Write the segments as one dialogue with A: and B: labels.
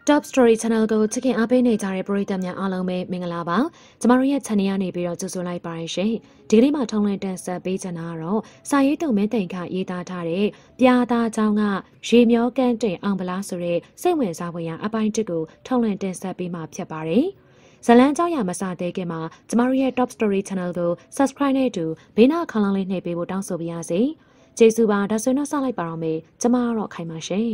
A: Top Story Channel ကိုချစ်ခင်အားပေးနေကြတဲ့ပရိသတ်များအားလုံးပဲမင်္ဂလာပါကျမတို့ရဲ့ channel ကနေပြီးတော့ကြိုဆိုလိုက်ပါရရှင်ဒီကနေ့မှာထုံးလင်းတင်ဆက်ပေးချင်တာကတော့စာရေးတုံမင်းတိန်ခရေးသားထားတဲ့ပြာသားချောင်းကရေမျောကန်းတိန်အောင်ဗလားဆိုတဲ့စိတ်ဝင်စားဖွယ်ရာအပိုင်းတစ်ကိုထုံးလင်းတင်ဆက်ပေးမှာဖြစ်ပါတယ်ဇလန်းကြောင်းရမစတဲ့ခင်မှာကျမတို့ရဲ့ Top Story Channel ကို Subscribe နဲ့အတူဘေးနားခေါင်းလောင်းလေးနှိပ်ပေးဖို့တောင်းဆိုပါရစေကျေးဇူးပါဒါဆိုတော့စလိုက်ပါတော့မယ်ကျမကတော့ခိုင်ပါရှင်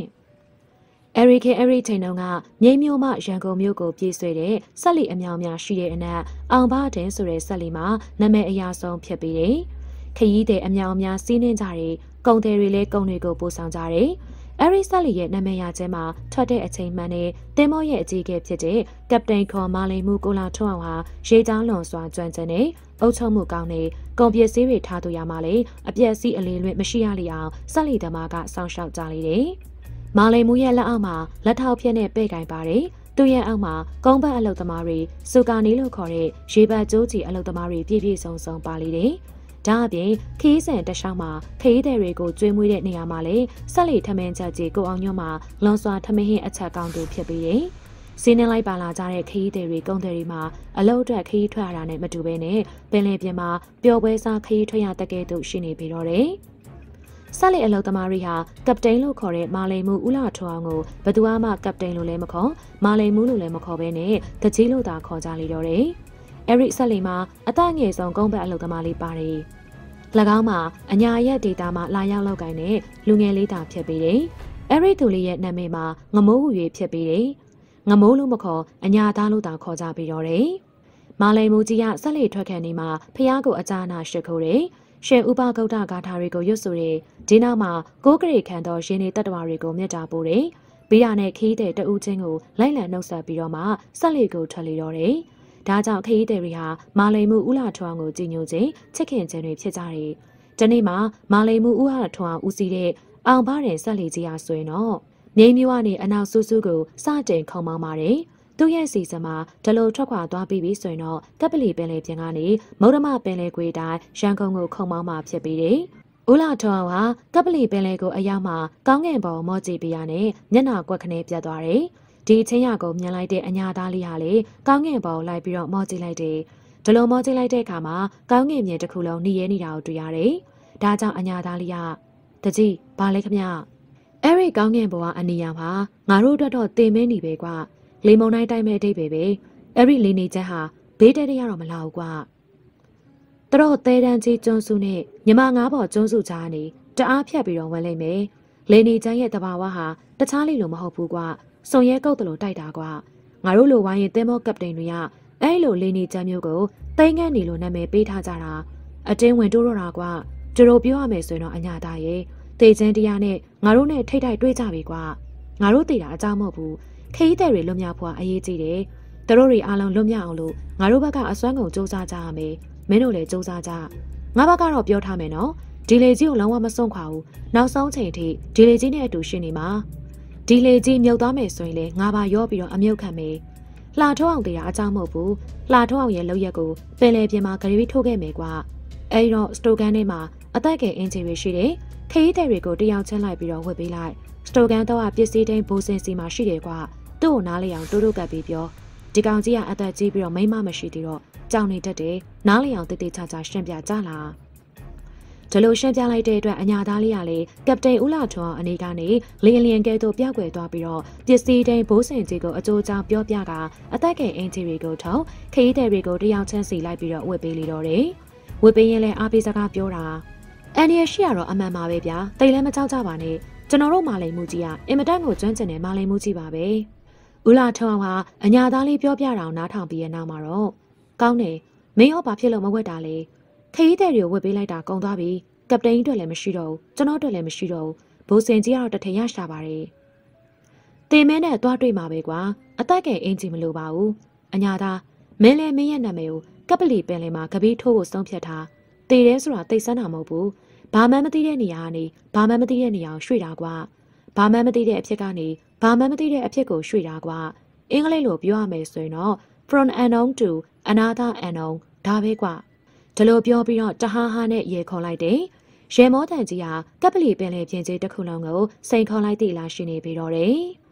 A: everyချိန်တုန်းကမြိတ်မြို့မှရန်ကုန်မြို့ကိုပြေးဆွဲတဲ့ဆက်လီအမြောင်များရှိတဲ့အနက်အောင်ဘတဲ့ဆိုတဲ့ဆက်လီမှာနာမည်အရာဆုံးဖြစ်ပြီးတယ်။ခရီးတဲ့အမြောင်များစီးနှင်းကြတဲ့ကုန်တယ်တွေလည်းကုန်တွေကိုပို့ဆောင်ကြတယ်။everyဆက်လီရဲ့နာမည်ရခြင်းမှာထွက်တဲ့အချိန်မှန်နဲ့တင်မော့ရဲ့အကြီးအကဲဖြစ်တဲ့ကပတိန်ခေါ်မာလီမှုကိုလာထွန်းအောင်ဟာရေချောင်းလွန်စွာကျွမ်းကျင်တဲ့အုပ်ချုပ်မှုကောင်းတဲ့ကုန်ပစ္စည်းတွေထားသူရမှာလေအပြက်စီးအလင်းလွင့်မရှိရလေအောင်ဆက်လီသမားကစောင့်ရှောက်ကြလေတယ်။မာလီမူရဲ့လက်အောက်မှာလက်ထောက်ဖြက်နဲ့ပဲ့ကင်ပါတယ်။သူ့ရဲ့အောက်မှာကုန်းဘတ်အလုတ်သမားတွေစူကာနီလို့ခေါ်တဲ့ရေဘတ်ကျိုးကြီးအလုတ်သမားတွေပြည့်ပြည့်စုံစုံပါလေတယ်။ဒါအပြင်ခီးစံတခြားမှာခရီးသည်တွေကိုကျွေးမွေးတဲ့နေရာမှာလည်းဆက်လီထမင်းချက်ကြီးကိုအောင်ညွန့်မှာလွန်စွာထမင်းဟင်းအချက်ကောင်းသူဖြစ်ပြီးတယ်။စီးနှင်းလိုက်ပါလာကြတဲ့ခရီးသည်တွေကုန်သည်တွေမှာအလုတ်အတွက်ခရီးထွက်ရတာနဲ့မတူဘဲနဲ့ပင်လယ်ပြင်မှာပျော်ပွဲစားခရီးထွက်ရတဲ့ကဲ့သို့ရှိနေပြီတော့တယ်။ဆက်လက်အလုပ်သမားတွေဟာကပတိန်လို့ခေါ်တဲ့မာလီမှုဦးလာထွန်းအောင်ကိုဘသူမှကပတိန်လို့လည်းမခေါ်မာလီမှုလို့လည်းမခေါ်ဘဲနဲ့တကြီးလို့သာခေါ်ကြလေတော့တယ်။အဲဒီဆက်လီမှာအသက်ငယ်ဆုံးကုန်းဘက်အလုပ်သမားလေးပါတယ်။၎င်းမှာအညာရက်ဒေတာမှာလာရောက်လောက်ကိုင်းတဲ့လူငယ်လေးသာဖြစ်ပြီးတယ်။အဲဒီသူလေးရဲ့နာမည်မှာငမိုးဟူ၍ဖြစ်ပြီးတယ်။ငမိုးလို့မခေါ်အညာသားလို့သာခေါ်ကြပြီးတော့တယ်။မာလီမှုကြီးကဆက်လက်ထွက်ခံနေမှာဖះကိုအကြနာရှိခိုးတယ်။ရှင်ဥပဂုတ်တဂါထာတွေကိုရွတ်ဆိုတဲ့ဒီနောက်မှာကိုးကရေခံသောရင်းနေတတ္တဝါတွေကိုမြတ်တာပို့တယ်။ပြီးရနဲ့ခီးတဲ့တဦးချင်းကိုလိုက်လံနှုတ်ဆက်ပြီးတော့မှဆက်လီကိုထွက်လေတော့တယ်။ဒါကြောင့်ခီးတဲ့တွေဟာမာလီမှုဦးလာထွန်းကိုကြည်ညိုခြင်းချစ်ခင်ခြင်းတွေဖြစ်ကြတယ်။ဒီနေ့မှာမာလီမှုဦးလာထွန်းဦးစီးတဲ့အောင်ပါတဲ့ဆက်လီကြီးဟာဆိုရင်တော့မြိတ်မြို့ကနေအနောက်ဆူဆူကိုစတင်ခုံမောင်းပါတယ်။သူ့ရဲ့စီစဉ်မှာဒလိုထွက်ခွာသွားပြီးပြီဆိုရင်တော့ကပလီပင်လေပြင်ကနေမုဒ္ဓမပင်လေခွေတိုင်းရန်ကုန်ကိုခုံမောင်းမှာဖြစ်ပြီးတယ်။ဦးလာထွန်းဟာကပလီပင်လေကိုအရောက်မှာကောင်းငင်ပေါ်မော့ကြည့်ပြရနဲ့မျက်နှာကွက်ခနဲပြတ်သွားတယ်။ဒီချင်းရကိုမြင်လိုက်တဲ့အညာသားလေးဟာလေကောင်းငင်ပေါ်လိုက်ပြီးတော့မော့ကြည့်လိုက်တယ်။ဒလိုမော့ကြည့်လိုက်တဲ့အခါမှာကောင်းငင်မြေတစ်ခုလုံးနှီးရဲနေတာကိုတွေ့ရတယ်။ဒါကြောင့်အညာသားလေးကတကြီးဘာလဲခမ။အဲ့ဒီကောင်းငင်ပေါ်ကအနီရောင်ဟာငါတို့အတွက်တော့တင်မင်းနေပဲကွာ။လေမုံတိုင်းတိုင်းမဲ့အတိတ်ပဲအဲ့ဒီလေနေချက်ဟာဘေးတဲတရတော့မလာဘူးကွာတတော့သဲတန်းကြီးကျွန်းစုနဲ့မြမငါးပေါ်ကျွန်းစုကြားနေတအားဖြတ်ပြီးတော့ဝင်လိုက်မယ်လေနေချမ်းရဲ့တဘာဝဟာတခြားလေလိုမဟုတ်ဘူးကွာစုံရဲကုတ်တလို့တိုက်တာကွာငါတို့လိုဝိုင်းရင်တဲမော့ကပတိန်တွေကအဲ့လိုလေနေချမ်းမျိုးကိုသိငန်းနေလို့နာမည်ပေးထားကြတာအတင်းဝင်တိုးတော့တာကွာကျတို့ပြောရမယ်ဆိုရင်တော့အညာသားရဲ့တေချင်းတရားနဲ့ငါတို့နဲ့ထိတ်ထိုက်တွေးကြပြီကွာငါတို့တေတာအကြောင်းမဟုတ်ဘူးခရီးသည်တွေလွတ်မြောက်ဖို့အရေးကြီးတယ်။သူတို့တွေအားလုံးလွတ်မြောက်အောင်လို့ငါတို့ဘက်ကအစွမ်းကုန်စူးစမ်းကြရမယ်။မင်းတို့လည်းစူးစမ်းကြ။ငါဘက်ကတော့ပြောထားမယ်နော်။ဒီလေကြီးကိုလုံးဝမစွန့်ခွာဘူး။နောက်ဆုံးချိန်ထိဒီလေကြီးနဲ့အတူရှင်နေမှာ။ဒီလေကြီးမြုပ်သွားမယ်ဆိုရင်လေငါပါရောပြီးတော့အမြုပ်ခံမယ်။လှထိုးအောင်တရားအကြောင်းမဟုတ်ဘူး။လှထိုးအောင်ရဲ့လောက်ရက်ကိုပင်လယ်ပြင်မှာဂရီထိုးခဲ့မယ်ကွာ။အဲဒီတော့စတိုကန်ထဲမှာအသက်ကယ်အင်ဂျင်တွေရှိတယ်။ခရီးသည်တွေကိုတယောက်ချင်းလိုက်ပြီးတော့ဝတ်ပေးလိုက်။စတိုကန်တော့ပစ္စည်းတိုင်းဘိုးစင်စီမှာရှိတယ်ကွာ။သူ့ကိုနားလေအောင်တိုးတိုးကပ်ပြီးပြောဒီကောင်ကြီးကအသက်ကြီးပြီးတော့မိမမရှိသေးတော့ကြောင်နေတတ်တယ်နားလေအောင်တိတ်တိတ်ချာချာရှင်းပြကြလားဒီလိုရှင်းပြလိုက်တဲ့အတွက်အညာသားလေးကလေကပတိန်ဦးလာထွန်းအနေကနေလင်းလျင်ကဲသို့ပြောက်ွယ်သွားပြီးတော့ပစ္စည်းတိုင်းဘိုးစင်ကြီးကိုအကျိုးကြောင့်ပြောပြကအသက်ကယ်အင်ဂျီတွေကိုထုံခရီးသည်တွေကိုတယောက်ချင်းစီလိုက်ပြီးတော့ဝတ်ပေးလေတော့တယ်ဝတ်ပေးရင်လည်းအားပေးစကားပြောတာအန်ဒီရရှိရတော့အမှန်ပါပဲဗျာတိတ်လည်းမကြောက်ကြပါနဲ့ကျွန်တော်တို့မာလိန်မှုကြီးကအင်မတန်ကိုကျွမ်းကျင်တဲ့မာလိန်မှုကြီးပါပဲဦးလာထွန်းဟာအညာသားလေးပြောပြတာနားထောင်ပြီးရဲ့နောက်မှာတော့ကောင်းတယ်မင်းရောဘာဖြစ်လို့မဝတ်တာလဲခရီးသည်တွေကိုဝတ်ပေးလိုက်တာကုန်သွားပြီကပတိန်အတွက်လည်းမရှိတော့ဘူးကျွန်တော်အတွက်လည်းမရှိတော့ဘူးဘိုးစင်ကြီးကတော့တထင်ရရှာပါတယ်တင်မင်းနဲ့သွားတွေ့မှာပဲကွာအသက်ကယ်အင်ဂျီမလိုပါဘူးအညာသားမင်းလည်းမင်းရဲ့နာမည်ကိုကပလီပင်လယ်မှာကပီးထိုးဖို့ဆုံးဖြတ်ထားတည်တယ်ဆိုတာသိစမ်းတာမဟုတ်ဘူးဘာမှမသိတဲ့နေရာကနေဘာမှမသိတဲ့နေရာကိုရွှေ့တာကွာဘာမှမသိတဲ့အဖြစ်ကနေဘာမှမသိတဲ့အဖြစ်ကိုရွှေ့တာကွာအင်္ဂလိပ်လိုပြောရမယ်ဆိုရင်တော့ from unknown to another unknown ဒါပဲကွာဒီလိုပြောပြီးတော့တဟားဟားနဲ့ရေခေါ်လိုက်တယ်ရေမောတန်ကြီးဟာကပလီပင်လေပြင်ကြီးတစ်ခုလုံးကိုစိန်ခေါ်လိုက်သည့်လားရှိနေပြီးတော့တယ်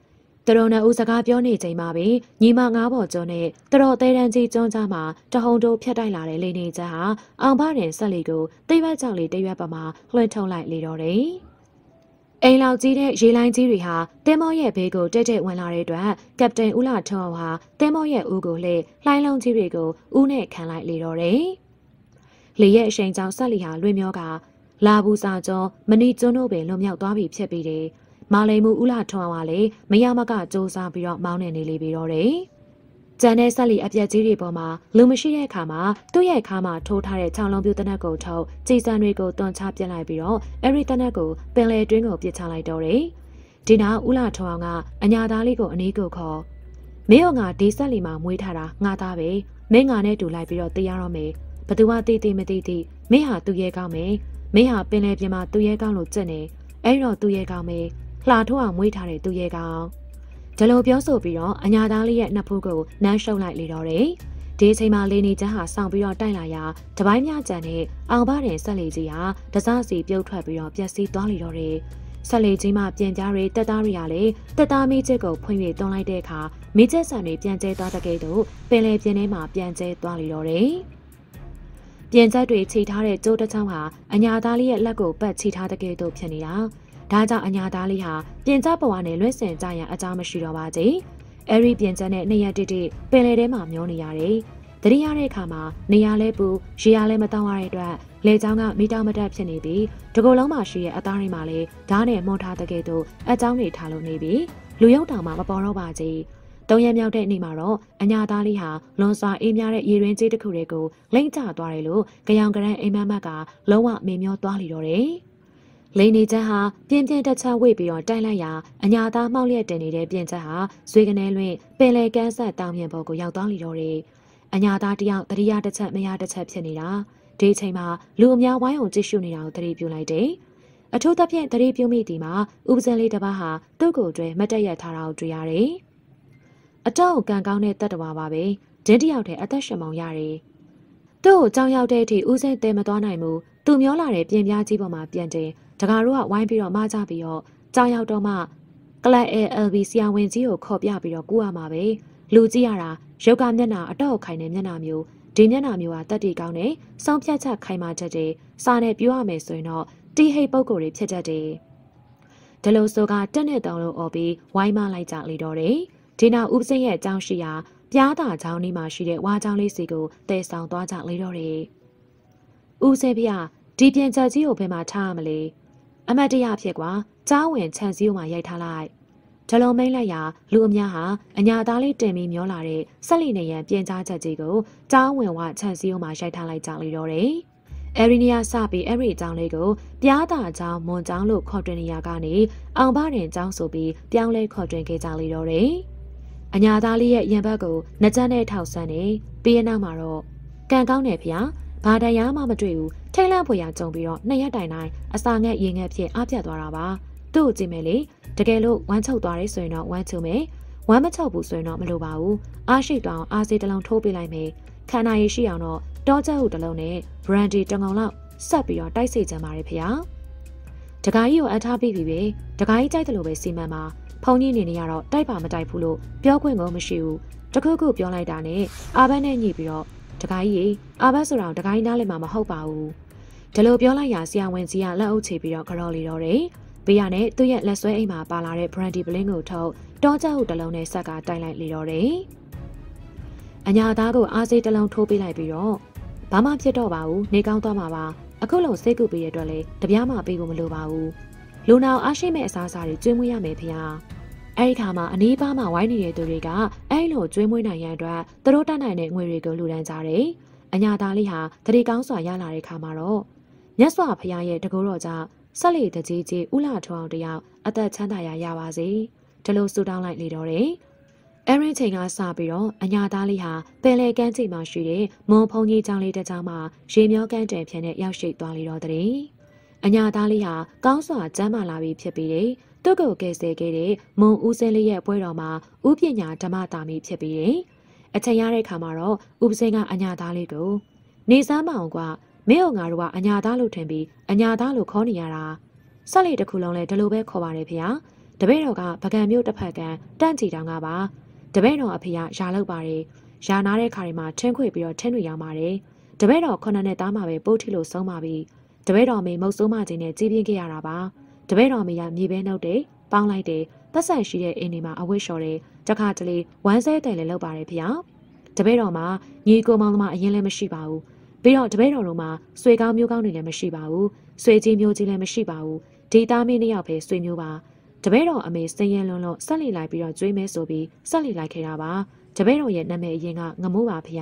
A: တတော်နဲ့ဦးစကားပြောနေချိန်မှာပဲညီမငါးပေါ်ကျွန်းနဲ့တတော်သေးတန်းကြီးကျွန်းကြားမှာတဟုန်တိုးဖြတ်တိုက်လာတဲ့လေနေချက်ဟာအောင်ဖရင်ဆက်လီကိုတိတ်ဝက်ကြောက်လေးတရွက်ပမာလွှင့်ထုတ်လိုက်လေတော့တယ်။အိမ်လောက်ကြီးတဲ့ရေလိုင်းကြီးတွေဟာတင်းမောရဲ့ဘေးကိုတက်တက်ဝင်လာတဲ့အတွက်ကပတိန်ဦးလာထွန်းအောင်ဟာတင်းမောရဲ့ဦးကိုလှည့်လှိုင်းလုံးကြီးတွေကိုဦးနဲ့ခံလိုက်လေတော့တယ်။လေရဲ့အရှိန်ကြောင့်ဆက်လီဟာလွင်မျောကလာဘူးစာကျော်မနီကျွန်းတို့ပင်လွန်မြောက်သွားပြီဖြစ်ပြီးတယ်။မာလိန်မှုဦးလာထွန်းအောင်ကလည်းမရမကစူးစမ်းပြီးတော့မောင်းနေလေပြီးတော့တယ်။ကျန်တဲ့ဆက်လီအပြက်ကြီးတွေပေါ်မှာလူမရှိတဲ့အခါမှာသူ့ရဲ့ခါမှာထိုးထားတဲ့ခြောက်လုံးပြူတနက်ကိုထုတ်ကြည်စံတွေကိုတွန်းချပြစ်လိုက်ပြီးတော့အဲ့ဒီတနက်ကိုပင်လယ်တွင်းကိုပစ်ချလိုက်တော့တယ်။ဒီနောက်ဦးလာထွန်းအောင်ကအညာသားလေးကိုအနီးကိုခေါ်မင်းကငါဒီဆက်လီမှာမွေးထားတာငါသားပဲမင်းငါနဲ့တူလိုက်ပြီးတော့တေးရတော့မယ်ဘသူကတေးသေးမသိသေးမင်းဟာသူ့ရဲ့ကောင်းမယ်မင်းဟာပင်လယ်ပြင်မှာသူ့ရဲ့ကောင်းလို့ကြက်နေအဲ့တော့သူ့ရဲ့ကောင်းမယ်လှထိုးအောင်မွေးထားတဲ့သူ့ရဲ့ကောင်းဒီလိုပြောဆိုပြီးတော့အညာသားလေးရဲ့နှစ်ဖူးကိုနမ်းရှုပ်လိုက်လေတော့တယ်ဒီအချိန်မှာလေနေချမ်းဟာစောင့်ပြီးတော့တိုက်လာရာတပိုင်းမြကြံနဲ့အောင်ပါတဲ့ဆက်လေကြီးဟာတစားစီပြုတ်ထွက်ပြီးတော့ပျက်စီးသွားလေတော့တယ်ဆက်လေကြီးမှပြန်ကြားတွေတက်သားတွေကလည်းတက်သားမိချစ်ကိုဖွင့်၍တွန်းလိုက်တဲ့အခါမိချစ်ဆန်တွေပြန်ကျဲသွားတဲ့ကဲ့သို့ပင်လယ်ပြင်ထဲမှာပြန်ကျဲသွားလေတော့တယ်ပြင်ချက်တွေခြိထားတဲ့ကျိုးတစ်ချောင်းဟာအညာသားလေးရဲ့လက်ကိုပတ်ခြိထားတဲ့ကဲ့သို့ဖြစ်နေတာဒါကြောင့်အညာသားလေးဟာပြင်ချက်ဘဝနဲ့လွတ်ဆင်ကြရန်အကြောင်းမရှိတော့ပါသေးအဲ့ဒီပြင်ချက်နဲ့နှစ်ရက်တိတိပင်လယ်ထဲမှာမျောနေရတယ်တတိယတဲ့အခါမှာနေရာလဲပူရေရလဲမတောင်းရတဲ့အတွက်လေချောင်းကမိတောင်မတက်ဖြစ်နေပြီးတကူလုံးမှာရှိတဲ့အသားတွေမှာလည်းဓာတ်နဲ့မှုန်ထားတဲ့ကဲ့သို့အကြောင်းတွေထားလို့နေပြီးလူရုပ်တောင်မှမပေါ်တော့ပါကြီး၃ရက်မြောက်တဲ့နေ့မှာတော့အညာသားလေးဟာလွန်စွာအေးမြတဲ့ရေရင်းကြီးတစ်ခုတွေကိုလိမ့်ကျသွားတယ်လို့ကြောင်ကရန်အိမ်မက်မက်ကလုံးဝမေမျောသွားလိတော့တယ်။လိန်နေချက်ဟာပြင်းပြင်းတက်ချက်ဝိတ်ပြီးတော့တိုက်လိုက်ရာအညာသားမှောက်လျက်တင်နေတဲ့ပြင်းချက်ဟာဇွေကနေလွင့်ပင်လေကန်းဆက်တောင်မြင်ပေါ်ကိုရောက်သွားလိတော့တယ်။အညာသားတယောက်တတိယတစ်ချက်မရတစ်ချက်ဖြစ်နေတာဒီအချိန်မှာလူအများဝိုင်းအောင်ကြည့်ရှုနေတာကိုသတိပြုလိုက်တယ်။အထူးသဖြင့်သတိပြုမိဒီမှာဥပဇင်လေးတစ်ပါးဟာသူ့ကိုယ်တွဲမတက်ရက်ထားတာကိုတွေ့ရတယ်။အတော့ကံကောင်းတဲ့တတ်တော်ပါပဲဒင်းတယောက်တည်းအသက်ရှင်မောင်ရတယ်သူ့ကိုကြောင်ရောက်တဲ့အထိဦးစိတ်တဲမသွားနိုင်ဘူးသူမျောလာတဲ့ပြင်ပြားကြီးပေါ်မှာပြန်တင်တကားတို့ကဝိုင်းပြီးတော့မကြပြီးတော့ကြောင်ရောက်တော့မှကလပ် LB ဆရာဝန်ကြီးကိုခေါ်ပြပြီးတော့ကူရမှာပဲလူကြည့်ရတာရုပ်ကမျက်နှာအတော့ခိုင်တဲ့မျက်နှာမျိုးဒီမျက်နှာမျိုးကတက်တီကောင်းတဲ့စောင်းဖြတ်ချက်ခိုင်မာချက်တွေစာနဲ့ပြောရမယ်ဆိုရင်တော့တီဟိတ်ပုံကိုယ်တွေဖြစ်တတ်တယ်ဒလိုဆိုကတက်နဲ့တောင်းလို့អော်ပြီးဝိုင်းမလိုက်ကြလေတော့တယ်ဒီနောက်ဥပစိရဲ့အကြောင်းရှိရာပြားတာချောင်းဒီမှာရှိတဲ့ဝါချောင်းလေးစီကိုတည်ဆောင်သွားကြလေတော့တယ်။ဦးစေဖေဒီပြင်ချက်ကြီးကိုဘယ်မှာထားရမလဲ။အမတ်တရဖြစ်ကွာကြားဝင်ခြံစည်းကိုမှရိုက်ထားလိုက်။ဒလုံးမိတ်လိုက်ရာလူအများဟာအညာသားလေးတင်ပြီးမျောလာတဲ့ဆက်လီနေရန်ပြင်ကြားချက်ကြီးကိုကြားဝင်ဝခြံစည်းကိုမှရိုက်ထားလိုက်ကြလေတော့တယ်။အဲရီနီယာစပြီးအဲ့ဒီအကြောင်းလေးကိုပြားတာချောင်းမွန်ချောင်းလို့ခေါ်တွင်နေရကနေအောင်ပါရင်ချောင်းဆိုပြီးပြောင်းလဲခေါ်တွင်ခဲ့ကြလေတော့တယ်။အညာသားလေးရဲ့ရင်ဘတ်ကိုနှကြမ်းနဲ့ထောက်ဆန်းနေပြီးရနောက်မှာတော့ကံကောင်းတယ်ဖေ။ဘာတရားမှမတွေ့ဘူး။ထိတ်လန့်ဖွယ်ရကြုံပြီးတော့နှစ်ရက်တိုင်တိုင်းအစာငတ်ရေငတ်ဖြစ်အပြတ်သွားတာပါ။သူ့ကိုကြည့်မယ်လေ။တကယ်လို့ဝမ်းချုပ်သွားတယ်ဆိုရင်တော့ဝမ်းချုပ်မယ်။ဝမ်းမချုပ်ဘူးဆိုရင်တော့မလိုပါဘူး။အားရှိသွားအောင်အားစေးတစ်လုံးထိုးပေးလိုက်မယ်။ခန္ဓာရည်ရှိအောင်တော့တောချက်ဟုတစ်လုံးနဲ့ဘရန်ဒီတစ်ငုံလောက်ဆက်ပြီးတော့တိုက်စေချင်ပါတယ်ဖေ။တခါကြီးကိုအထားပြီးပြီပဲ။တခါကြီးကြိုက်တယ်လို့ပဲစီမံပါ။ဖုန်ကြီးနေရတော့တိုက်ပါမတိုက်ဘူးလို့ပြောခွင့်ကိုမရှိဘူးတခုခုပြောလိုက်တာနဲ့အာဘတ်နဲ့ညှိပြီးတော့တခါကြီးအာဘတ်ဆိုတော့တခါကြီးနားလည်မှာမဟုတ်ပါဘူးဒီလိုပြောလိုက်ရာဆရာဝန်ကြီးကလက်အုပ်ချပြီးတော့ကြော်လီတော့တယ်ဘေးရနဲ့သူ့ရဲ့လက်ဆွဲအိမ်မှာပါလာတဲ့ brandy ပလင်းကိုထုတ်တောချက်ဟုတစ်လုံးနဲ့ဆက်ကတိုက်လိုက်လေတော့တယ်အညာသားကိုအားစေးတစ်လုံးထိုးပေးလိုက်ပြီးတော့ဘာမှဖြစ်တော့ပါဘူးနေကောင်းသွားမှာပါအခုလုံးစိတ်ကူပေးရတဲ့အတွက်လေတပြားမှပေးဖို့မလိုပါဘူးလူနာအားရှိမဲ့အစားအစာတွေကျွေးမွေးရမယ်ဖေ။အဲဒီခါမှာအနီးပါးမှာဝိုင်းနေတဲ့သူတွေကအဲ့လိုကျွေးမွေးနိုင်ရန်အတွက်သူတို့တတ်နိုင်တဲ့ငွေတွေကိုလှူဒန်းကြတယ်။အညာသားလေးဟာတတိကောင်းစွာရလာတဲ့ခါမှာတော့မြတ်စွာဘုရားရဲ့တကူတော်ကြောင့်ဆက်လေတကြီးကြီးဥလာထောင်းတယောက်အသက်ချမ်းသာရပါစေ။ဒီလိုဆုတောင်းလိုက်လေတော့တယ်။အဲ့ဒီချိန်ကစပြီးတော့အညာသားလေးဟာပင်လေကန်းချိန်မှာရှိတဲ့မွန်ဖုန်ကြီးကျောင်းလေးတစ်ကျောင်းမှာရေမျောကန်းတန်ဖြန်းနဲ့ရောက်ရှိသွားလေတော့တယ်။အညာသားလေးဟာကောင်းစွာကျမ်းမာလာပြီးဖြစ်ပြီးတယ်။သူ့ကိုကယ်ဆယ်ခဲ့တဲ့မွန်ဦးစင်းလေးရဲ့ပွဲတော်မှာဥပညာဓမ္မတာမီဖြစ်ပြီးတယ်။အချိန်ရတဲ့ခါမှာတော့ဥပစင်းကအညာသားလေးကိုနေစမ်းမအောင်ကမင်းတို့ငါတို့ကအညာသားလို့ထင်ပြီးအညာသားလို့ခေါ်နေရတာ။ဆက်လေတစ်ခုလုံးလဲဒီလိုပဲခေါ်ပါတယ်ဖေတပည့်တော်ကပကံမျိုးတစ်ဖက်ကတန့်ချီတောင်ကပါတပည့်တော်အဖေကယာလောက်ပါတယ်ယာနာတဲ့ခါတွေမှာထင်းခွေပြီးတော့ထင်းတွေရောင်းပါတယ်တပည့်တော်ခုနှစ်နဲ့သားမှာပဲပိုးထီလို့ဆုံးပါပြီတပည့်တော်မေမုတ်ဆိုးမကြီးနဲ့ကြီးပြင်းခဲ့ရတာပါတပည့်တော်မေကမြေပဲနှုတ်တယ်ပေါင်းလိုက်တယ်ပတ်စံရှိတဲ့အိမ်တွေမှာအဝတ်လျှော်တယ်တခါတလေဝမ်းဆဲတယ်လည်းလုပ်ပါတယ်ဖေတပည့်တော်မှာညီကိုမောင်သမားအရင်လည်းမရှိပါဘူးပြီးတော့တပည့်တော်တို့မှာဆွေကောင်းမျိုးကောင်းတွေလည်းမရှိပါဘူးဆွေကြီးမျိုးကြီးလည်းမရှိပါဘူးဒီသားမင်းနှစ်ယောက်ပဲဆွေမျိုးပါတပည့်တော်အမေစင်ရင်လွန်းလို့ဆက်လီလိုက်ပြီးတော့ကျွေးမဲဆိုပြီးဆက်လီလိုက်ခဲ့တာပါတပည့်တော်ရဲ့နာမည်အရင်ကငမိုးပါဖေ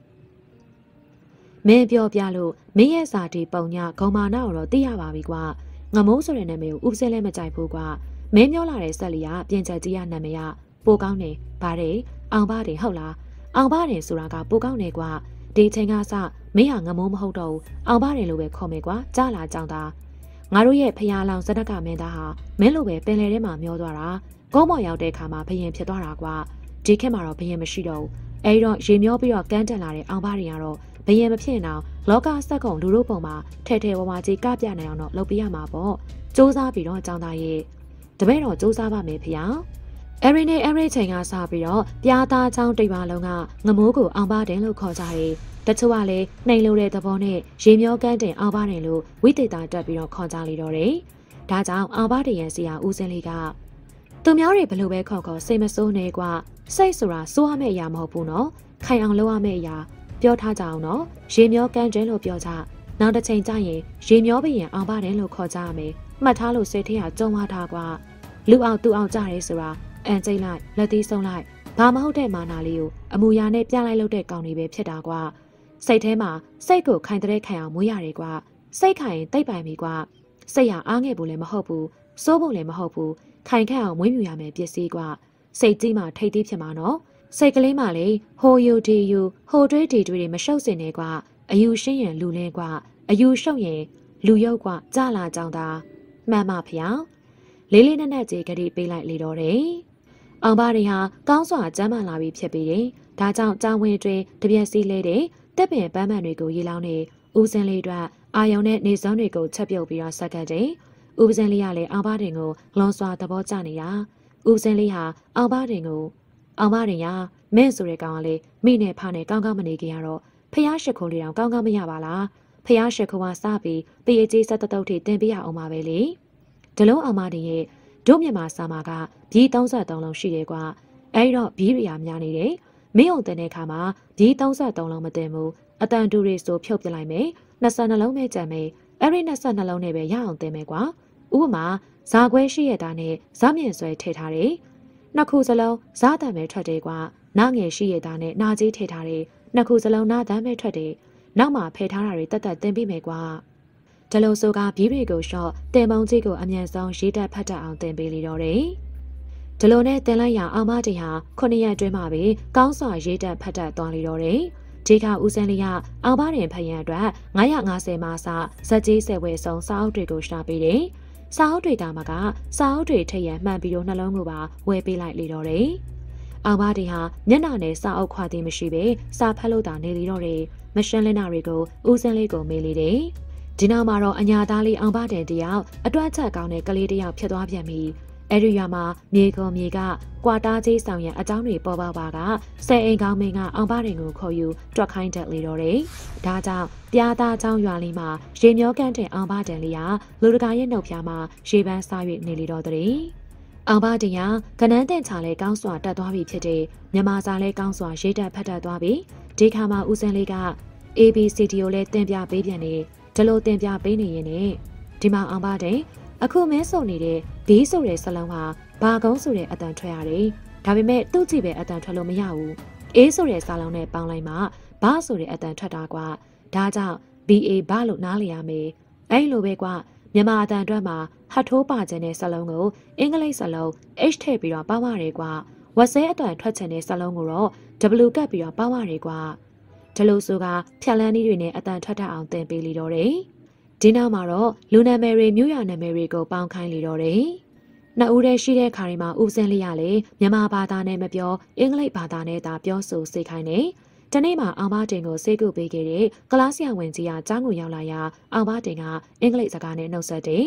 A: မင်းပြောပြလို့မင်းရဲ့စာတီပုံညဂုံမာနာကိုတော့သိရပါပြီကွာငမိုးဆိုတဲ့နာမည်ကိုဥပစဲလည်းမကြိုက်ဘူးကွာမင်းပြောလာတဲ့ဆက်လီကပြင်ချက်ကြီးရနာမည်ကပိုကောင်းနေဗါတယ်အောင်ပါတယ်ဟုတ်လားအောင်ပါတယ်ဆိုတာကပိုကောင်းနေကွာဒီချိန်ကစမင်းဟာငမိုးမဟုတ်တော့ဘူးအောင်ပါတယ်လို့ပဲခေါ်မယ်ကွာကြားလာကြောင်းသားငါတို့ရဲ့ဖျားလောင်ဇနကမင်းသားဟာမင်းလိုပဲပင်လယ်ထဲမှာမျောသွားတာကုန်းပေါ်ရောက်တဲ့အခါမှာဘယင်ဖြစ်သွားတာကွာဒီခေတ်မှာတော့ဘယင်မရှိတော့ဘူးအဲဒီတော့ရေမျောပြီးတော့ကန်းတက်လာတဲ့အောင်ပါတယ်ကတော့ဘယင်မဖြစ်အောင်လောကစက်ကုံလူတို့ပုံမှာထဲထဲဝဝကြီးကပြနိုင်အောင်တော့လုပ်ပြရမှာပေါ့စူးစမ်းပြီးတော့ကြောင်းသားရဲ့တပည့်တော်စူးစမ်းပါမယ်ဖေအဲ့ဒီနေ့အဲ့ဒီချိန်ကစပြီးတော့ပြားသားချောင်းတိတ်ပါလုံးကငမိုးကိုအောင်ပါတယ်လို့ခေါ်ကြတယ်တချို့ကလည်းနှိမ်လို့တဲ့သဘောနဲ့ရေမျောကန်းတင်အောင်ပါတယ်လို့ဝိသေသတက်ပြီးတော့ခေါ်ကြလိတော့တယ်ဒါကြောင့်အောင်ပါတယ်ရဲ့ဆရာဦးစင်းလေးကသူများတွေဘလို့ပဲခေါ်စိတ်မစိုးနဲ့ကွာစိတ်ဆိုတာစိုးရမယ့်အရာမဟုတ်ဘူးနော်ခိုင်အောင်လုပ်ရမယ့်အရာပြောထားကြအောင်နော်ရေမျောကန်းကျင်းလို့ပြောကြနောက်တစ်ချိန်ကျရင်ရေမျောဘရင်အောင်ပါတယ်လို့ခေါ်ကြရမယ်မှတ်ထားလို့စိတ်ထဲကကြုံသွားတာကွာလူအောင်သူအောင်ကြရဲဆိုတာအန်ကျိတ်လိုက်လက်သီးဆုံးလိုက်ဘာမဟုတ်တဲ့မာနာလေးကိုအမူအရာနဲ့ပြလိုက်လို့တဲ့ကောင်တွေပဲဖြစ်တာကွာစိတ်ထဲမှာစိတ်ကိုခိုင်တဲ့ခိုင်အောင်မွေးရတယ်ကွာစိတ်ခိုင်ရင်တိတ်ပိုင်ပြီကွာစိတ်ရအားငယ်ဖို့လည်းမဟုတ်ဘူးစိုးဖို့လည်းမဟုတ်ဘူးခိုင်ခန့်အောင်မွေးမြူရမယ်ပစ္စည်းကွာစိတ်ကြီးမှထိတ်သေးဖြစ်မှာနော်စိတ်ကလေးမှလေဟိုယူဒီယူဟိုတွေးဒီတွေမရှုပ်စင်နေကွာအယူရှင်းရင်လူလင်းကွာအယူရှုပ်ရင်လူရုပ်ကွာကြလာကြောင်းသားမှန်ပါဗျာလေးလေးနက်နက်ကြီးဂတိပေးလိုက်လေတော့တယ်အောင်ပါတွေဟာကောင်းစွာကျမ်းမာလာပြီးဖြစ်ပြီးတယ်ဒါကြောင့်ကြောင်ဝင်တွင်တပြက်စီးလဲတဲ့တက်ပင်ပန်းမှန်တွေကိုရေလောင်းနေဦးစင်းလေးတို့အာယုံနဲ့နေစွမ်းတွေကိုချက်ပြုတ်ပြီးတော့ဆက်ကတ်တယ်ဦးစင်းလေးကလည်းအောင်ပါတင်ကိုလွန်စွာသဘောကျနေတာဦးစင်းလေးဟာအောင်ပါတင်ကိုအောင်ပါတင်ရမင်းဆိုတဲ့ကောင်ကလေမိနဲ့ဖာနဲ့ကောင်းကောင်းမနေကြရတော့ဖျားရှိခိုးလေးတောင်ကောင်းကောင်းမရပါလားဖျားရှိခိုးကစပြီးပရိကြီးဆက်တုတ်ထိတင်ပြရအောင်ပါပဲလေဒီလုံးအောင်ပါတင်ရဲ့တို့မြန်မာစာမာကဘီး33လုံးရှိတယ်ကွာအဲဒီတော့ဘီးရီယာများနေတယ်မင်းုံတင်တဲ့အခါမှာဘီး33လုံးမတင်ဘူးအတန်တူတွေဆိုဖြုတ်ပြလိုက်မယ်22လုံးပဲကြံမယ်အဲ့ဒီ22လုံးနဲ့ပဲရအောင်တင်မယ်ကွာဥပမာဇာခွဲရှိရတာနဲ့ဇာမြင့်ဆွဲထည့်ထားတယ်နှစ်ခုစလုံးဇာတံပဲထွက်တယ်ကွာနားငယ်ရှိရတာနဲ့နာကြီးထည့်ထားတယ်နှစ်ခုစလုံးနားတံပဲထွက်တယ်နောက်မှဖယ်ထားတာတွေတက်တက်တင်ပြီးမယ်ကွာဒလိုဆိုကဘီးတွေကိုရှော့တင်ပုံကြီးကိုအမြန်ဆုံးရေးတက်ဖတ်တတ်အောင်တင်ပေးလိတော့တယ်ဒလိုနဲ့တင်လိုက်ရအောင်မတီဟာ9ရက်အတွင်းမှာပဲကောင်းစွာရေးတက်ဖတ်တတ်သွားလိတော့တယ်ဒီကဦးစန်းလေးကအောင်ပါတင်ဖတ်ရန်အတွက်950မှာစဇက်ကြီး10ဝယ်ဆုံးစာအုပ်တွေကိုရှာပေးတယ်စာအုပ်တွေတာမှာကစာအုပ်တွေထည့်ရန်မှန်ပြီးတော့နှလုံးကိုပါဝယ်ပေးလိုက်လိတော့တယ်အောင်ပါတင်ဟာမျက်နှာနဲ့စာအုပ်ခွာသည်မရှိပဲစာဖတ်လို့တာနေလိတော့တယ်မရှင်းလင်းတာတွေကိုဦးစန်းလေးကိုမေးလေတယ်ဒီနောက်မှာတော့အညာသားလေးအောင်ပါတင်တယောက်အတွက်ချက်ကောင်းတဲ့ကလေးတယောက်ဖြစ်သွားပြန်ပြီအဲ့ဒီရွာမှာမြေကုန်မြေကကွာတားကြီးဆောင်ရန်အကြောင်းတွေပေါ်ပေါက်ပါကဆယ်အိမ်ကောင်းမင်းကအောင်ပါတင်ကိုခေါ်ယူတွက်ခိုင်းတက်လေတော့တယ်ဒါကြောင့်ပြားသားချောင်းရွာလေးမှာရေမျောကန့်တင်အောင်ပါတင်လေးဟာလူတကာရဲ့နှုတ်ဖျားမှာရေပန်းစား၍နေလေတော့တဲ့အောင်ပါတင်ကကနန်းတင်ချလဲကောင်းစွာတက်သွားပြီဖြစ်တဲ့မြမစာလဲကောင်းစွာရေးတက်ဖတ်တတ်သွားပြီဒီခါမှာဦးစင်းလေးက ABCD ကိုလဲတင်ပြပေးပြန်နေဒီလိုတင်ပြပေးနေရင်ဒီမှာအောင်ပါတင်အခုမင်းစုံနေတဲ့ဘီးဆိုတဲ့စလုံးဟာဘာကုန်းဆိုတဲ့အတန်ထွက်ရတယ်။ဒါပေမဲ့သူ့ကြည့်ပဲအတန်ထွက်လို့မရဘူး။အေးဆိုတဲ့စာလုံးနဲ့ပေါင်းလိုက်မှဘာဆိုတဲ့အတန်ထွက်တာကွာ။ဒါကြောင့် BA ဘာလို့နားလည်ရမယ်။အဲ့လိုပဲကွာမြန်မာအတန်အတွက်မှာဟတ်ထိုးပါခြင်းတဲ့စလုံးကိုအင်္ဂလိပ်စလုံး H ထည့်ပြီးတော့ပေါင်းရတယ်ကွာ။ဝက်ဆဲအတန်ထွက်ခြင်းတဲ့စလုံးကိုတော့ W ကပ်ပြီးတော့ပေါင်းရတယ်ကွာ။ဒီလိုဆိုကဖြက်လန်းနည်းတွေနဲ့အတန်ထွက်တတ်အောင်သင်ပေးလိတော့တယ်။ဒီနောက်မှာတော့လူနာမည်တွေမြို့ရနာမည်တွေကိုပေါင်းခိုင်းလေတော့တယ်။နှစ်ဦးတည်းရှိတဲ့ခါတွေမှာဦးစင်းလေးရလေမြန်မာဘာသာနဲ့မပြောအင်္ဂလိပ်ဘာသာနဲ့သာပြောဆိုစေခိုင်းတယ်။ဒီနေ့မှာအောင်ပါတင်ကိုစေကုပေးခဲ့တဲ့ကလားဆရာဝန်ကြီးကကြားကိုရောက်လာရာအောင်ပါတင်ကအင်္ဂလိပ်စကားနဲ့နှုတ်ဆက်တယ်။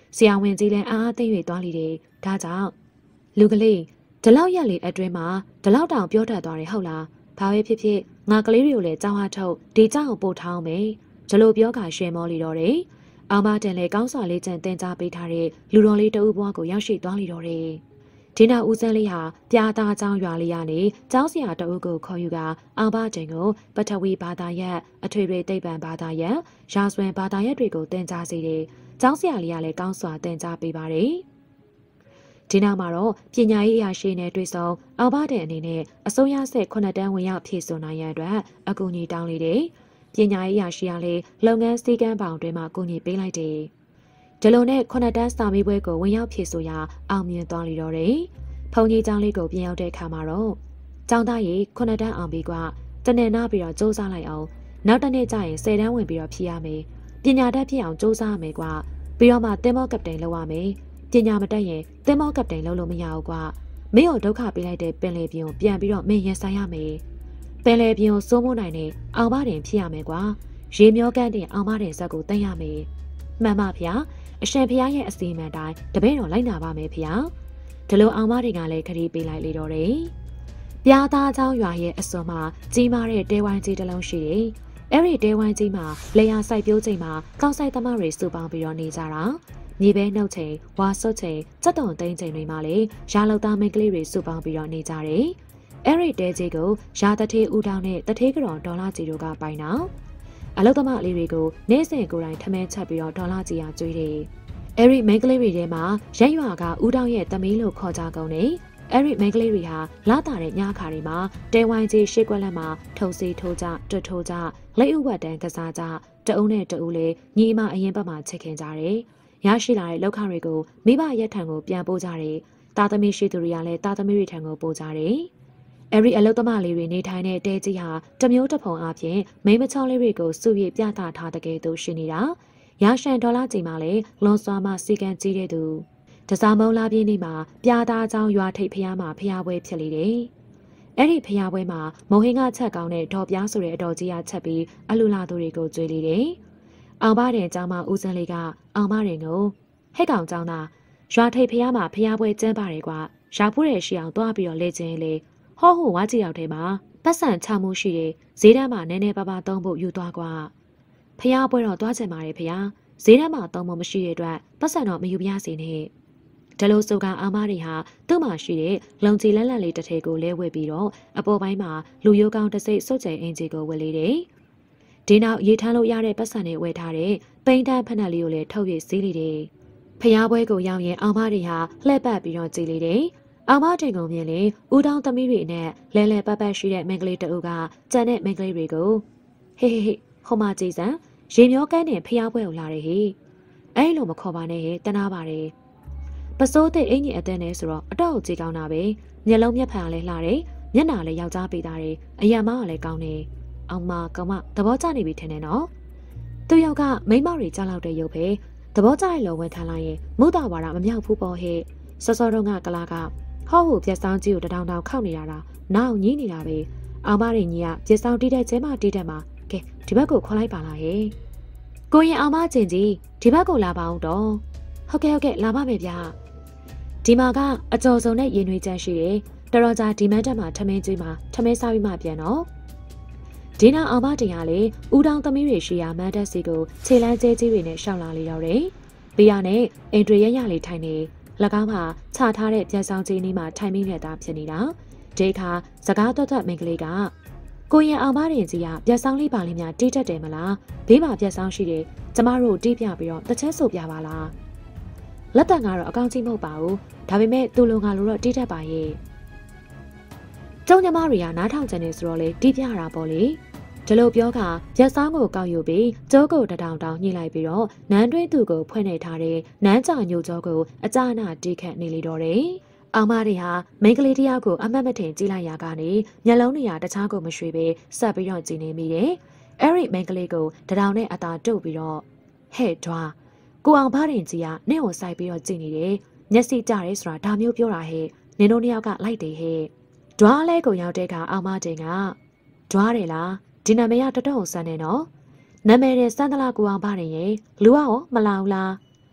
A: ဆရာဝန်ကြီးလည်းအားသိမ့်၍သွားလိတယ်ဒါကြောင့်လူကလေးဒီလောက်ရက်လေးအတွင်းမှာဒီလောက်တောင်ပြောတတ်သွားတယ်ဟုတ်လားဘာပဲဖြစ်ဖြစ်ငါကလေးတွေကိုလည်းကြောင်းအားထုတ်ဒီကြောင်ပို့ထောင်းမယ်ဒီလိုပြောကရှယ်မောလီတော့တယ်အောင်မတန်လည်းကောင်းစွာလေးကျန်တင်ကြားပေးထားတဲ့လူတော်လေးတအုပ်ဘွားကိုရောက်ရှိသွားလိတော့တယ်ဒီနောက်ဦးစန်းလေးဟာပြာသားချောင်းရွာလေးကနေကျောင်းဆရာတအုပ်ကိုခေါ်ယူကအောင်မတန်ကိုပထဝီဘာသာရပ်အထွေထွေသိပ္ပံဘာသာရပ်ရာဇဝင်ဘာသာရပ်တွေကိုတင်ကြားစေတယ်ကျောင်းဆရာလေးကလည်းကောင်းစွာတင်ကြားပေးပါတယ်ဒီနောက်မှာတော့ပညာရေးအရာရှိနဲ့တွေ့ဆုံအောင်မတန်အနေနဲ့အစိုးရဆက်9တန်းဝင်ရောက်ဖြည့်ဆို့နိုင်ရန်အတွက်အကူအညီတောင်းလိုက်တယ်ပညာရေးအရာရှိကလည်းလုပ်ငန်းစည်းကမ်းပေါင်းတွင်မှကူညီပေးလိုက်တယ်။ဒီလိုနဲ့9တန်းစာမေးပွဲကိုဝင်ရောက်ဖြည့်ဆို့ရာအောင်မြင်သွားလိတော့တယ်။ဖုန်ကြီးကျောင်းလေးကိုပြင်ရောက်တဲ့အခါမှာတော့ကျောင်းသားကြီး9တန်းအောင်ပြီးကတနေ့နာပြီးတော့စူးစမ်းလိုက်အောင်နောက်တစ်နေ့ကျရင်10တန်းဝင်ပြီးတော့ဖြည့်ရမယ်။ပညာတတ်ဖြစ်အောင်စူးစမ်းရမယ်ကွာ။ပြီးတော့မှသင်္ဘောကပတိန်လုပ်ရမယ်။ပညာမတတ်ရင်သင်္ဘောကပတိန်လုပ်လို့မရဘူးကွာ။မင်းတို့ဒုက္ခပေးလိုက်တဲ့ပင်လယ်ပြင်ကိုပြန်ပြီးတော့မင်းရင်ဆိုင်ရမယ်။ပင်လယ်ပြင်ကိုစိုးမိုးနိုင်တဲ့အောင်မတင်ဖြစ်ရမယ်ကွာရေမျောကန်းတင်အောင်မတင်ဇက်ကိုတင်ရမယ်မှန်ပါဗျာအရှင်ဖျားရဲ့အစီအမံတိုင်းတပည့်တော်လိုက်နာပါမယ်ဗျာဒီလိုအောင်မတွေကလည်းခရီးပေးလိုက်လေတော့တယ်ပြားသားချောင်းရွာရဲ့အစွန်မှာကြီးမားတဲ့တဲဝိုင်းကြီးတစ်လုံးရှိတယ်အဲ့ဒီတဲဝိုင်းကြီးမှာလေယာစိုက်ပျိုးချိန်မှာကောက်ဆိုင်သမားတွေစုပေါင်းပြီးတော့နေကြတာမြေပဲနှုတ်ချိန်ဝါစွတ်ချိန်စက်တုံသိန်းချိန်တွေမှာလေရာလောက်သားမိန်းကလေးတွေစုပေါင်းပြီးတော့နေကြတယ်အဲ့ဒီတဲကြီးကိုရာတထေးဦးတောင်းနဲ့တထေးကြော်ဒေါ်လာကြီးတို့ကပိုင်တာအလုသမားလေးတွေကိုနေ့စဉ်ကိုယ်တိုင်ထမင်းချက်ပြီးတော့ဒေါ်လာကြီးရကျွေးတယ်အဲ့ဒီမိန်းကလေးတွေထဲမှာရက်ရွာကဦးတောင်းရဲ့သမီးလို့ခေါ်ကြကုန်တယ်အဲ့ဒီမိန်းကလေးတွေဟာလာတာတဲ့ညခါတွေမှာတဲဝိုင်းကြီးရှေ့ကွက်လက်မှာထုံစီထိုးကြတွတ်ထိုးကြလက်ဥဝတ်တန်းကစားကြတအုံးနဲ့တအူးလေးညီမအရင်ဘက်မှာချစ်ခင်ကြတယ်ရရှိလာတဲ့လောက်ခတွေကိုမိဘရက်ထံကိုပြန်ပို့ကြတယ်တာသမီရှိသူတွေကလည်းတာသမီတွေထံကိုပို့ကြတယ်အဲ့ဒီအလုသမားလေးတွေနေထိုင်တဲ့တဲကြီးဟာတမျိုးတစ်ဖုံအပြင်မိမချောင်းလေးတွေကိုစုရည်ပြသထားတဲ့ကဲသို့ရှိနေတာရရှန်ဒေါ်လာကြီးမှလည်းလွန်စွာမှစီကံကြီးတဲ့သူတစားမုံလာပြင်းနေမှာပြာသားချောင်းရွာထိပ်ဖျားမှာဖျားပွဲဖြစ်လေတယ်အဲ့ဒီဖျားပွဲမှာမုံဟင်းကချက်ကောင်းတဲ့ဒေါ်ပြားဆိုတဲ့အတော်ကြီးကချက်ပြီးအလူလာသူတွေကိုကြွေးလေတယ်အောင်ပါတဲ့ကျောင်းမဦးစန်းလေးကအောင်မရင်ကိုဟဲ့ကောင်ကျောင်းသားရွာထိပ်ဖျားမှာဖျားပွဲကျင်းပါတယ်ကွာရောက်ဖို့ရရှိအောင်တွားပြီးတော့လေ့ကျင့်လေဟောဟိုဝါကြီးရောက်ထဲမှာပတ်စံချမှုရှိတယ်ဈေးတန်းမှာနည်းနည်းပါးပါးသုံးဖို့ယူသွားကွာဖျားပွဲတော့တွားချင်ပါတယ်ဖျားဈေးတန်းမှာသုံးဖို့မရှိတဲ့အတွက်ပတ်စံတော့မယူပြစေနဲ့ဒလိုဆိုကအာမတွေဟာသူ့မှာရှိတဲ့လုံကြီးလက်လက်လေးတစ်ထည်ကိုလဲဝဲပြီးတော့အပေါ်ပိုင်းမှာလူရိုးကောင်းတစ်စိတ်စွတ်ကျဲအင်ဂျီကိုဝယ်လေတယ်ဒီနောက်ရေထမ်းလို့ရတဲ့ပတ်စံတွေဝယ်ထားတဲ့ပိန်တန်းဖက်နှက်လေးကိုလည်းထုတ်ရစည်းလေတယ်ဖျားပွဲကိုရောက်ရင်အာမတွေဟာလှည့်ပတ်ပြီးတော့ကြည်လေတယ်အောင်မတင်ကုန်မြင်လေဦးတောင်းသမီးတွေနဲ့လဲလဲပတ်ပတ်ရှိတဲ့မင်္ဂလေးတအုပ်ကကြံတဲ့မင်္ဂလေးတွေကိုဟေးဟေးဟိုမကြည်စံရေမျောကန်းတင်ဖျားပွဲကိုလာတယ်ဟေ့အဲ့လိုမခေါ်ပါနဲ့ဟဲ့တနာပါတယ်ပစိုးတဲ့အင်ကြီးအသက်နဲ့ဆိုတော့အတော့ကိုကြည်ကောင်းတာပဲမျက်လုံးမျက်ဖန်ကလည်းလှတယ်မျက်နှာလည်းယောက်ျားပေးတာတယ်အယံမကလည်းကောင်းတယ်အောင်မကောင်မသဘောကျနေပြီထင်တယ်နော်သူယောက်ကမိန်းမတွေကြားလောက်တဲ့ရုပ်ပဲသဘောကျတဲ့လုံဝင်ခံလိုက်ရင်မုဒ္ဒဝါဒမမြောက်ဘူးပေါ့ဟဲ့စောစောတုန်းကကလာကဟောဟိုပြက်ဆောင်ကြီးကိုတောင်ခောက်နေတာလားနောက်ညင်းနေတာပဲအောင်မရင်ကြီးကပြက်ဆောင်တီးတဲ့ကျဲမတီးတဲ့မှာကဲဒီဘက်ကိုခေါ်လိုက်ပါလားဟဲ့ကိုရင်အောင်မချင်းကြီးဒီဘက်ကိုလာပါအောင်တော့ဟုတ်ကဲ့လာပါမယ်ဗျာဒီမှာကအကျော်စုံနဲ့ရင်နွေးချမ်းရှိတယ်တော်တော်ကြာဒီမန်းတက်မှာထမင်းကျွေးမှာထမင်းစားပြီးမှပြန်တော့ဒီနောက်အောင်မတင်ရလေဦးတောင်သမီးတွေရှိရာမန်းတက်စီကိုခြေလန်းကျဲကြီးတွေနဲ့ရှောက်လာလေတော့တယ်ပြီးရနဲ့အင်တွေရရလေးထိုင်နေ၎င်းမှာချထားတဲ့ပြန်ဆောင်ကြီးနီးမှာထိုင်မိနေတာဖြစ်နေတာဒီခါစကားတော်မင်္ဂလေးကကိုရင်အောင်မရင်ကြီးကပြန်ဆောင်လေးပါလေးများတီးတတ်တယ်မလားဘေးမှာပြန်ဆောင်ရှိတယ်ကျမတို့တီးပြပြီးတော့တစ်ချက်ဆိုပြပါလားလက်တန်ကတော့အကောင့်ကြီးမဟုတ်ပါဘူးဒါပေမဲ့သူ့လုံငါလိုတော့တီးတတ်ပါရဲ့ကျုံညီမတွေကနားထောင်ကြနေဆိုတော့လေတီးပြတာပေါ့လေဒီလိုပြောကရက်ဆောင်ကိုကောက်ယူပြီးကျိုးကိုတောင်ညှိလိုက်ပြီးတော့နန်းတွင်းသူကိုဖွင့်နေထားတဲ့နန်းကြောင်ညိုကျောကိုအကြနာတီးခတ်နေလေတော့တယ်။အောင်မတွေဟာမိန်းကလေးတယောက်ကိုအမတ်မထင်ကြည့်လိုက်ရကနေမျက်လုံးတွေကတခြားကိုမရွှေပဲဆက်ပြီးတော့ကြည့်နေမိတယ်။အဲ့ဒီမိန်းကလေးကိုတောင်နဲ့အသာတုပ်ပြီးတော့ဟဲ့တွားကိုအောင်ဖားတင်ကြီးကနင့်ကိုစိုက်ပြီးတော့ကြည့်နေတယ်။မျက်စိကြရဲဆိုတာဒါမျိုးပြောတာဟဲ့နင်တို့နှစ်ယောက်ကလိုက်တယ်ဟဲ့။တွားလဲကိုရောက်တဲ့အခါအောင်မတင်ကတွားတယ်လားဒီနာမည်ကတော်တော်ဆန်းနေနော်နာမည်နဲ့စန်းသလားကိုအောင်ပါတယ်ရေလူကရောမလာဘူးလား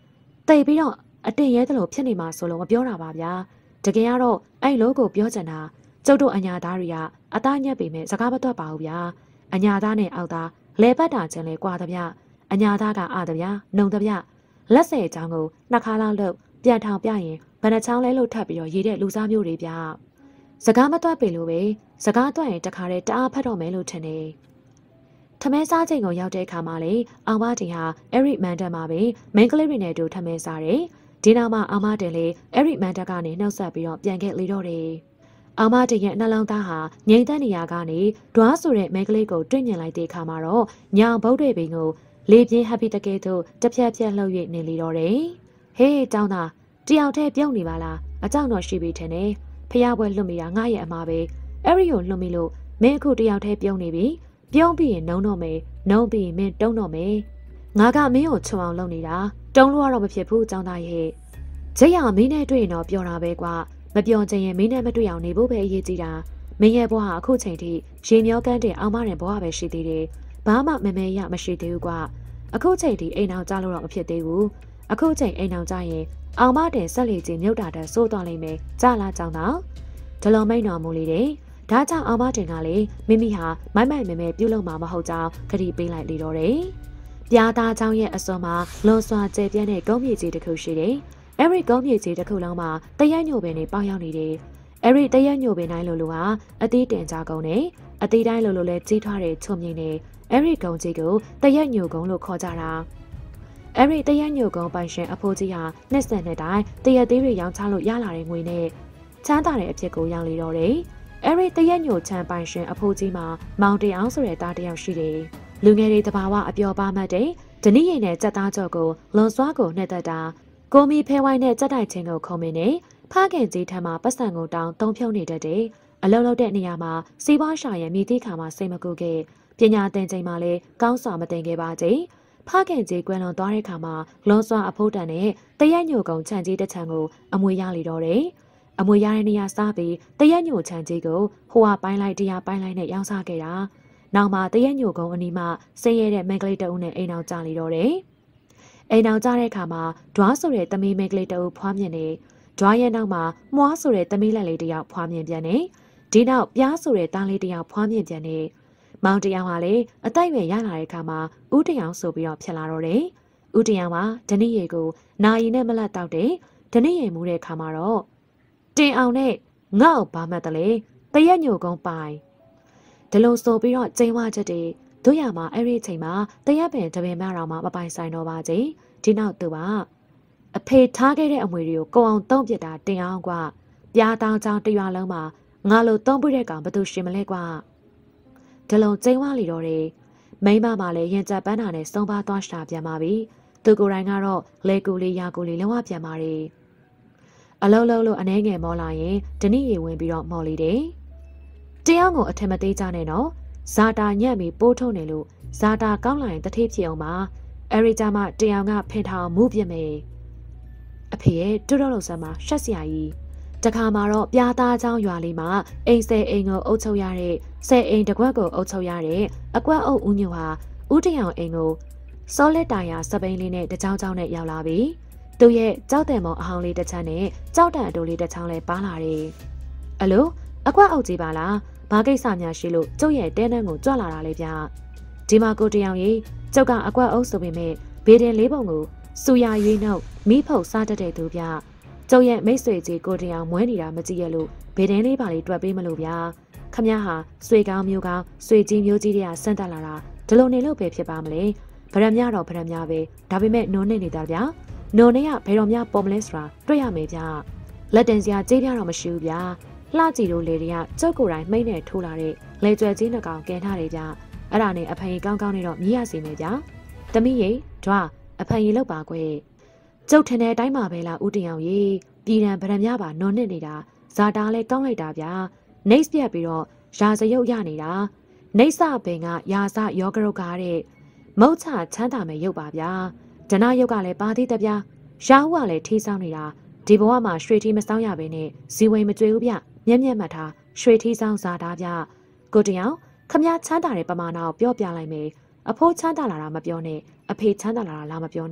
A: တိတ်ပြီးတော့အတင်ရဲတယ်လို့ဖြစ်နေမှာဆိုလို့မပြောတာပါဗျာတကယ်ကတော့အဲ့လိုကိုပြောချင်တာကျုပ်တို့အညာသားတွေကအသားညက်ပေမဲ့စကားမတွက်ပါဘူးဗျာအညာသားနဲ့အောက်သားလဲပတ်တာချင်းလဲကွာတဗျအညာသားကအာတဗျနှုံတဗျလက်ဆယ်ချောင်းကိုနှစ်ခါလောက်လှုပ်ပြန်ထောင်ပြရင်ဘယ်နှချောင်းလဲလို့ထပ်ပြီးတော့ရေးတဲ့လူစားမျိုးတွေဗျစကားမတွက်ပေလို့ပဲစကားတွက်ရင်တခါတည်းတအားဖတ်တော့မယ်လို့ထင်တယ်ထမဲစားချိန်ကိုရောက်တဲ့အခါမှာလေအောင်မတင်ဟာအဲ့ဒီမန်တက်မှာပဲမင်းကလေးတွေနဲ့တူထမဲစားတယ်ဒီနောက်မှာအောင်မတင်လေအဲ့ဒီမန်တက်ကနေနှုတ်ဆက်ပြီးတော့ပြန်ခဲ့လေတော့တယ်အောင်မတင်ရဲ့နှလုံးသားဟာငြိမ်သက်နေရကနေဒွားဆိုတဲ့မင်းကလေးကိုတွေ့မြင်လိုက်တဲ့အခါမှာတော့ညောင်ဘုတ်တွေပင်ကိုလေပြင်းဟပ်ပြီးတကယ်သို့တစ်ဖြက်ဖြက်လှုပ်၍နေလေတော့တယ်ဟေးကျောင်းသားတယောက်တည်းပြုံးနေပါလားအကြောင်းတော့ရှိပြီထင်တယ်ဖျားပွဲလွတ်မိတာငါရဲ့အမှားပဲအဲ့ဒီကိုလွတ်မိလို့မင်းအခုတယောက်တည်းပြုံးနေပြီပြုံးပြီးရင်နှုံတော့မယ်နှုံပြီးရင်မင်းတုံးတော့မယ်ငါကမင်းကိုချုံအောင်လုပ်နေတာတုံးလို့ကတော့မဖြစ်ဘူးကျောင်းသားရဲ့ဂျိတ်ရမင်းနဲ့တွေ့ရင်တော့ပြောတာပဲကွာမပြောချင်ရင်မင်းနဲ့မတွေ့အောင်နေဖို့ပဲအရေးကြီးတာမင်းရဲ့ဘဝဟာအခုချိန်ထိရေမျောကန်းတဲ့အောင်မတဲ့ဘဝပဲရှိသေးတယ်ဘာမှမမဲရမရှိသေးဘူးကွာအခုချိန်ထိအိမ်အောင်ကြလို့တော့မဖြစ်သေးဘူးအခုချိန်အိမ်အောင်ကြရင်အောင်မတဲ့ဆက်လေချင်းမြုပ်တာတဲ့စိုးသွားလိမ့်မယ်ကြလားကျောင်းသားဒလုံမိန်တော်မူလေတဲ့ဒါကြောင့်အောင်မတင်ကလေမိမိဟာမိုက်မိုက်မဲမဲပြုတ်လုံးမှာမဟုတ်ကြောင်းခရီးပေးလိုက်လေတော့တယ်ပြားသားเจ้าရဲ့အစောမှာလွန်စွာကျဲပြန့်တဲ့ကုန်းမြေကြီးတစ်ခုရှိတယ်အဲ့ဒီကုန်းမြေကြီးတစ်ခုလုံးမှာတရက်ညိုပင်တွေပေါက်ရောက်နေတယ်အဲ့ဒီတရက်ညိုပင်တိုင်းလိုလိုဟာအသီးတင်ကြကုန်တယ်အသီးတိုင်းလိုလိုလဲကြီးထွားတဲ့ချုံမြင့်နေအဲ့ဒီကုန်းကြီးကိုတရက်ညိုကုန်းလို့ခေါ်ကြတာအဲ့ဒီတရက်ညိုကုန်းပိုင်ရှင်အဖိုးကြီးဟာနှစ်ဆက်နှစ်တိုင်းတရက်သေးတွေရောင်းချလို့ရလာတဲ့ငွေနဲ့ချမ်းသာတဲ့အဖြစ်ကိုရောက်လေတော့တယ်အဲ့ဒီတရက်ညိုချမ်းပိုင်ရှင်အဖိုးကြီးမှာမောင်တအောင်ဆိုတဲ့သားတစ်ယောက်ရှိတယ်လူငယ်တွေတဘာဝအပျော်ပါမှတ်တဲ့ဒဏိရင်နဲ့စက်သားကြော်ကိုလွန်စွာကိုနှက်သက်တာကိုမီဖဲဝိုင်းနဲ့စက်တိုက်ချင်းကိုခုံမင်းနဲ့ဖခင်ကြီးထံမှာပတ်စံကိုတောင်းတုံဖြုံနေတတ်တယ်အလုံးလုံးတဲ့နေရာမှာစီးပွားရှာရဲ့မြည်တိခါမှာစိတ်မကူခဲ့ပညာသင်ချိန်မှာလည်းကောင်းစွာမသင်ခဲ့ပါကြဖခင်ကြီးကွယ်လွန်သွားတဲ့ခါမှာလွန်စွာအဖိုးတန်နဲ့တရက်ညိုကုံခြံကြီးတစ်ချံကိုအမွေရလေတော့တယ်အမွေရတဲ့နေရာစားပြီးတရက်ညိုခြံကြီးကိုဟိုဟာပိုင်းလိုက်တရားပိုင်းလိုက်နဲ့ရောင်းစားခဲ့တာနောက်မှာတရက်ညိုကုံအနီးမှာဆင်းရဲတဲ့မင်္ဂလိတအုပ်နဲ့အိမ်အောင်ကြလေတော့တယ်အိမ်အောင်ကြတဲ့အခါမှာဒွားဆိုတဲ့သမီးမင်္ဂလိတအုပ်ဖွားမြင်နေဒွားရဲ့နောက်မှာမွားဆိုတဲ့သမီးလက်လေးတစ်ယောက်ဖွားမြင်ပြန်နေဒီနောက်ပြားဆိုတဲ့သားလေးတစ်ယောက်ဖွားမြင်ပြန်နေမောင်တယောက်ဟာလည်းအတိုက်ရွယ်ရလာတဲ့အခါမှာဦးတယောက်ဆိုပြီးတော့ဖြစ်လာတော့တယ်ဦးတယောက်ဟာဓနိရေကိုနာရီနဲ့မလတ်တောက်တယ်ဓနိရေမူတဲ့အခါမှာတော့တင်အောင်နဲ့ငေါ့ဘာမှတ်တယ်လေတရက်ညိုကုန်းပိုင်ဒီလိုဆိုပြီးတော့ကျင်းဝချက်တွေတို့ရမှာအဲ့ဒီအချိန်မှာတရက်ပင်တပင်မတော်မှာမပိုင်ဆိုင်တော့ပါကြီးဒီနောက်သူကအဖေထားခဲ့တဲ့အမွေတွေကိုကိုအောင်တုံးပြစ်တာတင်အောင်ကွာပြားတောင်းချောင်းတရွာလုံးမှာငါလိုတုံးပြတဲ့ကောင်ဘသူရှင်မလဲကွာဒီလိုကျင်းဝလီတော့တယ်မိမမှလည်းရင်ကြပ်ပန်းတာနဲ့စုံပါသွားရှာပြန်ပါပြီသူကိုယ်တိုင်ကတော့လေကူလေးရာကူလေးလုံးဝပြန်ပါလေအလုံးလုံးလို့အနှဲငယ်မောလာရင်ဓနိရေဝင်ပြီးတော့မော်လီတယ်တရားကိုအထက်မသေးကြနဲ့နော်ဇာတာညံ့ပြီးပိုးထုတ်နေလို့ဇာတာကောင်းလာရင်တထေးဖြစ်အောင်ပါအဲရီကြမှာတရားကဖင်ထောင်မှုပြစ်မယ်အဖေရဲ့တွတ်တော့လို့ဆမ်းမှာရှက်စရာကြီးတခါမှာတော့ပြားသားချောင်းရွာလေးမှာအိမ်ဆယ်အိမ်ကိုအုပ်ချုပ်ရတဲ့ဆယ်အိမ်တစ်ခွက်ကိုအုပ်ချုပ်ရတဲ့အကွက်အုပ်ဦးညိုဟာဦးတရောင်အိမ်ကိုစောလက်တာယာစပိန်လေးနဲ့တကြောင်ကြောင်နဲ့ရောက်လာပြီသူရဲ့ကြောက်တယ်မောင်အဟောင်းလေးတစ်ချမ်းနဲ့ကြောက်တန်အတိုးလေးတစ်ချောင်းလဲပါလာတယ်အလိုအကွက်အုပ်ကြီးပါလားဘာကိစ္စများရှိလို့ကျုပ်ရဲ့တဲနှန်းကိုကြွလာတာလေဗျဒီမှာကိုတရောင်ကြီးကျုပ်ကအကွက်အုပ်ဆိုပေမဲ့ဘေးတင်လေးပုံကိုစူရရွေးနှုတ်မိဖုတ်စားတတ်တဲ့သူဗျကျုပ်ရဲ့မိတ်ဆွေကြီးကိုတရောင်မွဲနေတာမကြည့်ရလို့ဘေးတင်လေးပါလေးတွက်ပေးမလို့ဗျခမည်းဟာဆွေကောင်းမျိုးကောင်းဆွေကြီးမျိုးကြီးတွေကဆန့်တက်လာတာဒီလိုနေလို့ပဲဖြစ်ပါမလဲဗရမတော့ဗရမပဲဒါပေမဲ့နုံနေနေတာဗျနုံနေရဘယ်တော်များပေါ်မလဲဆိုတာတွေ့ရမယ်ဗျလက်တင်စရာကြေးပြတော့မရှိဘူးဗျလှကြည့်လို့လေတွေကကျုပ်ကိုယ်တိုင်မိမ့်နဲ့ထိုးလာတဲ့လေကျွဲကြီးနှစ်ကောင်ကင်ထားတယ်ဗျအဲ့ဒါနဲ့အဖန်ကြီးကောင်းကောင်းနဲ့တော့မြည်ရစီမယ်ဗျတမီးရေဒွာအဖန်ကြီးလောက်ပါကွယ်ကျုပ်ထင်တဲ့အတိုင်းပါပဲလားဦးတင်အောင်ရေပြည်ရန်ဗရမပါနုံနဲ့နေတာဇာတာလဲကောင်းလိုက်တာဗျနေစ်ပြက်ပြီးတော့ရာစရုပ်ရနေတာနေဆပင်ကရာစယောဂရုတ်ကားတဲ့မုတ်ချချမ်းသာမယ်ရုပ်ပါဗျာဒနာရုပ်ကလည်းပါသေးတဗျာရာဟုကလည်းထီးဆောင်နေတာဒီဘဝမှာရွှေထီးမဆောင်ရဘဲနဲ့ဇီဝင်မကြွေဘူးဗျမျက်မျက်မှတ်ထားရွှေထီးဆောင်စားတာဗျကိုတယောင်ခမချမ်းသာတဲ့ပမာဏကိုပြောပြလိုက်မယ်အဖိုးချမ်းသာလာတာမပြောနဲ့အဖေချမ်းသာလာတာလားမပြောနဲ့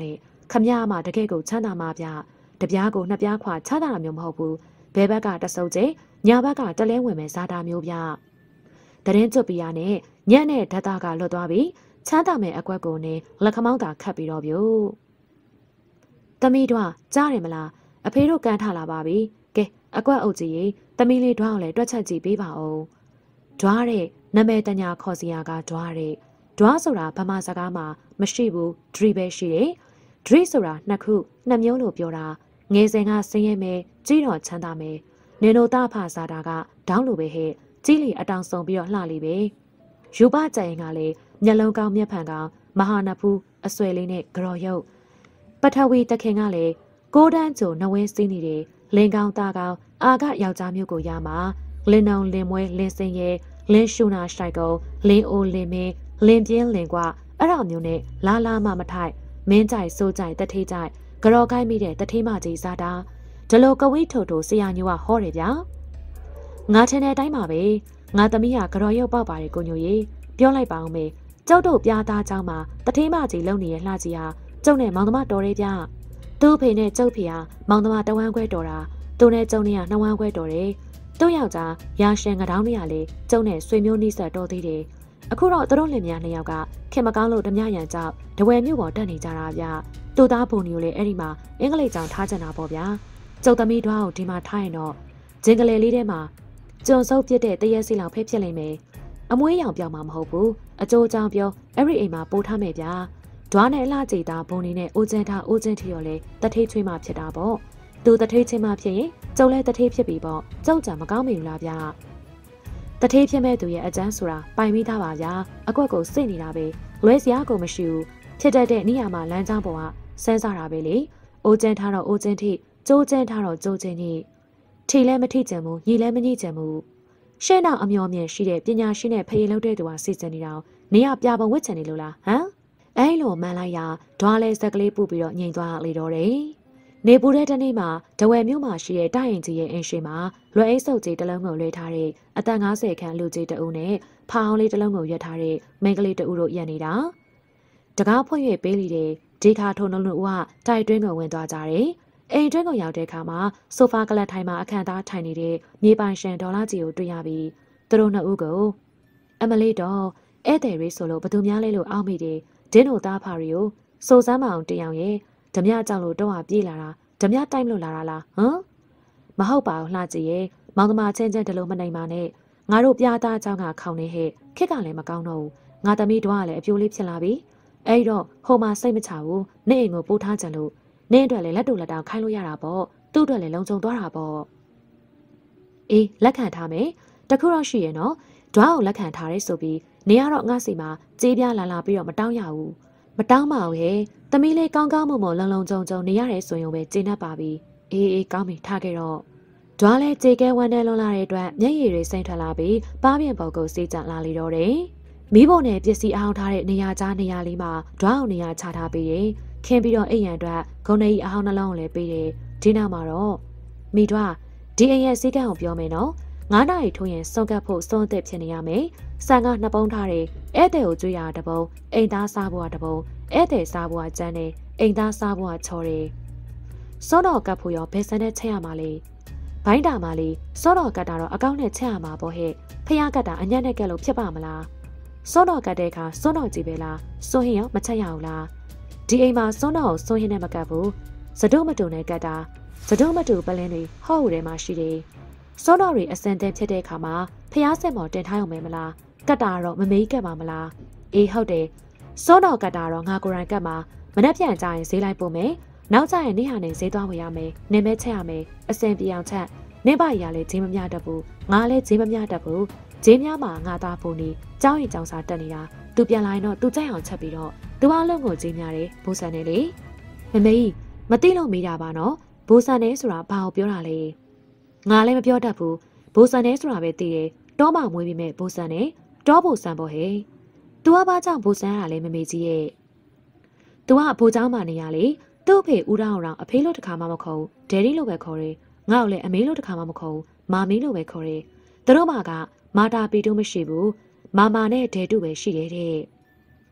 A: ခမရမှာတကယ့်ကိုချမ်းသာမှာဗျတပြားကိုနှစ်ပြားခွာချမ်းသာတာမျိုးမဟုတ်ဘူးဘဲဘက်ကတဆုပ်ကျဲညာဘက်ကတလဲဝင်မဲ့ဇာတာမျိုးဗျတရင်ကျွတ်ပြရနဲ့ညက်နဲ့ဓာတ်ကလွတ်သွားပြီးချမ်းသာမဲ့အကွက်ကိုနဲ့လက်ခမောင်းသာခတ်ပြီးတော့ဗျသမီးတို့ကြားတယ်မလားအဖေတို့ကန်ထလာပါပြီကဲအကွက်အုပ်ကြီးရေသမီးလေးတို့အောင်လဲတွက်ချက်ကြည့်ပေးပါဦးဒွားတဲ့နာမည်တညာခေါ်စီယာကဒွားတဲ့ဒွားဆိုတာဗမာစကားမှာမရှိဘူးဒရီပဲရှိတယ်ဒရီဆိုတာနှစ်ခုနှစ်မျိုးလို့ပြောတာငယ်စဉ်ကဆင်းရဲမယ်ကြီးတော့ချမ်းသာမယ်နေနိုသားဖစားတာကဒေါင်းလိုပဲဟဲ့ကြီးလီအတောင်ဆုံပြီးတော့လှလီပဲယူပကြရင်ကလည်းမျက်လုံးကောင်းမျက်ဖန်ကောင်းမဟာနဖူးအဆွဲလေးနဲ့ကြော်ရုပ်ပထဝီတခင်ကလည်းကိုတန်းကျိုနှဝင်းစင်းနေတယ်လင်းကောင်းသားကောင်းအာကယောက်ျားမျိုးကိုရမှာလင်းနှောင်လင်းမွဲလင်းစင်ရဲလင်းရှူနာရှိုက်ကုံလင်းအိုလင်းမင်းလင်းပြင်းလင်းကွအဲ့ဒါမျိုးနဲ့လာလာမမထိုက်မင်းကြိုက်စိုးကြိုက်တထေးကြိုက်ကြော်ကိုင်းမိတဲ့တထေးမကြီးစားတာဒီလိုကဝိထို့ထို့ဆရာညိုကဟောတယ်ဗျာငါထင်တဲ့အတိုင်းပါပဲငါသမီးကကြော်ရုပ်ပေါက်ပါတယ်ကိုညိုရေပြောလိုက်ပါအောင်မေကျုပ်တို့ပြားသားเจ้าမှာတထေးမကြီးလုံနေရလှကြီးဟာကျုပ်နဲ့မောင်သမားတော်တယ်ဗျသူ့ဖေနဲ့ကျုပ်ဖေဟာမောင်သမားတဝမ်းခွဲတော်တာသူနဲ့ကျုံနဲ့ကနှဝမ်းခွဲတော်တယ်သူ့ယောက်ျားရာရှင်ကတောင်းနေရလေကျုံနဲ့ဆွေမျိုးနှိစက်တော်သေးတယ်အခုတော့သူတို့လင်မယားနှစ်ယောက်ကခင်မကောင်းလို့ဓမြရန်ကြောက်တဝဲမြို့ပေါ်တက်နေကြတာဗျသူ့သားဘုံမျိုးလေအဲ့ဒီမှာအင်္ဂလိပ်ကြောင်ထားကြတာပေါ့ဗျာကျုပ်သမီးတို့ကိုဒီမှာထားရင်တော့ဂျင်ကလေးလေးထဲမှာကျုံစုပ်ပြစ်တဲ့တရက်စီလောက်ဖဲဖြစ်လိမ့်မယ်အမွေးရောင်ပြောင်းမှာမဟုတ်ဘူးအကျိုးကြောင့်ပြောအဲ့ဒီအိမ်မှာပို့ထားမယ်ဗျာဒွားနဲ့အလှကြည်သားဘုံနေနဲ့အိုးကျန်းထားအိုးကျန်းထီရော်လေတထေးချွေးမှဖြစ်တာပေါ့သူတထေးချင်းမှဖြစ်ရင်ကျုံလဲတထေးဖြစ်ပြီပေါ့ကျုံကြမကောင်းမိဘူးလားဗျာတထေးဖြစ်မဲ့သူရဲ့အကျန်းဆိုတာပိုင်ပြီးသားပါဗျာအကွက်ကိုစိတ်နေတာပဲလွဲစရာကိုမရှိဘူးဖြစ်တတ်တဲ့နေရာမှာလမ်းကြောင်းပေါ်ကဆန်းစားတာပဲလေအိုးကျန်းထားတော့အိုးကျန်းထီကျိုးကျန်းထားတော့ကျိုးကျန်းထီထီလဲမထိကျန်ဘူးညီလဲမညှိကျန်ဘူးရှင်းတော့အမျော်မြင်ရှိတဲ့ပညာရှိနဲ့ဖရေလုပ်တဲ့သူကစီစဉ်နေတာနေရပြပုံဝစ်ချင်နေလို့လားဟမ်အဲ့လိုမှန်လိုက်ရဒွားလဲစက်ကလေးပူပြီးတော့ငြိမ်သွားလေတော့တယ်နေပူတဲ့တနေ့မှာဒဝယ်မြို့မှာရှိတဲ့တိုက်ရင်ကြီးရဲ့အင်းရှိမှာလွယ်အိတ်စုပ်ကြီးတစ်လုံးကိုလွှဲထားတဲ့အသက်50ခန့်လူကြီးတအုပ်နဲ့ဖာအောင်လေးတစ်လုံးကိုရွက်ထားတဲ့မိန်းကလေးတအုပ်တို့ရက်နေတာတကားဖွင့်၍ပေးလိတဲ့ဒီခါထုံလုံးတို့ကတိုက်တွင်းကိုဝင်သွားကြတယ်အိမ်တွင်းကိုရောက်တဲ့အခါမှာဆိုဖာကလပ်ထိုင်မှာအခန့်သားထိုင်နေတဲ့မြေပိုင်ရှင်ဒေါ်လာကြီးကိုတွေ့ရပြီးသူတို့နှစ်ဦးကိုအမလေးတော့ဧည့်သည်ရေးဆိုလို့ဘသူများလဲလို့အောက်မိတယ်ဒင်းတို့သားဖာရီကိုစိုးစမ်းမအောင်တရားရဲ့ဓမြကြောင့်လို့တော့ပြေးလာတာဓမြတိုက်လို့လာတာလားဟမ်မဟုတ်ပါဘူးလှကြည့်ရဲ့မောင်သမားချင်းချင်းတလုံးမနိုင်ပါနဲ့ငါတို့ပြားသားเจ้าကခေါင်းနေဟဲ့ခက်ကလည်းမကောင်းတော့ဘူးငါသမီးတို့ကလည်းအပြိုးလေးဖြစ်လာပြီအဲ့တော့ဟိုမှာစိတ်မချဘူးနေအိမ်ကိုပို့ထားကြလို့နင်းအတွက်လည်းလက်တူလက်တောင်ခိုင်းလို့ရတာပေါ့သူ့အတွက်လည်းလုံခြုံသွားတာပေါ့အေးလက်ခံထားမယ်တခုတော့ရှိရဲ့နော်ဒွားကိုလက်ခံထားရဲဆိုပြီးနေရတော့ငါစီမှာကြေးပြားလာလာပြီးတော့မတောင်းရဘူးမတောင်းပါဘူးဟဲ့သမီးလေးကောင်းကောင်းမွန်မွန်လုံလုံခြုံခြုံနေရတယ်ဆိုရင်ပဲကျေနပ်ပါပြီအေးအေးကောင်းပြီထားခဲ့တော့ဒွားလဲကြေကဲဝမ်းတဲလွန်လာတဲ့အတွက်မျက်ရည်တွေစိမ့်ထွက်လာပြီးပါးပြင်ပေါ်ကိုစေးကြလာလေတော့တယ်မီးပုံနဲ့ပစ္စည်းအောင်ထားတဲ့နေရာကြားနေရာလေးမှာဒွားအောင်နေရာချထားပြီးရင်ခင်းပြီးတော့အိမ်ရန်အတွက်ဂုံနေကြီးအဟောင်းနှလုံးကိုလည်းပေးတယ်ဒီနောက်မှာတော့မိဒွားဒီအိမ်ရဲ့စီးကံကိုပြောမယ်နော်9နာရီထိုးရင်စုံကပ်ဖို့စွန့်အသက်ဖြစ်နေရမယ်ဆန်ကနှစ်ပုံးထားတယ်ဧည့်သည်ကိုကြွေးရတပုံအိမ်သားစားဖို့ကတပုံဧည့်သည်စားဖို့ကကျန်းတယ်အိမ်သားစားဖို့ကချော်တယ်စောတော်ကပ်ဖို့ရောဘယ်စံနဲ့ချက်ရမှာလဲဘိုင်းတာမှာလေစောတော်ကပ်တာတော့အကောင့်နဲ့ချက်ရမှာပေါ့ဟဲ့ဖះကပ်တာအညံ့နဲ့ကပ်လို့ဖြစ်ပါမလားစောတော်ကပ်တဲ့အခါစောတော်ကြည့်ပဲလားစိုးရင်ရောမချက်ရဘူးလားဒီအိမ်မှာစောတော်ကိုစိုးရင်နဲ့မကပ်ဘူးစဒုမတူနဲ့ကပ်တာစဒုမတူပလင်းတွေဟော့ဟူထဲမှာရှိတယ်စောတော်တွေအစင်တဲ့ဖြစ်တဲ့အခါမှာဖះဆက်မော်တင်ထားရုံပဲမလားကတ်တာတော့မမေးကတ်ပါမလားအေးဟုတ်တယ်စောတော်ကတ်တာတော့ငါကိုယ်တိုင်ကတ်မှာမနှက်ပြန်ကြရင်ဈေးလိုက်ပို့မယ်နောက်ကျရင်နေဟာနေဈေးသွားဝယ်ရမယ်နေမဲချက်ရမယ်အစင်ပြေအောင်ချက်နေပါရလဲဈေးမမျှတဘူးငါလည်းဈေးမမျှတဘူးဈေးများမှာငါသားဖို့နေကြောင်းရင်ကြောင်းစားတက်နေတာသူပြန်လာရင်တော့သူကြိုက်အောင်ချက်ပြီးတော့သူအလုံးကိုဈေးများတယ်ဘိုးဆန်နေလေမမေးမသိလို့မေးတာပါနော်ဘိုးဆန်နေဆိုတာဘာကိုပြောတာလဲငါလည်းမပြောတတ်ဘူးဘိုးဆန်နေဆိုတာပဲသိတယ်တောမမွေးပြီးမဲ့ဘိုးဆန်နေတောဘိုးဆန်ပေါ့ဟဲ့သူကဘာကြောင့်ဘိုးဆန်ရတာလဲမမေကြီးရဲ့သူကဘိုးเจ้าမနေရလေသူ့အဖေဦးတောင်အောင်အဖေလို့တခါမှမခေါ်ဘူးဒယ်ဒီလို့ပဲခေါ်တယ်ငါ့ကိုလည်းအမေလို့တခါမှမခေါ်ဘူးမာမီလို့ပဲခေါ်တယ်သူတို့မကမာတာပီတူးမရှိဘူးမာမာနဲ့ဒဲတူပဲရှိတယ်တဲ့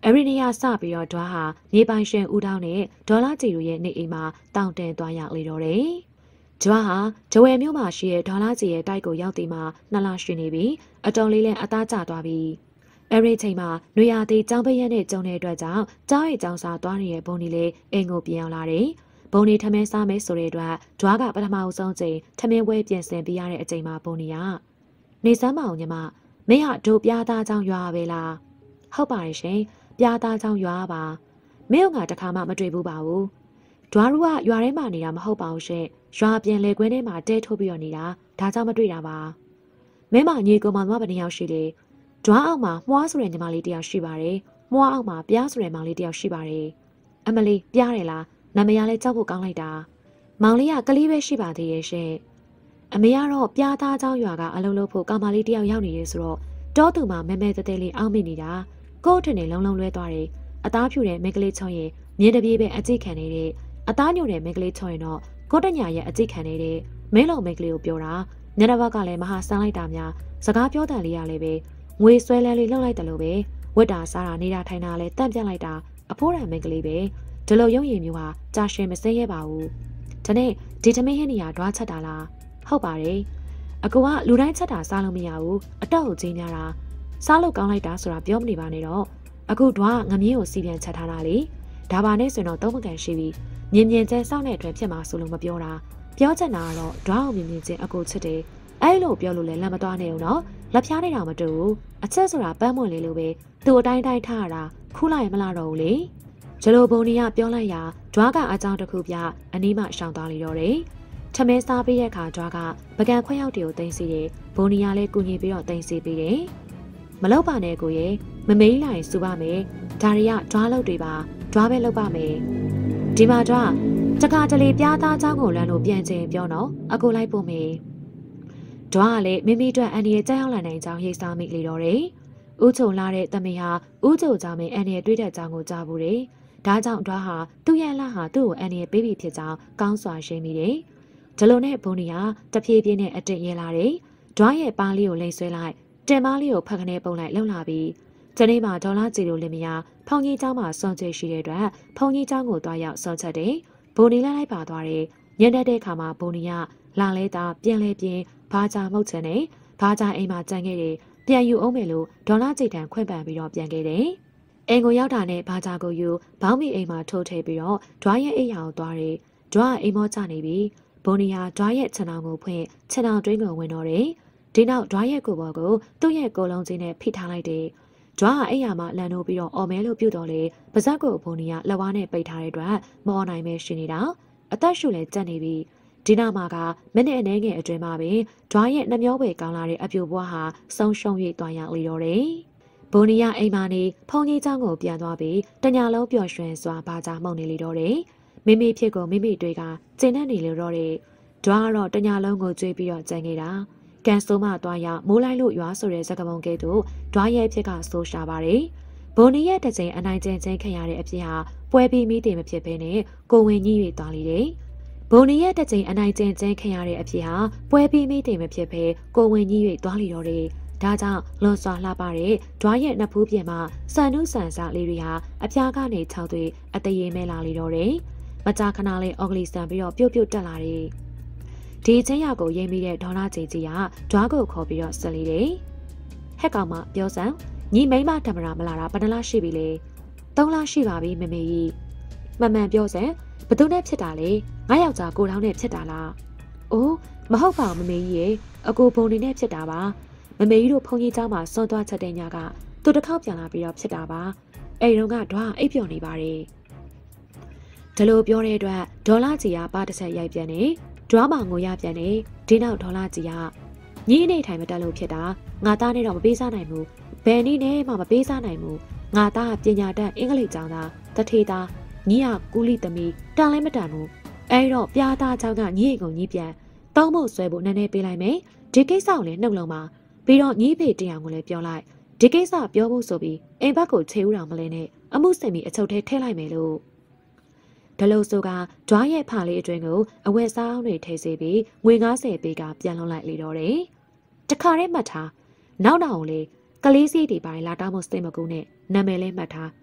A: အဲ့ဒီနေ့ကစပြီးတော့ဒွားဟာမြေပိုင်ရှင်ဦးတောင်းနဲ့ဒေါ်လာကြည်တို့ရဲ့နေအိမ်မှာတောင်တင်သွားရောက်လေတော့တယ်။ဒွားဟာဂျဝယ်မြို့မှာရှိတဲ့ဒေါ်လာကြည်ရဲ့တိုက်ကိုရောက်ဒီမှာ2လရှိနေပြီ။အတော်လေးလည်းအသားကျသွားပြီ။အဲ့ဒီချိန်မှာနွေရာသီကျောင်းပရက်နဲ့ကျုံတဲ့အတွက်ကြောင့်ကျောင်းရဲ့ကျောင်းစာသွားနေတဲ့ဘုံဒီလေးအိမ်ကိုပြန်ရောက်လာတယ်။ဘုံဒီထမင်းစားမယ်ဆိုတဲ့အတွက်ဒွားကပထမအဆုံးချိန်ထမင်းပွဲပြင်ဆင်ပေးရတဲ့အချိန်မှာဘုံဒီကနေစမ်းမအောင်ညီမမင်းဟာဒိုပြားသားချောင်းရွာပဲလားဟုတ်ပါတယ်ရှင်ပြားသားချောင်းရွာပါမင်းကတခါမှမတွေ့ဘူးပါဘူးဒွားရူကရွာထဲမှာနေတာမဟုတ်ပါဘူးရှင်ရွာပြန်လေကွင်းထဲမှာတဲထိုးပြီးတော့နေတာဒါကြောင့်မတွေ့တာပါမင်းမညီကောင်မဘယ်နှယောက်ရှိလဲဒွားအောက်မှာမွားဆိုတဲ့ညီမလေးတယောက်ရှိပါတယ်မွားအောက်မှာပြားဆိုတဲ့မောင်လေးတယောက်ရှိပါတယ်အမလီပြားတယ်လားနာမည်လည်းကြောက်ဖို့ကောင်းလိုက်တာမောင်လေးကကလေးပဲရှိပါသေးရဲ့ရှင်အမေကတော့ပြားသားချောင်းရွာကအလုံးလုံးဖို့ကောင်မလေးတယောက်ရောက်နေတယ်ဆိုတော့တောသူမှာမဲမဲတဲတဲလေးအောင်းမိနေတာကို့ထင်နေလုံးလုံးလွဲသွားတယ်အသားဖြူတဲ့မိန်းကလေးချောင်းရဲ့မြင်းတပြေးပဲအကြိတ်ခံနေတဲ့အသားညိုတဲ့မိန်းကလေးချောင်းရင်တော့ကို့တညာရဲ့အကြိတ်ခံနေတဲ့မင်းလုံးမိန်းကလေးကိုပြောတာညနေဘက်ကလည်းမဟာဆန်းလိုက်တာများစကားပြောတန်လေးရလည်းပဲငွေဆွဲလဲလေးလှုပ်လိုက်တယ်လို့ပဲဝတ်တာစားတာနေတာထိုင်တာလည်းတန့်ပြန့်လိုက်တာအဖိုးရံမိန်းကလေးပဲဒီလိုရုံရည်မျိုးဟာကြာရှည်မစဲရဲပါဘူးဒါနဲ့ဒီသမီးဟင်းနေရဓွားချက်တာလားဟုတ်ပါတယ်အကူကလူတိုင်းချက်တာစားလို့မရဘူးအတော့ကိုချင်းများတာစားလို့ကောင်းလိုက်တာဆိုတာပြောမနေပါနဲ့တော့အခုဓွားငမြင်းကိုစီပြန်ချက်ထားတာလေဒါပါနဲ့ဆိုရင်တော့သုံးမကန်ရှိပြီမြင်မြင်ကျဲစောင့်တဲ့အတွက်ဖြစ်မှာဆိုလို့မပြောတာပြောချင်တာကတော့ဓွားအောင်မြင်မြင်ချင်းအကူချစ်တယ်အဲ့လိုပြောလို့လည်းလက်မသွားနဲ့ဦးနော်လက်ဖြားနေတာမတူဘူးအချက်ဆိုတာပန်းမွင့်လေးလိုပဲသူ့အတိုင်းတိုင်းထားရတာခူးလိုက်မလားတော့ဘူးလေဂျလိုဘုံနီကပြောလိုက်ရာဓွားကအကြောင်းတစ်ခုပြအနီးမှရှောင်သွားလိတော့တယ်ထမင်းစားပြီးတဲ့အခါဓွားကပကံခွက်ရောက်တွေကိုတင်စီတယ်ဘုံနီကလည်းကူညီပြီးတော့တင်စီပေးတယ်မလောက်ပါနဲ့ကိုရဲ့မမေးလိုက်စူပါမယ်ဒါတွေကဓွားလုပ်တွေပါဓွားပဲလုပ်ပါမယ်ဒီမှာဓွားတခါတလေပြားသားเจ้าကိုလမ်းလို့ပြန်ချင်ပြောတော့အကူလိုက်ဖို့မေဓွားကလည်းမိမိအတွက်အန်ဒီရဲ့ကြောက်ရောက်လာနိုင်ကြောင်းရိတ်စားမိလေတော့တယ်ဦးချုံလာတဲ့တမီဟာဦးချုံကြောင့်မင်းအန်ဒီရဲ့တွေးတဲ့ကြောင်းကိုကြားဘူးတယ်ဒါကြောင့်ဓွားဟာသူ့ရဲ့လှဟာသူ့ကိုအန်ဒီရဲ့ပေးပြီးဖြစ်ကြောင်းကောင်းစွာရှင်းမိတယ်ဒီလိုနဲ့ဘုံနီဟာတဖြည်းဖြည်းနဲ့အတင့်ရဲလာတယ်ဓွားရဲ့ပါးလေးကိုလိမ့်ဆွဲလိုက်တင်မားလေးကိုဖက်ကနေပုံလိုက်လှုပ်လာပြီးဒီနေ့မှာဒေါ်လာကြည်လိုလင်မယားဖောင်ကြီးเจ้าမှာစွန့်ချွေရှိတဲ့အတွက်ဖောင်ကြီးเจ้าကိုတွားရောက်ဆွန့်ချက်တယ်ဘုံနီလိုက်ပါသွားတယ်ညနေတဲ့အခါမှာဘုံနီကလာလဲတာပြန်လဲပြင်းဘာကြမှုတ်ချင်တယ်ဘာကြအိမ်မှာကြံခဲ့တယ်ပြန်ယူအောင်မယ်လို့ဒေါ်လာကြည်တန်ခွင့်ပန်ပြီးတော့ပြန်ခဲ့တယ်အိမ်ကိုရောက်တာနဲ့ဘာကြကိုယူဘောင်းမီအိမ်မှာထိုးထည့်ပြီးတော့ဓွားရဲ့အိမ်ရာကိုသွားတယ်ဓွားအိမ်မောချနေပြီဘုံနီဟာဓွားရဲ့ခြံအောင်ကိုဖွင့်ခြံအောင်တွင်းကိုဝင်တော့တယ်ဒီနောက်ဓွားရဲ့ကိုဘော်ကိုသူ့ရဲ့ကိုလုံးချင်းနဲ့ဖိထားလိုက်တယ်ဓွားဟာအိမ်ရာမှာလန်နိုးပြီးတော့အော်မဲလို့ပြုတ်တော့လေပါဇက်ကိုဘုံနီကလက်ဝါးနဲ့ပိတ်ထားတဲ့အတွက်မအော်နိုင်ပဲရှိနေတာအသက်ရှူလဲကြက်နေပြီဒီနောက်မှာကမိနစ်အနည်းငယ်အတွင်းမှာပင်ဓွားရဲ့နှမျောပဲကောင်းလာတဲ့အပြိုဘွားဟာဆုံးရှုံး၍တွားရောက်လေတော့တယ်ဘုံနီကအိမ်မှာနေဖုန်ကြီးเจ้าကိုပြန်သွားပြီးတညာလုံးပျော်ရွှင်စွာဘာသာမှုန်နေလေတော့တယ်မိမိဖြစ်ကိုမိမိတွေကကျင်းနေနေလို့တော့တယ်ဓွားကတော့တညာလုံးကိုကြွေးပြီးတော့ကြံနေတာကန်ဆိုးမသွားရမိုးလိုက်လို့ရွာဆိုတဲ့စကပုံကဲ့သို့ဓွားရဲ့ဖြစ်ကဆိုးရှာပါတယ်ဘုံနီရဲ့တစ်ချိန်အနိုင်ကျင့်ချင်းခံရတဲ့အဖြစ်ဟာပွဲပြီးမိတယ်မဖြစ်ဘဲနဲ့ကိုဝင်ကြီး၍သွားလေတယ်ဘုံနီရဲ့တစ်ချိန်အနိုင်ကျင့်ချင်းခံရတဲ့အဖြစ်ဟာပွဲပြီးမိတယ်မဖြစ်ဘဲကိုဝင်ကြီး၍သွားလေတော့တယ်ဒါကြောင့်လွန်စွာလှပတဲ့ဓွားရဲ့နှစ်ဖူးပြင်မှာစံနုဆန်စားလေးတွေဟာအပြားကနေခြောက်သွေးအတရေမဲလာလေတော့တယ်မကြာခဏလေးအော်ဂလီဆန်ပြီးတော့ပြုတ်ပြုတ်တက်လာတယ်ဒီချင်းရောက်ကိုရိမ့်ပြီးတဲ့ဒေါ်လာကြီးကြီးကဓွားကိုခေါ်ပြီးတော့ဆက်လေတယ်ဟက်ကောင်မပြောစမ်းညီမိမဓမ္မရာမလာတာဘယ်နှလားရှိပြီလဲ3လရှိပါပြီမမေကြီးမှန်မှန်ပြောစမ်းဘသူနဲ့ဖြစ်တာလဲငါယောက်ျားကိုတောင်းနဲ့ဖြစ်တာလားအိုးမဟုတ်ပါဘူးမမေကြီးရေအကိုဘုံနေနဲ့ဖြစ်တာပါမမေကြီးတို့ဖုန်ကြီးเจ้าမှာစွန့်သွားချက်တဲ့ညကသူတစ်ခေါက်ပြန်လာပြီးတော့ဖြစ်တာပါအဲ့တုန်းကဓွားအိပ်ပျော်နေပါတယ်ဒီလိုပြောတဲ့အတွက်ဒေါ်လာကြီးကပါတစ်ချက်ရိုက်ပြန်နေဓွားမောင်ကိုရပြန်နေဒီနောက်ဒေါ်လာကြီးကညီအနေထိုင်မတက်လို့ဖြစ်တာငါသားနဲ့တော့မပေးစားနိုင်ဘူးဘယ်နည်းနဲ့မှမပေးစားနိုင်ဘူးငါသားပညာတတ်အင်္ဂလိပ်ကျောင်းသားတထေသားညီကကူလီသမီးတန်လဲမတန်ဘူးအဲ့တော့ပြားသားเจ้าကညီအိမ်ကိုညီပြန်တောင်းဖို့ဆွဲဖို့နည်းနည်းပေးလိုက်မယ်ဒီကိစ္စကိုလည်းနှုတ်လုံးပါပြီးတော့ညီဖေတရားကိုလည်းပြောလိုက်ဒီကိစ္စပြောဖို့ဆိုပြီးအိမ်ဘက်ကိုခြေဦးတော်မလဲနဲ့အမှုစင်ပြီးအချုပ်ထဲထည့်လိုက်မယ်လို့ဒလို့ဆိုကဓွားရဲ့ဖာလေးအတွင်းကိုအဝက်စားအောင်တွေထည့်စေပြီးငွေ90ပေးကပြန်လွှတ်လိုက်လေတော့တယ်တခါတည်းမှတ်ထားနောက်တော့လေကလေးစီးတီပိုင်းလာတောင်းမစိတ်မကူနဲ့နာမည်လေးမှတ်ထား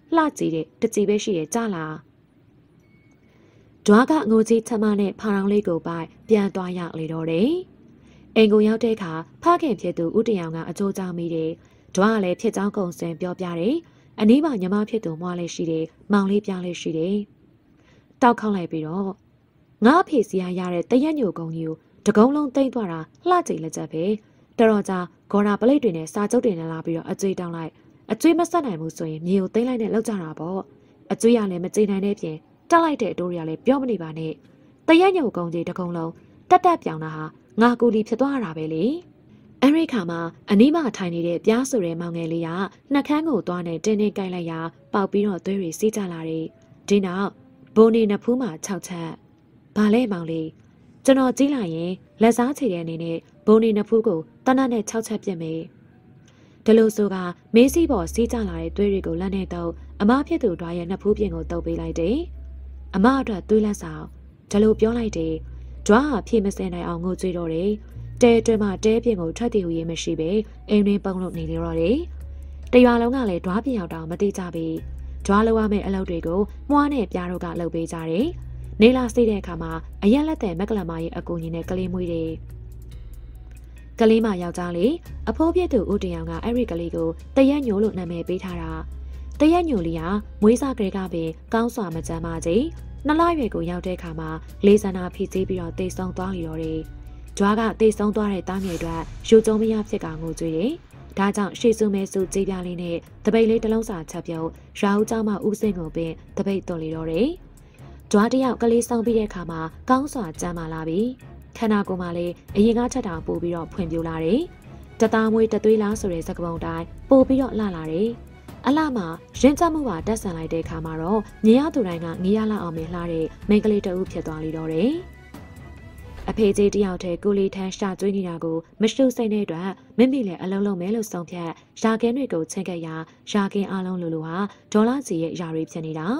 A: လှကြည့်တဲ့တကြည်ပဲရှိရဲ့ကြားလားဒွားကငိုကြီးချမနဲ့ဖာရောင်လေးကိုပိုက်ပြန်သွားရောက်လေတော့တယ်အိမ်ကိုရောက်တဲ့အခါဖခင်ဖြစ်သူဦးတရောင်ကအကျိုးကြောင့်မိတယ်ဒွားကလည်းဖြစ်ကြောင်းကုံစင်ပြောပြတယ်အနီးမှာညီမဖြစ်သူမွားလေးရှိတယ်မောင်လေးပြားလေးရှိတယ်တောက်ခေါက်လိုက်ပြီးတော့ငါအဖေစီရရတဲ့တရက်ညိုကုံကြီးကိုတကုံးလုံးတိမ့်သွားတာလှကြည့်လက်ချက်ပဲတော်တော်ကြာဂေါ်ရာပလိတ်တွေနဲ့စာကျုပ်တွေနဲ့လာပြီးတော့အကျွေးတောင်းလိုက်အကျွေးမဆက်နိုင်ဘူးဆိုရင်မြေကိုသိမ့်လိုက်နဲ့လောက်ကြတာပေါ့အကျွေးရလည်းမကြိနိုင်တဲ့ပြင်တက်လိုက်တဲ့အတိုးတွေကလည်းပြောမနေပါနဲ့တရက်ညိုကုံကြီးတကုံးလုံးတက်တက်ပြောင်တာဟာငါကူလီဖြစ်သွားတာပဲလေအရိခါမှာအနီးမှာထိုင်နေတဲ့ပြားဆိုတဲ့မောင်ငယ်လေးကနှက်ခမ်းကိုသွားနဲ့တင်းတင်းကိုက်လိုက်ရာပေါက်ပြီးတော့သွေးတွေစီးကြလာတယ်ဒီနောက်ဘိုးနေနဖူးမှာ6ချက်ဘာလဲမောင်လေးကျွန်တော်ကြည့်လိုက်ရင်လက်စားချေတဲ့အနေနဲ့ဘိုးနေနဖူးကိုတနတ်နဲ့6ချက်ပြစ်မယ်ဒီလိုဆိုကမေးစီပေါ်စီးကြလာတဲ့သွေးတွေကိုလက်နဲ့တော့အမဖြစ်သူတွားရဲ့နဖူးပြင်ကိုတုပ်ပေးလိုက်တယ်အမအတွက်သွေးလက်ဆောင်ဒီလိုပြောလိုက်တယ်ဒွားဟာဖြည့်မစင်နိုင်အောင်ငိုကြွေးတော့တယ်တဲတွင်မှတဲပြင်ကိုထွက်တည်ဟူရေးမရှိပဲအိမ်တွင်ပုံလို့နေလေတော့တယ်တရွာလုံးကလည်းဒွားပြင်ရောက်တော့မသိကြပြီဒွားလိုရမယ့်အလုပ်တွေကိုမွားနဲ့ပြားတို့ကလုပ်ပေးကြတယ်နေလာစိတ်တဲ့အခါမှာအရက်လက်တဲ့မက်ကလမရဲ့အကူကြီးနဲ့ကလေးမွေးတယ်ကလေးမယောက်ျားလေးအဖိုးပြည့်သူဦးတရောင်ကအဲ့ဒီကလေးကိုတရက်ညိုလို့နာမည်ပေးထားတာတရက်ညိုလေးဟာမွေးစားကလေးကပင်ကောင်းစွာမကြမ်းပါကြီးနှစ်လရွယ်ကိုရောက်တဲ့အခါမှာလေးစန္ဒာဖိစီးပြီးတော့တိတ်ဆုံးသွားလီတော့တယ်ကြွားကတိတ်ဆုံးသွားတဲ့တားငယ်အတွက်ယူကျုံမရဖြစ်ကငိုကြွေးတယ်ဒါကြောင့်ရှေ့စုမဲစုကြေးပြားလေးနဲ့တပိတ်လေးတစ်လုံးစာချက်ပြုတ်ရာဦးเจ้าမဦးစင်ကိုပင်တပိတ်တော်လီတော့တယ်ကြွားတယောက်ကလေးဆောင်ပြီးတဲ့အခါမှာကောင်းစွာကြမ်းမာလာပြီခန္ဓာကိုယ်မှာလည်းအရင်ကချက်တောင်ပို့ပြီးတော့ဖွံ့ဖြိုးလာတယ်တသားမွေးတသွေးလားဆိုတဲ့စကားပုံတိုင်းပို့ပြီးတော့လှလာတယ်အလှမှာရင်ကျမှုပါတက်ဆန်လိုက်တဲ့အခါမှာတော့မြင်ရသူတိုင်းကငေးရလောက်အောင်မလှတဲ့မိန်းကလေးတဦးဖြစ်သွားလိတော့တယ်အဖေကြီးတယောက်တည်းကိုလီထန်းရှာကျွေးနေတာကိုမရှုစိတ်နဲ့အတွက်မိမိလည်းအလုံးလုံးမဲလို့ဆုံးဖြတ်ရာခင်းတွေကိုချင်းကပ်ရာရာခင်းအလုံးလိုလိုဟာဒေါ်လာစီရဲ့ယာရီဖြစ်နေတာ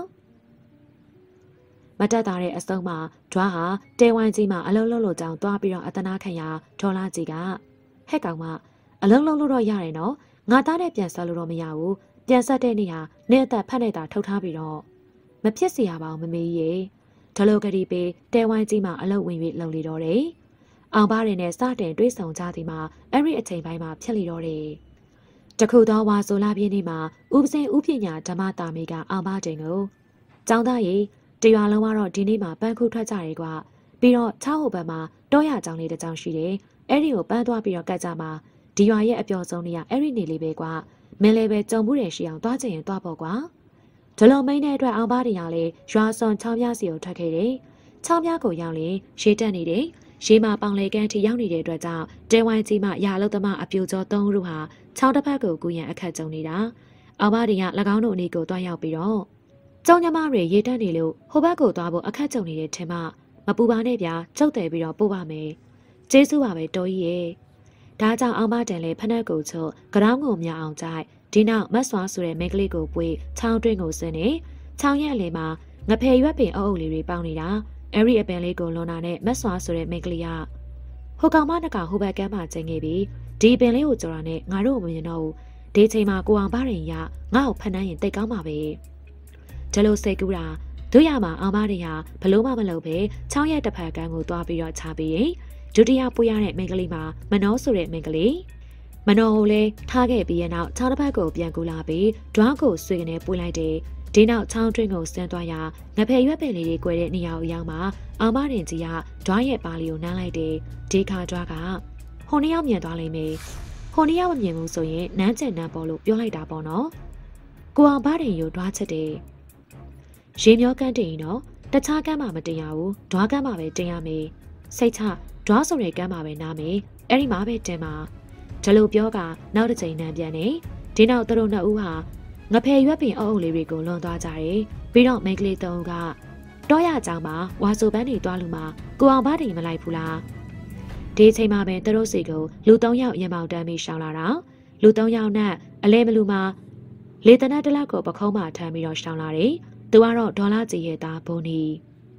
A: မတက်တာတဲ့အစုံမှာဒွားဟာတဲဝိုင်းကြီးမှာအလုံးလုံးလို့ကြောင်သွားပြီးတော့အတနာခံရာဒေါ်လာကြီးကဟက်ကောင်မအလုံးလုံးလို့တော့ရတယ်နော်ငါသားနဲ့ပြန်ဆက်လို့တော့မရဘူးပြန်ဆက်တဲ့နေ့ဟာနေအသက်ဖက်နေတာထုတ်ထားပြီးတော့မဖြစ်စီရပါဘူးမမေကြီးရေဒလိုကတိပေးတဲဝိုင်းကြီးမှာအလုတ်ဝင်၍လုံလေတော့တယ်အောင်ပါးတွေနဲ့စတင်တွေးဆောင်ကြသည်မှာအဲ့ဒီအချိန်ပိုင်းမှာဖြစ်လေတော့တယ်တခုသောဝါဆိုလာပြင်းနေ့မှာဥပစင်ဥပညာဓမ္မတာမေကအောင်ပါးတင်ကိုကျောင်းသားရေတရွာလုံးကတော့ဒီနေ့မှာပန်းခုထွက်ကြတယ်ကွာပြီးတော့6ဟိုဘက်မှာတောရကျောင်းလေးတစ်ကျောင်းရှိတယ်အဲ့ဒီကိုပန်းသွားပြီးတော့ကတ်ကြမှာဒီရွာရဲ့အပျော်ဆုံးနေရအဲ့ဒီနေလေးပဲကွာမင်းလည်းပဲကြုံမှုတယ်ရှိအောင်သွားချင်ရင်သွားပေါ့ကွာဒလုံးမိန်တဲ့အတွက်အောင်ပါးတင်ရလေရွာစွန်ချောင်းပြားစီကိုထွက်ခဲ့တယ်ချောင်းပြားကိုရောက်ရင်ရေတက်နေတယ်ရေမှာပေါင်လေကန်းထိရောက်နေတဲ့အတွက်ကြောင့်တဲဝိုင်းကြီးမှရာလုသမားအပြိုကျော်3ဦးဟာချောင်းတစ်ဖက်ကိုကူရန်အခက်ကြုံနေတာအောင်ပါးတင်က၎င်းတို့အနီးကိုတွားရောက်ပြီးတော့ကျောင်းညမတွေရေတက်နေလို့ဟိုဘက်ကိုသွားဖို့အခက်ကြုံနေတဲ့ထင်မှမပူပါနဲ့ဗျာကျုပ်တယ်ပြီးတော့ပို့ပါမယ်ကျေးဇူးပါပဲတော်ကြီးရဲ့ဒါကြောင့်အောင်ပါးတင်လေဖနက်ကိုချုပ်ကြောင်းကိုမြအောင်ကြိုက်ဒီနောက်မတ်စွာဆိုတဲ့မိန်းကလေးကိုပွေချောင်းတွင်းကိုဆင်းနေချောင်းရဲ့အလယ်မှာငဖယ်ရွက်ပင်အုပ်အုပ်လေးတွေပေါင်းနေတာအဲ့ဒီအပင်လေးကိုလွန်တာနဲ့မတ်စွာဆိုတဲ့မိန်းကလေးကဟိုကောင်မတကဟိုဘက်ကမ်းမှာကျင်ခဲ့ပြီးဒီပင်လေးကိုကြော်တာနဲ့ငါတို့မမြင်တော့ဘူးဒီချိန်မှာကိုအောင်ပါရင်ရငါ့ကိုဖန်နှမ်းရင်တိတ်ကောင်းပါပဲဒါလို့စိတ်ကူးတာတို့ရမှာအောင်ပါရင်ဟာဘလို့မှမလုပ်ပဲချောင်းရဲ့တစ်ဖက်ကမ်းကိုသွားပြီးတော့ချပြီးရင်ဒုတိယပွေရတဲ့မိန်းကလေးမှာမနှောဆိုတဲ့မိန်းကလေးမနော်ကိုလည်းထားခဲ့ပြီးရဲ့နောက်ချောင်းတစ်ဖက်ကိုပြန်ကူလာပြီးဒွားကိုဆွေကနေပွေလိုက်တယ်ဒီနောက်ချောင်းတွင်းကိုဆင်းသွားရာငဖယ်ရွက်ပင်လေးတွေကွဲတဲ့နေရာကိုရောက်မှာအောင်မရင်ကြီးကဒွားရဲ့ပါလီကိုနမ်းလိုက်တယ်ဒီခါဒွားကဟိုနှစ်ယောက်မြင်သွားလိမ့်မယ်ဟိုနှစ်ယောက်မမြင်ဘူးဆိုရင်နန်းကျင်နန်းပေါ်လို့ပြောလိုက်တာပေါ့နော်ကိုအောင်ပါရင်ကိုဒွားချက်တယ်ရေမျောကန်းတင်ရင်တော့တခြားကန်းမှမတင်ရဘူးဒွားကန်းမှပဲတင်ရမယ်စိတ်ချဒွားဆိုတဲ့ကန်းမှပဲနားမယ်အဲ့ဒီမှာပဲတင်ပါဒါလို့ပြောကနောက်တစ်ချိန်နန်းပြန်နေဒီနောက်သူတို့နှစ်ဦးဟာငဖယ်ရွက်ပင်အုပ်အုပ်လေးတွေကိုလွန်သွားကြတယ်ပြီးတော့မိန်းကလေးသုံးကတောရကြောင်မှာဝါဆိုပန်းတွေတွားလို့မှာကိုအောင်ပါတင်မလိုက်ဘူးလားဒီအချိန်မှာပဲသူတို့စီကိုလူ3ယောက်ရင်ပေါင်တန်းပြီးရှောင်းလာတာလူ3ယောက်နဲ့အလဲမလူမှာလေတနတ်တလက်ကိုပခုံးမှထမ်းပြီးတော့ရှောင်းလာတယ်သူကတော့ဒေါ်လာကြီးရဲ့သားဘုံနီ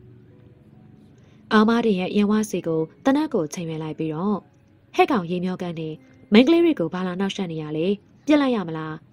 A: အောင်မတင်ရဲ့ရင်ဝါစီကိုတနတ်ကိုချိန်ရလိုက်ပြီးတော့ဟဲ့ကောင်ရေမျောကန်းနေမိန်းကလေးတွေကိုဘာလာနောက်ရှက်နေရလဲပြစ်လိုက်ရမလား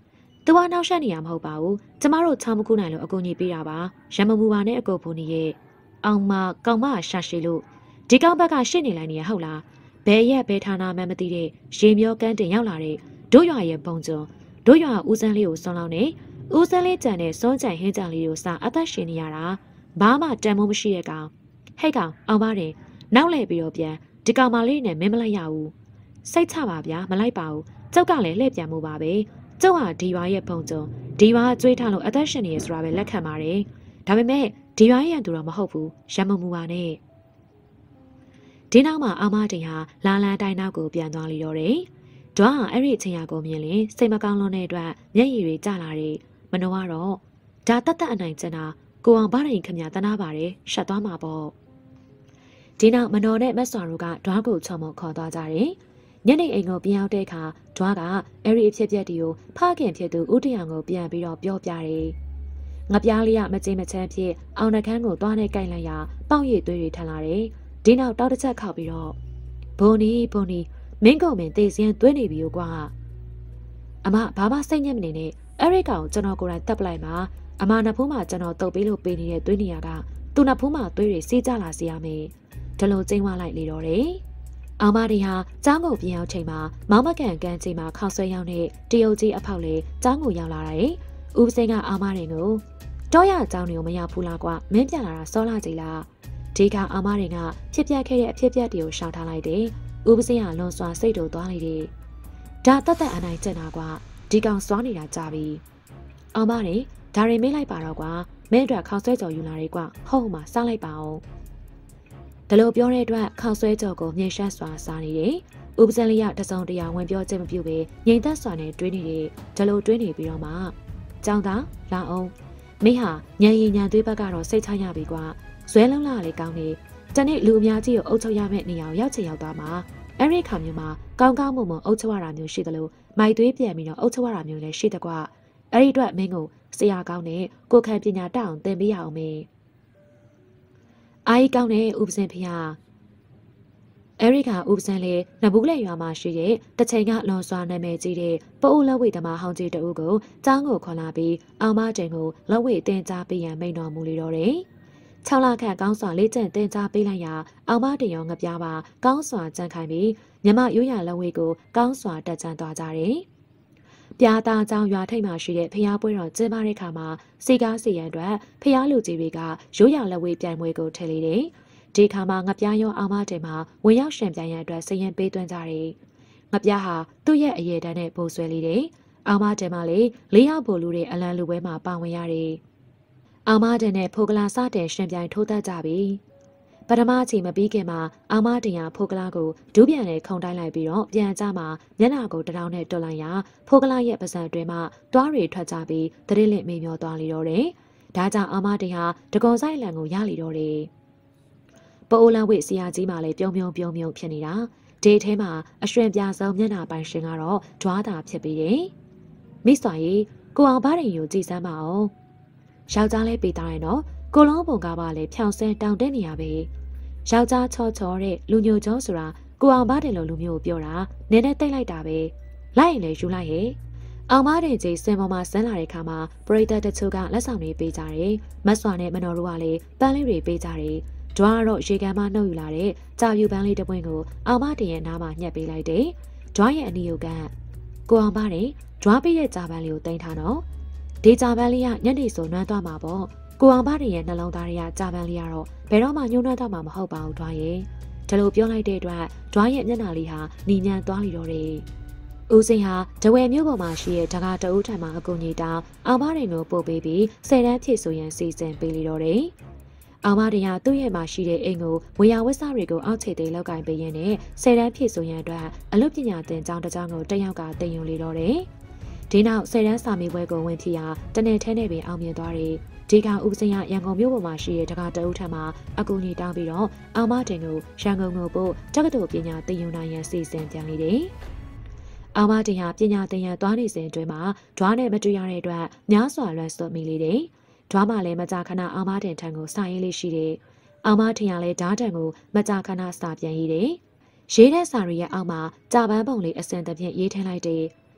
A: သူကနောက်ဆက်နေရမဟုတ်ပါဘူးကျမတို့ချောင်းမကူနိုင်လို့အကူကြီးပေးတာပါရမမူပါနဲ့အကူဘူးနေရဲ့အောင်မကောင်မရှာရှိလို့ဒီကောက်ဘက်ကရှစ်နေလိုက်နေရဟုတ်လားဘယ်ရက်ဘယ်ဌာနမှမသိတဲ့ရေမျောကန်းတင်ရောက်လာတဲ့တို့ရွာရဲ့ပုံစုံတို့ရွာဦးစန်းလေးကိုစွန့်လောင်းနေဦးစန်းလေးကြံတဲ့စွန့်ကြံဟင်းကြံလေးကိုစာအသက်ရှင်နေရတာဘာမှတန်မိုးမရှိတဲ့ကောင်ဟဲ့ကောင်အောင်ပါတယ်နောက်လဲပြီးတော့ပြန်ဒီကောင်မလေးနဲ့မင်းမလိုက်ရဘူးစိတ်ချပါဗျာမလိုက်ပါဘူးကျုပ်ကလည်းလှည့်ပြန်မှုပါပဲကျုပ်ဟာဒီရွာရဲ့ပုံစုံဒီရွာကျွေးထားလို့အသက်ရှင်နေရဆိုတာပဲလက်ခံပါတယ်ဒါပေမဲ့ဒီရွာရဲ့သူတော့မဟုတ်ဘူးရမမှုပါနဲ့ဒီနောက်မှာအမတင်ဟာလာလန်တိုင်းနောက်ကိုပြန်သွားလိတော့တယ်။ဒွားဟာအဲ့ဒီအချိန်ရာကိုမြင်ရင်စိတ်မကောင်းလွန်းတဲ့အတွက်မျက်ရည်တွေကျလာတယ်။မနှောကတော့ဒါတတ်အနိုင်ကျင်တာကိုအောင်ဘာရင်ခမတနာပါတယ်ရှက်သွားမှာပေါ့။ဒီနောက်မနှောနဲ့မက်ဆွာတို့ကဒွားကိုချုံမခေါ်သွားကြတယ်။ညနေအိမ်ကိုပြန်ရောက်တဲ့အခါဒွားကအဲ့ဒီအဖြစ်ပြက်တွေကိုဖခင်ဖြစ်သူဦးတရောင်ကိုပြန်ပြီးတော့ပြောပြတယ်။ငပြားလေးကမကြင်မချမ်းဖြစ်အောင်နှကန်းကိုသွားနဲ့ကြိုက်လိုက်ရပေါက်ရည်သွေးတွေထန်လာတယ်။ဒီနောက်တောက်တစ်ချက်ခောက်ပြီးတော့ဘုံနီမင်းကုန်မင်းတေးစင်းသွင်းနေပြီကွာအမဘာမှစိတ်ညစ်မနေနဲ့အဲ့ဒီကောင်ကျွန်တော်ကိုယ်တိုင်တက်ပလိုက်မှာအမနဖူးမှာကျွန်တော်တုပ်ပေးလို့ပေးနေတဲ့သွေးနေရကသူ့နဖူးမှာသွေးတွေစီးကြလာစေရမယ်ဒီလိုကျင်းဝလိုက်လေတော့တယ်အောင်မတွေဟာចောင်းကိုပြန်ရောက်ချိန်မှာမောင်မကန်ကန်ချိန်မှာခေါက်ဆွဲရောက်တဲ့တရုတ်ကြီးအဖောက်လေးចောင်းကိုရောက်လာတယ်ဦးစင်းကအောင်မတွေကိုတော့ရចောင်းတွေကိုမရောက်ဘူးလားကွာမင်းပြန်လာတာစောလာကြည်လားဒီကအောင်မတွေကဖြစ်ပျက်ခဲ့တဲ့အဖြစ်ပျက်တွေကိုရှောင်ထားလိုက်တယ်။ဦးပစင်းကလွန်စွာစိတ်တို့သွားလိုက်တယ်။ဒါတတ်အနိုင်ကျင်တာကွာဒီကောင်စွာနေတာကြပြီ။အောင်မတွေဒါတွေမေးလိုက်ပါတော့ကွာမင်းအတွက်ခေါက်ဆွဲကြော်ယူလာတယ်ကွာဟုတ်မှာစားလိုက်ပါအောင်။ဒါလို့ပြောတဲ့အတွက်ခေါက်ဆွဲကြော်ကိုမြင်ရှက်စွာစားနေတယ်။ဦးပစင်းလေးကတစုံတရာဝင်ပြောချက်မပြုဘဲငြိမ်သက်စွာနဲ့တွေးနေတယ်။ဒါလို့တွေးနေပြီးတော့မှကြောင်သားလာအောင်မင်းဟာညံရီညံသွေးဘက်ကတော့စိတ်ချရပြီကွာဇွဲလုံးလာလေကောင်းနေတနေ့လူအများကြီးကိုအုပ်ချုပ်ရမယ့်နေရာကိုရောက်ချင်ရောက်သွားမှာအဲ့ဒီခါမျိုးမှာကောင်းကောင်းမွန်မွန်အုပ်ချုပ်ရတာမျိုးရှိတယ်လို့မိုက်သွေးပြန်ပြီးတော့အုပ်ချုပ်ရတာမျိုးလည်းရှိတယ်ကွာအဲ့ဒီအတွက်မင်းကိုဆရာကောင်းနဲ့ကိုခံပညာတတ်အောင်သင်ပေးရအောင်မေအားကြီးကောင်းတဲ့ဥပစင်ဖေဟာအဲ့ဒီကဥပစင်လေးနဘူးလေရွာမှာရှိတဲ့တချိန်ကလွန်စွာနာမည်ကြီးတဲ့ပိုးလက်ဝိသမားဟောင်းကြီးတဦးကိုចောင်းကိုခေါ်လာပြီးအောင်မတင်ကိုလက်ဝိတင်ကြားပေးရန်မိန့်တော်မူလေတော့တယ်6လခန့်ကောင်းစွာလေးကျန်တင်ကြားပေးလိုက်ရာအောင်မတင်ရောငပြားပါကောင်းစွာကြံခိုင်ပြီးမြမရိုးရလက်ဝဲကိုကောင်းစွာတက်ကြံသွားကြတယ်။ပြားသားကြောင်ရွာထိပ်မှာရှိတဲ့ဖျားပွဲတော်ကျင်းပတဲ့အခါမှာစီကားစီရန်အတွက်ဖျားလူကြီးတွေကရိုးရလက်ဝဲပြိုင်ပွဲကိုထည့်လေတယ်။ဒီခါမှာငပြားရောအောင်မတင်မှာဝင်ရောက်ရှင်ပြိုင်ရန်အတွက်စရင်ပေးသွင်းကြတယ်။ငပြားဟာသူ့ရဲ့အရေးတန်းနဲ့ပို့ဆွဲလေတယ်။အောင်မတင်မှာလေ၄ယောက်ပို့လူတဲ့အလံလူပွဲမှာပါဝင်ရတယ်။အောင်မတင်နဲ့ဖိုကလာစတဲ့ရှင်ပြိုင်ထိုးတက်ကြပြီပထမအချိန်မပြီးခင်မှာအောင်မတင်ရဖိုကလာကိုဒူးပြန်နဲ့ခုံတိုင်းလိုက်ပြီးတော့ပြန်ကြမှာမျက်နှာကိုတရောင်းနဲ့တွတ်လိုက်ရာဖိုကလာရဲ့ပါးစံအတွင်းမှာတွားတွေထွက်ကြပြီးသတိလင့်မေ့မျောသွားလေတော့တယ်ဒါကြောင့်အောင်မတင်ဟာတကုံဆိုင်လန်ကိုရလေတော့တယ်ပိုးလန်ဝိဆရာကြီးမှလည်းပြုံဖြစ်နေတာဒေထဲမှာအရွှင်ပြဆုံးမျက်နှာပိုင်ရှင်ကတော့ဓွားတာဖြစ်ပြီးတယ်မိစွာကြီးကိုအောင်ဘားရင်ကိုကြည်စမ်းပါအောင်ယောက်ျားလေးပေးသားရင်တော့ကိုလုံးပုံကားပါလေဖြောင်ဆဲတောင်တက်နေရပဲယောက်ျားချောတဲ့လူညိုကျော်ဆိုတာကိုအောင်ဘားတယ်လို့လူမျိုးကိုပြောတာနင်းနဲ့တိတ်လိုက်တာပဲလိုက်ရင်လေယူလိုက်ရဲ့အောင်ဘားတယ်ကြီးစင်ပေါ်မှာဆန်းလာတဲ့ခါမှာပရိသတ်တချို့ကလက်ဆောင်တွေပေးကြတယ်မတ်စွာနဲ့မနော်တို့ကလည်းပန်းလေးတွေပေးကြတယ်ဒွားကတော့ရေကန်မှနှုတ်ယူလာတဲ့ကြာပြူပန်းလေးတစ်ပွင့်ကိုအောင်ဘားတယ်ရဲ့နားမှာညှက်ပေးလိုက်တယ်ဒွားရဲ့အနီယုတ်ကကိုအောင်ဘားတယ်ဒွားပေးတဲ့ကြာပန်းလေးကိုတင်ထားတော့ဒီကြာပန်းလေးကညနေဆိုနှွမ်းသွားမှာပေါ့ကိုအောင်ဘားရဲ့နှလုံးသားတွေကကြာပန်းလေးကတော့ဘယ်တော့မှညှိုးနှွမ်းသွားမှာမဟုတ်ပါဘူးဒွားရဲ့ဒါလိုပြောလိုက်တဲ့အတွက်ဒွားရဲ့မျက်နှာလေးဟာနီညံသွားလိတော့တယ်ဦးစိန်ဟာတဝယ်မြို့ပေါ်မှာရှိတဲ့ဓကာတအုပ်ထံမှာအကူကြီးတောင်းအောင်ဘားရင်ကိုပို့ပေးပြီး10တန်းဖြည့်ဆိုရန်စီစဉ်ပေးလိတော့တယ်အောင်ဘားရင်ကသူ့ရဲ့မှာရှိတဲ့အိမ်ကိုဝေယဝစ္စတွေကိုအောက်ခြေသေးလောက်ကင်ပေးရင်းနဲ့10တန်းဖြည့်ဆိုရန်အတွက်အလုပ်ပညာသင်ကျောင်းတစ်ကျောင်းကိုတက်ရောက်ကတင်ယူလိတော့တယ်ဒီနောက်10တန်းစာမေးပွဲကိုဝင်ဖြစ်ရာတနေ့ထဲနဲ့ပင်အောင်မြင်သွားတယ်ဒီကဦးစင်ရရန်ကုန်မြို့ပေါ်မှာရှိတဲ့တကာတအုပ်ထံမှာအကူကြီးတောင်းပြီးတော့အောင်မတင်ကိုရန်ကုန်ကိုပို့တက္ကသိုလ်ပညာသင်ယူနိုင်ရန်စီစဉ်ပြန်လေတယ်အောင်မတင်ဟာပညာသင်ရန်သွားနေစဉ်အတွင်းမှာဓွားနဲ့မတွေ့ရတဲ့အတွက်များစွာလွန်ဆွမိလေတယ်ဓွားမှလည်းမကြာခဏအောင်မတင်ထံကိုစာရေးလေးရှိတယ်အောင်မတင်ရလည်းဓာတ်တံကိုမကြာခဏစာပြန်ရေးတယ်ရေးတဲ့စာရီရဲ့အောက်မှာကြာပန်းပုံလေးအစင်တစ်ပြည့်ရေးထည့်လိုက်တယ်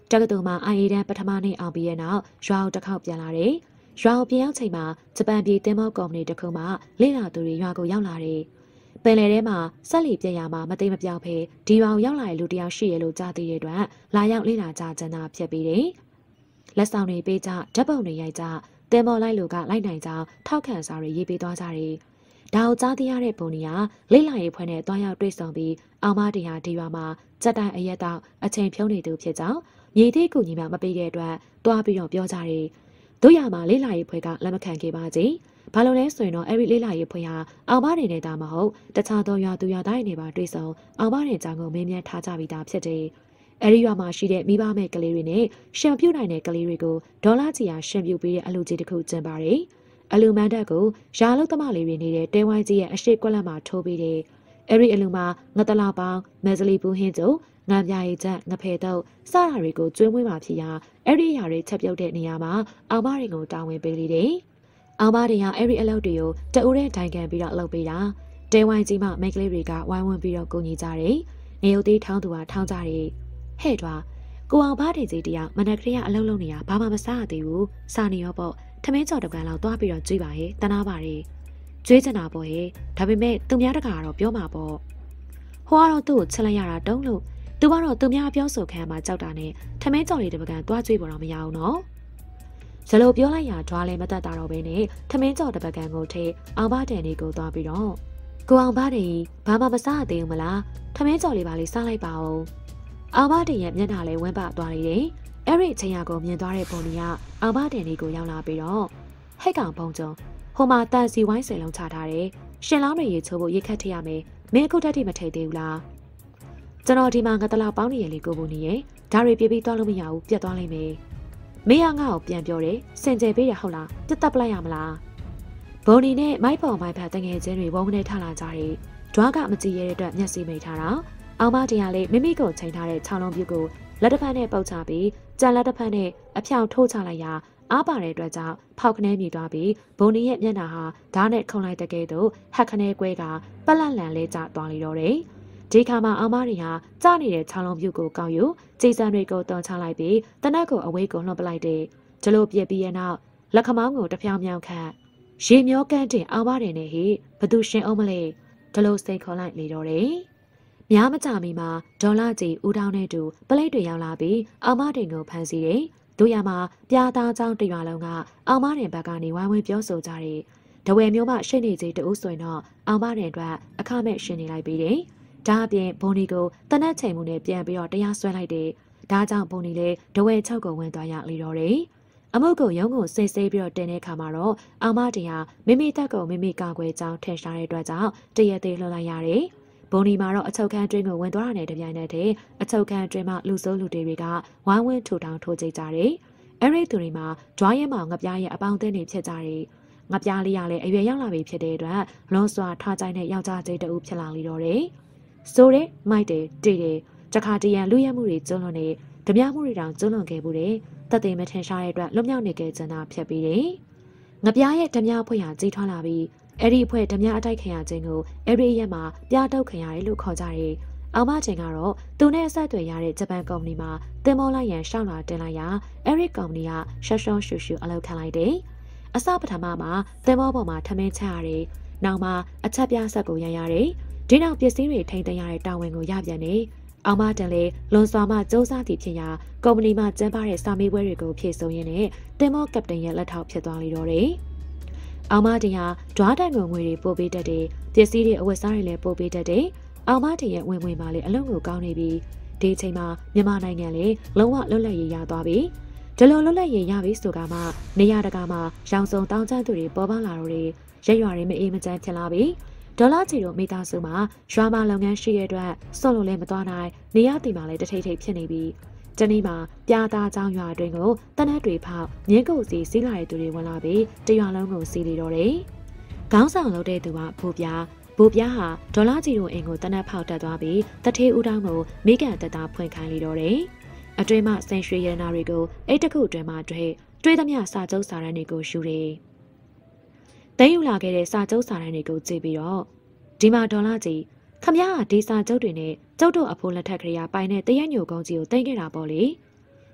A: တက္ကသိုလ်မှာ IA တန်းပထမနေ့အောင်ပြီးရဲ့နောက်ရွာကိုတစ်ခေါက်ပြန်လာတယ်။ရွာကိုပြန်ရောက်ချိန်မှာဂျပန်ပြည်တင်မောကုမ္ပဏီတစ်ခုမှလေ့လာသူတွေရွာကိုရောက်လာတယ်။ပင်လယ်ထဲမှာဆက်လီပြက်ရမှာမသိမပြောက်ဖေးဒီရွာကိုရောက်လာတဲ့လူတယောက်ရှိရလို့ကြားသိတဲ့အတွက်လာရောက်လေ့လာကြကျန်တာဖြစ်ပြီးတယ်။လက်ဆောင်တွေပေးကြဓာတ်ပုံတွေရိုက်ကြတင်မောလိုက်လူကလိုက်နိုင်ကြောင်းထောက်ခံစာတွေရေးပေးသွားကြတယ်။ဒါကိုကြားသိရတဲ့ဘုံနီကလေ့လာရေးဖွဲ့နဲ့တွားရောက်တွေ့ဆုံပြီးအောင်မတရားဒီရွာမှာစက်တိုင်အရက်တော့အချိန်ဖြုံးနေသူဖြစ်ကြောင်းမြေသေးကူညီမှမပေးတဲ့အတွက်တွားပြီးတော့ပြောကြတယ်။တို့ရမှာလေ့လာရေးဖွဲ့ကလက်မခံခဲ့ပါကြီး။ဘာလို့လဲဆိုရင်တော့အဲ့ဒီလေ့လာရေးဖွဲ့ဟာအောင်မတွေနဲ့တာမဟုတ်တခြားသောရွာသူရွာသားတွေနဲ့ပါတွေ့ဆုံအောင်မတွေကြောင့်ကိုမင်းမြတ်ထားကြပြီးသားဖြစ်တယ်။အဲဒီရွာမှာရှိတဲ့မိဘမဲ့ကလေးတွေနဲ့ရှင်ပြုတ်နိုင်တဲ့ကလေးတွေကိုဒေါ်လာကြီးအားရှင်ပြုတ်ပေးတဲ့အလူကြီးတစ်ခုကျင်းပါတယ်။အလူမန်းတက်ကိုရာလုသမလေးတွေနေတဲ့တဲဝိုင်းကြီးရဲ့အရှိကွက်လက်မှာထိုးပေးတယ်။အဲဒီအလူမှာငတလာပေါင်းမက်ဇလီပူဟင်းကျုံငါပြာရည်ချက်ငဖဲတော့စတာတွေကိုကျွေးမွေးမှာဖြစ်ရာအဲ့ဒီအရာတွေချက်ပြုတ်တဲ့နေရာမှာအောင်မတွေကိုတာဝန်ပေးလေတယ်။အောင်မတွေကအဲ့ဒီအလုပ်တွေကိုတအူးတဲ့တိုင်ကန်ပြီးတော့အလုပ်ပေးတာတဲဝိုင်းကြီးမှမိတ်ကလေးတွေကဝိုင်းဝန်းပြီးတော့ကူညီကြတယ်။နေုပ်သေးထောင်းသူကထောင်းကြတယ်။ဟဲ့တွာကိုအောင်ဘားတဲ့ကြီးတယောက်မနက်ကလေးကအလုပ်လုပ်နေတာဘာမှမစားရသေးဘူး။စာနေရောပေါ့ထမင်းကြော်တပံလောက်သွားပြီးတော့ကျွေးပါရဲ့တနာပါရဲ့ကျွေးချင်တာပေါ့ရဲ့ဒါပေမဲ့သူများတကာကတော့ပြောမှာပေါ့ဟိုကတော့သူ့ကိုချက်လိုက်ရတာတုံးလို့သူကတော့သူများပြောဆိုခံမှာကြောက်တာနဲ့ထမင်းကြော်လေးတပံသွားကျွေးပေါ်တော့မရအောင်နော်ဇလိုပြောလိုက်ရဓွားလဲမတက်တာတော့ပဲနဲ့ထမင်းကြော်တပံကိုထိအောင်ဘားတဲ့နေကိုသွားပြီးတော့ကိုအောင်ဘားတဲ့ဘာမှမစားရသေးဘူးမလားထမင်းကြော်လေးပါလေးစားလိုက်ပါဦးအောင်ဘားတဲ့ရဲ့မျက်နှာလေးဝမ်းပသွားလိုက်တယ်အဲ့ဒီအချိန်ကိုမြင်သွားတဲ့ပုံကြီးကအောင်ဘားတဲ့နေကိုရောက်လာပြီးတော့ဟိတ်ကောင်ပုံကျုံဟိုမှာတန်စီဝိုင်းစင်လုံးချထားတယ်ရှင်လောင်းတွေရေချိုးဖို့ရေခတ်ထရမယ်မင်းအခုတက်တိမထိတ်သေးဘူးလားကျွန်တော်ဒီမှာငတလာပေါင်းနေရလေကိုဘူးနေရဒါတွေပြေးပြီးသွားလို့မရဘူးပြတ်သွားလိမ့်မယ်မင်းကငါ့ကိုပြန်ပြောတယ်စင်ကြယ်ပေးရဟုတ်လားပြတ်တက်ပလိုက်ရမလားဘုံနီနဲ့မိုက်ပေါ်မိုက်ဖက်တငယ်ချင်းတွေဝုန်းကနေထလာကြတယ်ဒွားကမကြည့်ရတဲ့အတွက်မျက်စိမိတ်ထားတာအောင်မတရားလေးမိမိကိုချိန်ထားတဲ့6လုံးပြုတ်ကိုလက်တစ်ဖက်နဲ့ပုတ်ချပြီးကြံလက်တစ်ဖက်နဲ့အဖြောင်ထိုးချလိုက်ရာအားပါတဲ့အတွက်ကြောင့်ဖောက်ခနဲမြည်သွားပြီးဘုံနီရဲ့မျက်နှာဟာဓာတ်နဲ့ခုံလိုက်တဲ့ကဲ့သို့ဟက်ခနဲကွဲကပလက်လန်လေးကျသွားလိတော့တယ်။ဒီခါမှာအောင်မတွေဟာကျနေတဲ့6လုံးပြုတ်ကိုကောက်ယူကြည်စံတွေကိုတုံချလိုက်ပြီးတနက်ကိုအဝေးကိုလှုပ်ပလိုက်တဲ့ကျလို့ပြက်ပြီးရဲ့နောက်လက်ခမောင်းကိုတဖြောင်းမြောင်းခတ်ရေမျောကန်းတင်အောင်မတွေနဲ့ဟိဘသူရှင်အောင်မလဲဒီလိုစိတ်ခေါ်လိုက်လေတော့တယ်။များမကြမီမှာဒေါ်လာကြီးဦးတောင်းနဲ့တူပလိတ်တွေရောက်လာပြီးအောင်မတွေကိုဖမ်းဆီးတယ်။တို့ရမှာပြာသားချောင်းတရွာလုံးကအောင်မတင်ဘက်ကနေဝိုင်းဝန်းပြောဆိုကြတယ်။တဝယ်မျိုးမှရှင်းနေကြီးတူဆိုရင်တော့အောင်မတင်အတွက်အခမဲ့ရှင်းနေလိုက်ပြီးတယ်။ဒါအပြင်ဘုံဒီကိုတနက်ချိန်မှုနဲ့ပြန်ပြီးတော့တရားစွဲလိုက်တယ်။ဒါကြောင့်ဘုံဒီလည်းတဝယ်6ကိုဝင်သွားရလေတော့တယ်။အမုတ်ကိုရုံးကိုစိတ်ဆေးပြီးတော့တင်တဲ့ခါမှာတော့အောင်မတင်ဟာမိမိတက်ကိုမိမိကာကွယ်ကြောင်းထင်ရှားတဲ့အတွက်ကြောင့်တရက်သေးလှုပ်လိုက်ရတယ်။ဘုံဒီမှာတော့အချုပ်ခန်းတွင်းကိုဝင်သွားတာနဲ့တပြိုင်နက်တည်းအချုပ်ခန်းတွင်းမှာလူစိုးလူတွေကဝိုင်းဝန်းထူထောင်ထိုးကြကြတယ်။အဲ့ဒီသူတွေမှာဂျွားရဲမောင်ငပြားရဲ့အပေါင်းအသင်းတွေဖြစ်ကြတယ်။ငပြားလေးကလည်းအရွယ်ရောက်လာပြီဖြစ်တဲ့အတွက်လွန်စွာထားကြိုက်တဲ့ယောက်ျားလေးတူဖြစ်လာလိတော့တယ်။ဆိုတဲ့မိုက်တယ်တေးတယ်တခါတရံလူရဲမှုတွေကျွလွန်နေဓမြမှုတွေတောင်ကျွလွန်ခဲ့ဘူးတယ်။သက်သေမထင်ရှားတဲ့အတွက်လွတ်မြောက်နေကြတဲ့တာဖြစ်ပြီးတယ်။ငပြားရဲ့ဓမြဖွဲ့ဟာကြီးထွားလာပြီးအဲ့ဒီအဖွဲ့ဓမြအတိုက်ခံရခြင်းကိုအဲ့ဒီရက်မှာပြားတောက်ခံရတယ်လို့ခေါ်ကြတယ်။အောင်မချင်းကတော့သူနဲ့အဆက်အသွယ်ရတဲ့ဂျပန်ကုမ္ပဏီမှာတင်မောလိုက်ရန်ရှောက်လာတင်လိုက်ရာအဲ့ဒီကုမ္ပဏီကရှော့ရှော့ရှူရှူအလုပ်ခံလိုက်တယ်။အစပထမမှာတင်မောပေါ်မှာထမင်းချရတယ်။နောက်မှာအချက်ပြဆက်ကိုရန်ရတယ်။ဒီနောက်ပစ္စည်းတွေထိန်းသိမ်းရတဲ့တာဝန်ကိုရပြန်တယ်။အောင်မတန်လေလွန်စွာမှစူးစမ်းသည့်ဖြစ်ရာကုမ္ပဏီမှာကျင်းပတဲ့စာမေးပွဲတွေကိုဖြည့်ဆို့ရင်းနဲ့တင်မောကပတိန်ရဲ့လက်ထောက်ဖြစ်သွားလိတော့တယ်။အောင်မတင်ဟာဓွားတန်ငွေတွေပို့ပေးတတ်တယ်။ပစ္စည်းတွေအဝတ်စားတွေလည်းပို့ပေးတတ်တယ်။အောင်မတင်ရဲ့ဝင်မှာလေအလုံးကိုကောင်းနေပြီ။ဒီအချိန်မှာမြန်မာနိုင်ငံလေလုံးဝလွတ်လပ်ရေးရသွားပြီ။ဒီလိုလွတ်လပ်ရေးရပြီဆိုကမှနေရတကာမှာရောင်စုံတောင်းကျသူတွေပေါ်ပေါက်လာတော့တယ်။ရက်ရွာတွေမအေးမချမ်းဖြစ်လာပြီ။ဒေါ်လာချီတို့မိသားစုမှာရွာမှာလုပ်ငန်းရှိတဲ့အတွက်စွန့်လို့လည်းမသွားနိုင်နေရတီမှာလည်းတထိတ်ထိတ်ဖြစ်နေပြီ။တနေ့မှာပြာသားချောင်းရွာတွင်ကိုတနက်တွေဖောက်မြင်းကုတ်စီစီးလာတဲ့သူတွေဝင်လာပြီးတရွာလုံးကိုစီးလေတော့တယ်။ခေါင်းဆောင်လုပ်တဲ့သူကဘူပြားဟာဒေါ်လာချီတို့အိမ်ကိုတနက်ဖောက်တက်သွားပြီးတထေးဦးတောင်းကိုမိကန်တက်တာဖွင့်ခိုင်းလေတော့တယ်။အတွင်းမှာဆန်ရွှေရနာတွေကိုအိတ်တခုအတွင်းမှာတွေ့သမျှစာချုပ်စာတမ်းတွေကိုယူတယ်။တင်းယူလာခဲ့တဲ့စာချုပ်စာတမ်းတွေကိုကြည့်ပြီးတော့ဒီမှာဒေါ်လာချီခမရဒီစာချုပ်တွေနဲ့ကျုပ်တို့အဖိုးလက်ထက်ကလေးပိုင်တဲ့တရက်ညိုကုန်းကြီးကိုတင်ခဲ့တာပေါ့လေ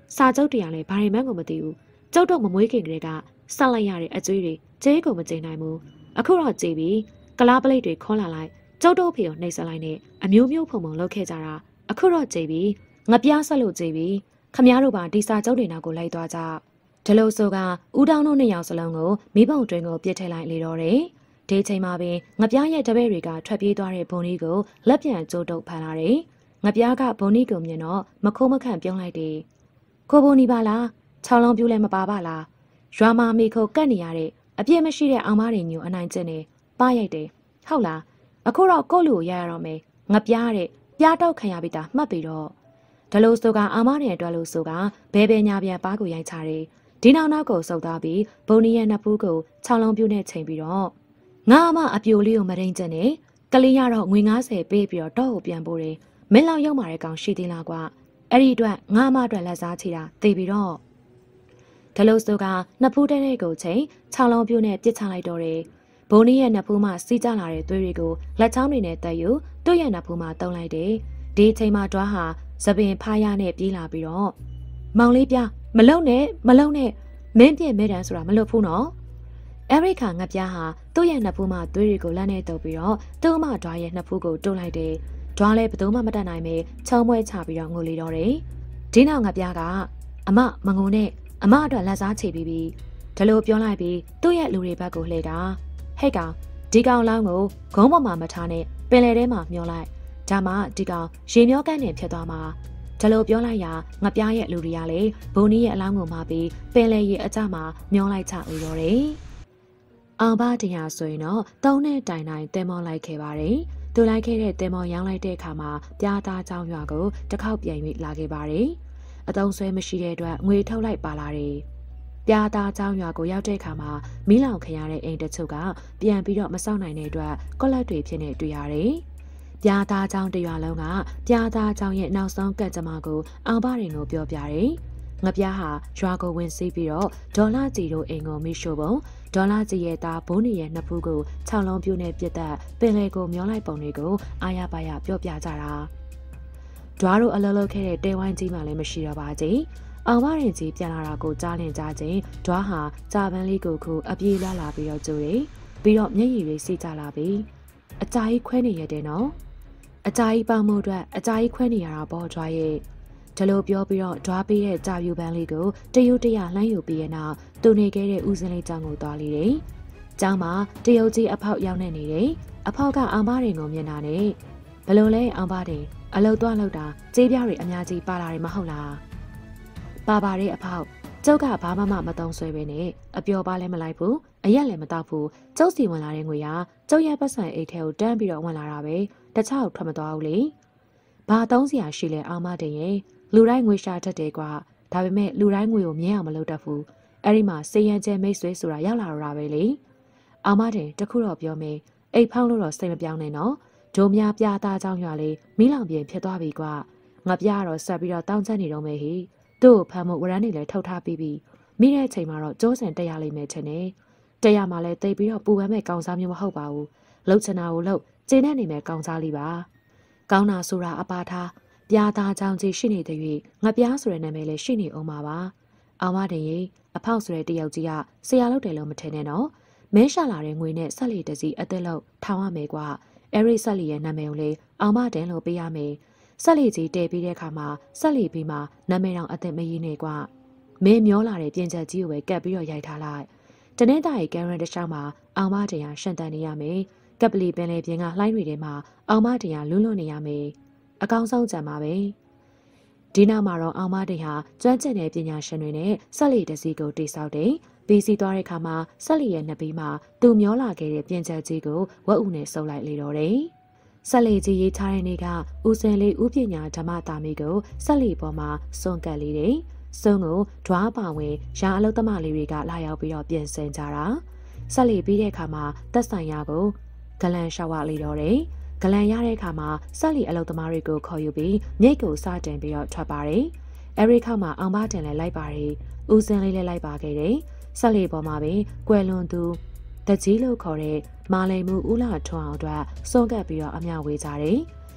A: စာချုပ်တရားလည်းဘာတွေမှကိုမသိဘူးကျုပ်တို့မမွေးခင်ကလေးကဆက်လိုက်ရတဲ့အကျွေးတွေကျေးကိုမကျင်နိုင်ဘူးအခုတော့ကြည်ပြီးကလားပလိတ်တွေခေါ်လာလိုက်ကျုပ်တို့ဖေကိုနှိပ်စက်လိုက်နဲ့အမျိုးမျိုးဖုံဖုံလုပ်ခဲ့ကြတာအခုတော့ကြည်ပြီးငပြားဆက်လို့ကြည်ပြီးခမားတို့ပါဒီစာချုပ်တွေနောက်ကိုလိုက်သွားကြဒီလိုဆိုကဦးတောင်းတို့နှစ်ယောက်စလုံးကိုမိဘုံတွင်ကိုပြစ်ထည့်လိုက်လေတော့တယ်ဒီချိန်မှာပင်ငပြားရဲ့တပည့်တွေကထွက်ပြေးသွားတဲ့ဘုံကြီးကိုလက်ပြန်ကျိုးတုပ်ဖမ်းလာတယ်ငပြားကဘုံကြီးကိုမြင်တော့မခိုးမခန့်ပြုံးလိုက်တယ်ကိုဘုံကြီးပါလား6လုံးပြူးလည်းမပါပါလားရွာမှာမိခိုကတ်နေရတဲ့အပြည့်မရှိတဲ့အောင်မတွေမျိုးအနိုင်ကျင့်နေပါရိုက်တယ်ဟုတ်လားအခုတော့ကိုလူကိုရရတော့မယ်ငပြားတဲ့ပြားတောက်ခံရပြီတာမှတ်ပြီးတော့ဒလို့ဆိုကအောင်မတွေအတွက်လို့ဆိုကဘဲဘဲညာပြန်ပါကိုရိုက်ချတယ်ဒီနောက်နောက်ကိုစုပ်သွားပြီးဘုံနီရဲ့နှစ်ဖူးကို6လုံးပြူးနဲ့ချိန်ပြီးတော့ငါအမအပြိုလေးကိုမရင်းကျင်နဲ့ကလေးရတော့ငွေ90ပေးပြီးတော့ကိုပြန်ပို့တယ်မင်းလောက်ရောက်มาတဲ့ကောင်ရှိသေးလားကွာအဲ့ဒီအတွက်ငါအမအတွက်လက်စားချီတာသိပြီးတော့ဒလို့ဆိုကနှစ်ဖူးတဲ့ကိုချိန်6လုံးပြူးနဲ့ပြစ်ချလိုက်တော့တယ်ဘုံနီရဲ့နှစ်ဖူးမှစီးကျလာတဲ့သွေးတွေကိုလက်ချောင်းတွေနဲ့တက်ယူသူ့ရဲ့နှစ်ဖူးမှတုံးလိုက်တယ်ဒီချိန်မှာတွားဟာသပင်ဖားရနဲ့ပြေးလာပြီးတော့မောင်လေးပြမလုံနဲ့မင်းပြည့်မဲတန်းဆိုတာမလွတ်ဘူးနော်အဲ့ဒီခါငပြားဟာသူ့ရဲ့နှစ်ဖူးမှသွေးတွေကိုလက်နဲ့တုပ်ပြီးတော့သူ့အမတွားရဲ့နှစ်ဖူးကိုတိုးလိုက်တယ်တွားလည်းဘယ်သူမှမတတ်နိုင်ပဲချောင်းမွဲချပြီးတော့ငိုလေတော့တယ်ဒီနောက်ငပြားကအမမငုံနဲ့အမအတွက်လက်စားချေပြီးဒါလိုပြောလိုက်ပြီးသူ့ရဲ့လူတွေဘက်ကိုလှည့်တာဟဲ့ကောင်ဒီကောင်လောင်းကိုဂုံးပေါ်မှာမထားနဲ့ပင်လယ်ထဲမှာမျောလိုက်ဒါမှဒီကောင်ရေမျောကန်းနဲ့ဖြစ်သွားမှာဒါလိုပြောလိုက်ရာငပြားရဲ့လူတွေကလည်းဘုံနီးရဲ့အလောင်းကိုမှပြီးပင်လယ်ရေအကြမှာမျောလိုက်ချလေတော့တယ်အောင်ပါတရားဆိုရင်တော့တုံးနဲ့တိုင်တိုင်တဲမောလိုက်ခဲ့ပါတယ်သူလိုက်ခဲ့တဲ့တဲမောရောင်းလိုက်တဲ့အခါမှာပြားသားချောင်းရွာကိုတစ်ခေါက်ပြန်၍လာခဲ့ပါတယ်အတုံးဆွဲမရှိတဲ့အတွက်ငွေထုတ်လိုက်ပါလာတယ်ပြားသားချောင်းရွာကိုရောက်တဲ့အခါမှာမီးလောင်ခရတဲ့အိမ်တချို့ကပြန်ပြီးတော့မဆောက်နိုင်တဲ့အတွက်ကော့လက်တွေဖြစ်နေတွေ့ရတယ်ပြားသားချောင်းတရွာလုံးကပြားသားချောင်းရဲ့နောက်ဆုံးကတ်ကြမကိုအောင်ပါရင်ကိုပြောပြတယ်ငပြားဟာရွာကိုဝင်စီးပြီးတော့ဒေါ်လာကြီးတို့အိမ်ကိုမိရှို့ပုံဒေါ်လာကြီးရဲ့သားဘိုးနေရဲ့နှစ်ဖူးကို6လုံးပြိုးနဲ့ပြစ်သက်ပင်လယ်ကိုမျောလိုက်ပုံတွေကိုအာရပါရပြောပြကြတာဒွားတို့အလလုံးခဲ့တဲ့တဲဝိုင်းကြီးမှလည်းမရှိတော့ပါကြီးအောင်မရင်ကြီးပြန်လာတာကိုကြားလင်ကြားချင်းဒွားဟာကြာပန်းလေးကိုခုအပြေးလာလာပြီးတော့ကြိုတယ်ပြီးတော့မျက်ရည်တွေစီးကြလာပြီးအကြာကြီးခွဲနေရတဲ့နော်အကြာကြီးပေါမှုအတွက်အကြာကြီးခွဲနေရတာပေါ့ဒွားရဲ့ဒါလိုပြောပြီးတော့ဒွားပေးတဲ့ကြာပြူပန်းလေးကိုတရုတ်တရလှမ်းယူပြီးရနောက်သူနေခဲ့တဲ့ဦးစင်းလေးကျောင်းကိုသွားလေတယ်။ကျောင်းမှာတရုတ်ကြီးအဖောက်ရောက်နေတယ်။အဖောက်ကအောင်ပါရင်ကိုမြင်တာနဲ့ဘလို့လဲအောင်ပါတယ်အလုတ်သွားလောက်တာကြေးပြားတွေအများကြီးပါလာတယ်မဟုတ်လား။ပါတဲ့အဖောက်ကျုပ်ကဘာမှမသုံးဆွဲပဲနဲ့အပျော်ပါလည်းမလိုက်ဘူးအရက်လည်းမတောက်ဘူးကျုပ်စီဝင်လာတဲ့ငွေကကျုပ်ရဲ့ပတ်စံအိတ်ထဲကိုတန်းပြီးတော့ဝင်လာတာပဲတခြားကိုထွက်မသွားဘူးလေ။ဘာသုံးစရာရှိလဲအောင်မတင်ရဲ့လူတိုင်းငွေရှာတတ်တယ်ကွာဒါပေမဲ့လူတိုင်းငွေကိုမြင်အောင်မလုပ်တတ်ဘူးအဲ့ဒီမှာစေရန်ကျဲမိတ်ဆွေဆိုတာရောက်လာတော့တာပဲလေအောင်မတင်တခုတော့ပြောမယ်အိတ်ဖောင်းလို့တော့စိတ်မပြောင်းနဲ့နော်ဒုံများပြားသားချောင်းရွာလေးမီးလောင်ပြင်ဖြစ်သွားပြီကွာငါပြားတော့ဆက်ပြီးတော့တောင်းချက်နေတော့မယ်ဟိသူ့ကိုဖမ်းဖို့ဝရမ်းနေလဲထုတ်ထားပြီးပြီမိတဲ့အချိန်မှာတော့ကျိုးစင်တက်ရလိမ့်မယ်ချင်တယ်တက်ရမှာလဲတိတ်ပြီးတော့ပူပန်းမဲ့ကောင်းစားမျိုးမဟုတ်ပါဘူးလှုပ်ချင်တာကိုလှုပ်ကျင်းနေမယ်ကောင်းစားလေးပါကောင်းတာဆိုတာအပါထားပြားသားချောင်းကြီးရှိနေတဲ့၍ငပြားဆိုတဲ့နာမည်လည်းရှိနေအောင်ပါပါအောင်မတင်ရေအဖောက်ဆိုတဲ့တယောက်ကြီးကဆရာလုပ်တယ်လို့မထင်နဲ့နော်မဲရှာလာတဲ့ငွေနဲ့ဆက်လီတစီအသက်လောက်ထောင်ရမယ်ကွာအဲ့ဒီဆက်လီရဲ့နာမည်ကိုလေအောင်မတင်လို့ပေးရမယ်ဆက်လီကြီးတည်ပြီးတဲ့အခါမှာဆက်လီပြီးမှနာမည်တော်အသက်မရင်းနေကွာမင်းမျောလာတဲ့ပြင်ချက်ကြီးကိုပဲကပ်ပြီးတော့ရိုက်ထားလိုက်တနေ့တာရဲ့ကရန်တစ်ချောင်းမှာအောင်မတင်ရရှန်တန်နေရမယ်ကပ်ပလီပင်လေပြင်ကလှိုင်းတွေထဲမှာအောင်မတင်ရလွန်းလွန်းနေရမယ်အကောင်းဆုံးကြံပါပဲဒီနောက်မှာတော့အောင်မတင်ဟာကျွမ်းကျင်တဲ့ပညာရှင်တွေနဲ့ဆက်လီတစည်းကိုတိစောက်တယ်ပြီးစီးသွားတဲ့အခါမှာဆက်လီရဲ့နှစ်ပြီးမှသူမျောလာခဲ့တဲ့ပြင်ချက်ကြီးကိုဝက်ဥနဲ့စုပ်လိုက်လေတော့တယ်ဆက်လီကြီးရေးထားတဲ့နေ့ကဦးစင်လေးဦးပညာဓမ္မတာမီကိုဆက်လီပေါ်မှာစွန့်ကပ်လေတယ်စွန့်ကိုဓွားပါဝင်ရာအလုသမားလေးတွေကလာရောက်ပြီးတော့ပြင်ဆင်ကြတာဆက်လီပြီးတဲ့အခါမှာသက်ဆိုင်ရာကိုဂလန်ရှောက်ဝလေတော့တယ်ဂလန်ရတဲ့အခါမှာဆက်လီအလုသမားတွေကိုခေါ်ယူပြီးမြိတ်ကိုစတင်ပြီးတော့ထွက်ပါတယ်အဲဒီခါမှာအောင်မတင်လည်းလိုက်ပါတယ်ဦးစင်လေးလည်းလိုက်ပါခဲ့တယ်ဆက်လီပေါ်မှာပဲကွယ်လွန်သူတကြီးလို့ခေါ်တဲ့မာလိန်မှုဦးလာထွန်းအောင်အတွက်စွန့်ကပ်ပြီးတော့အမြောက်ဝေးကြတယ်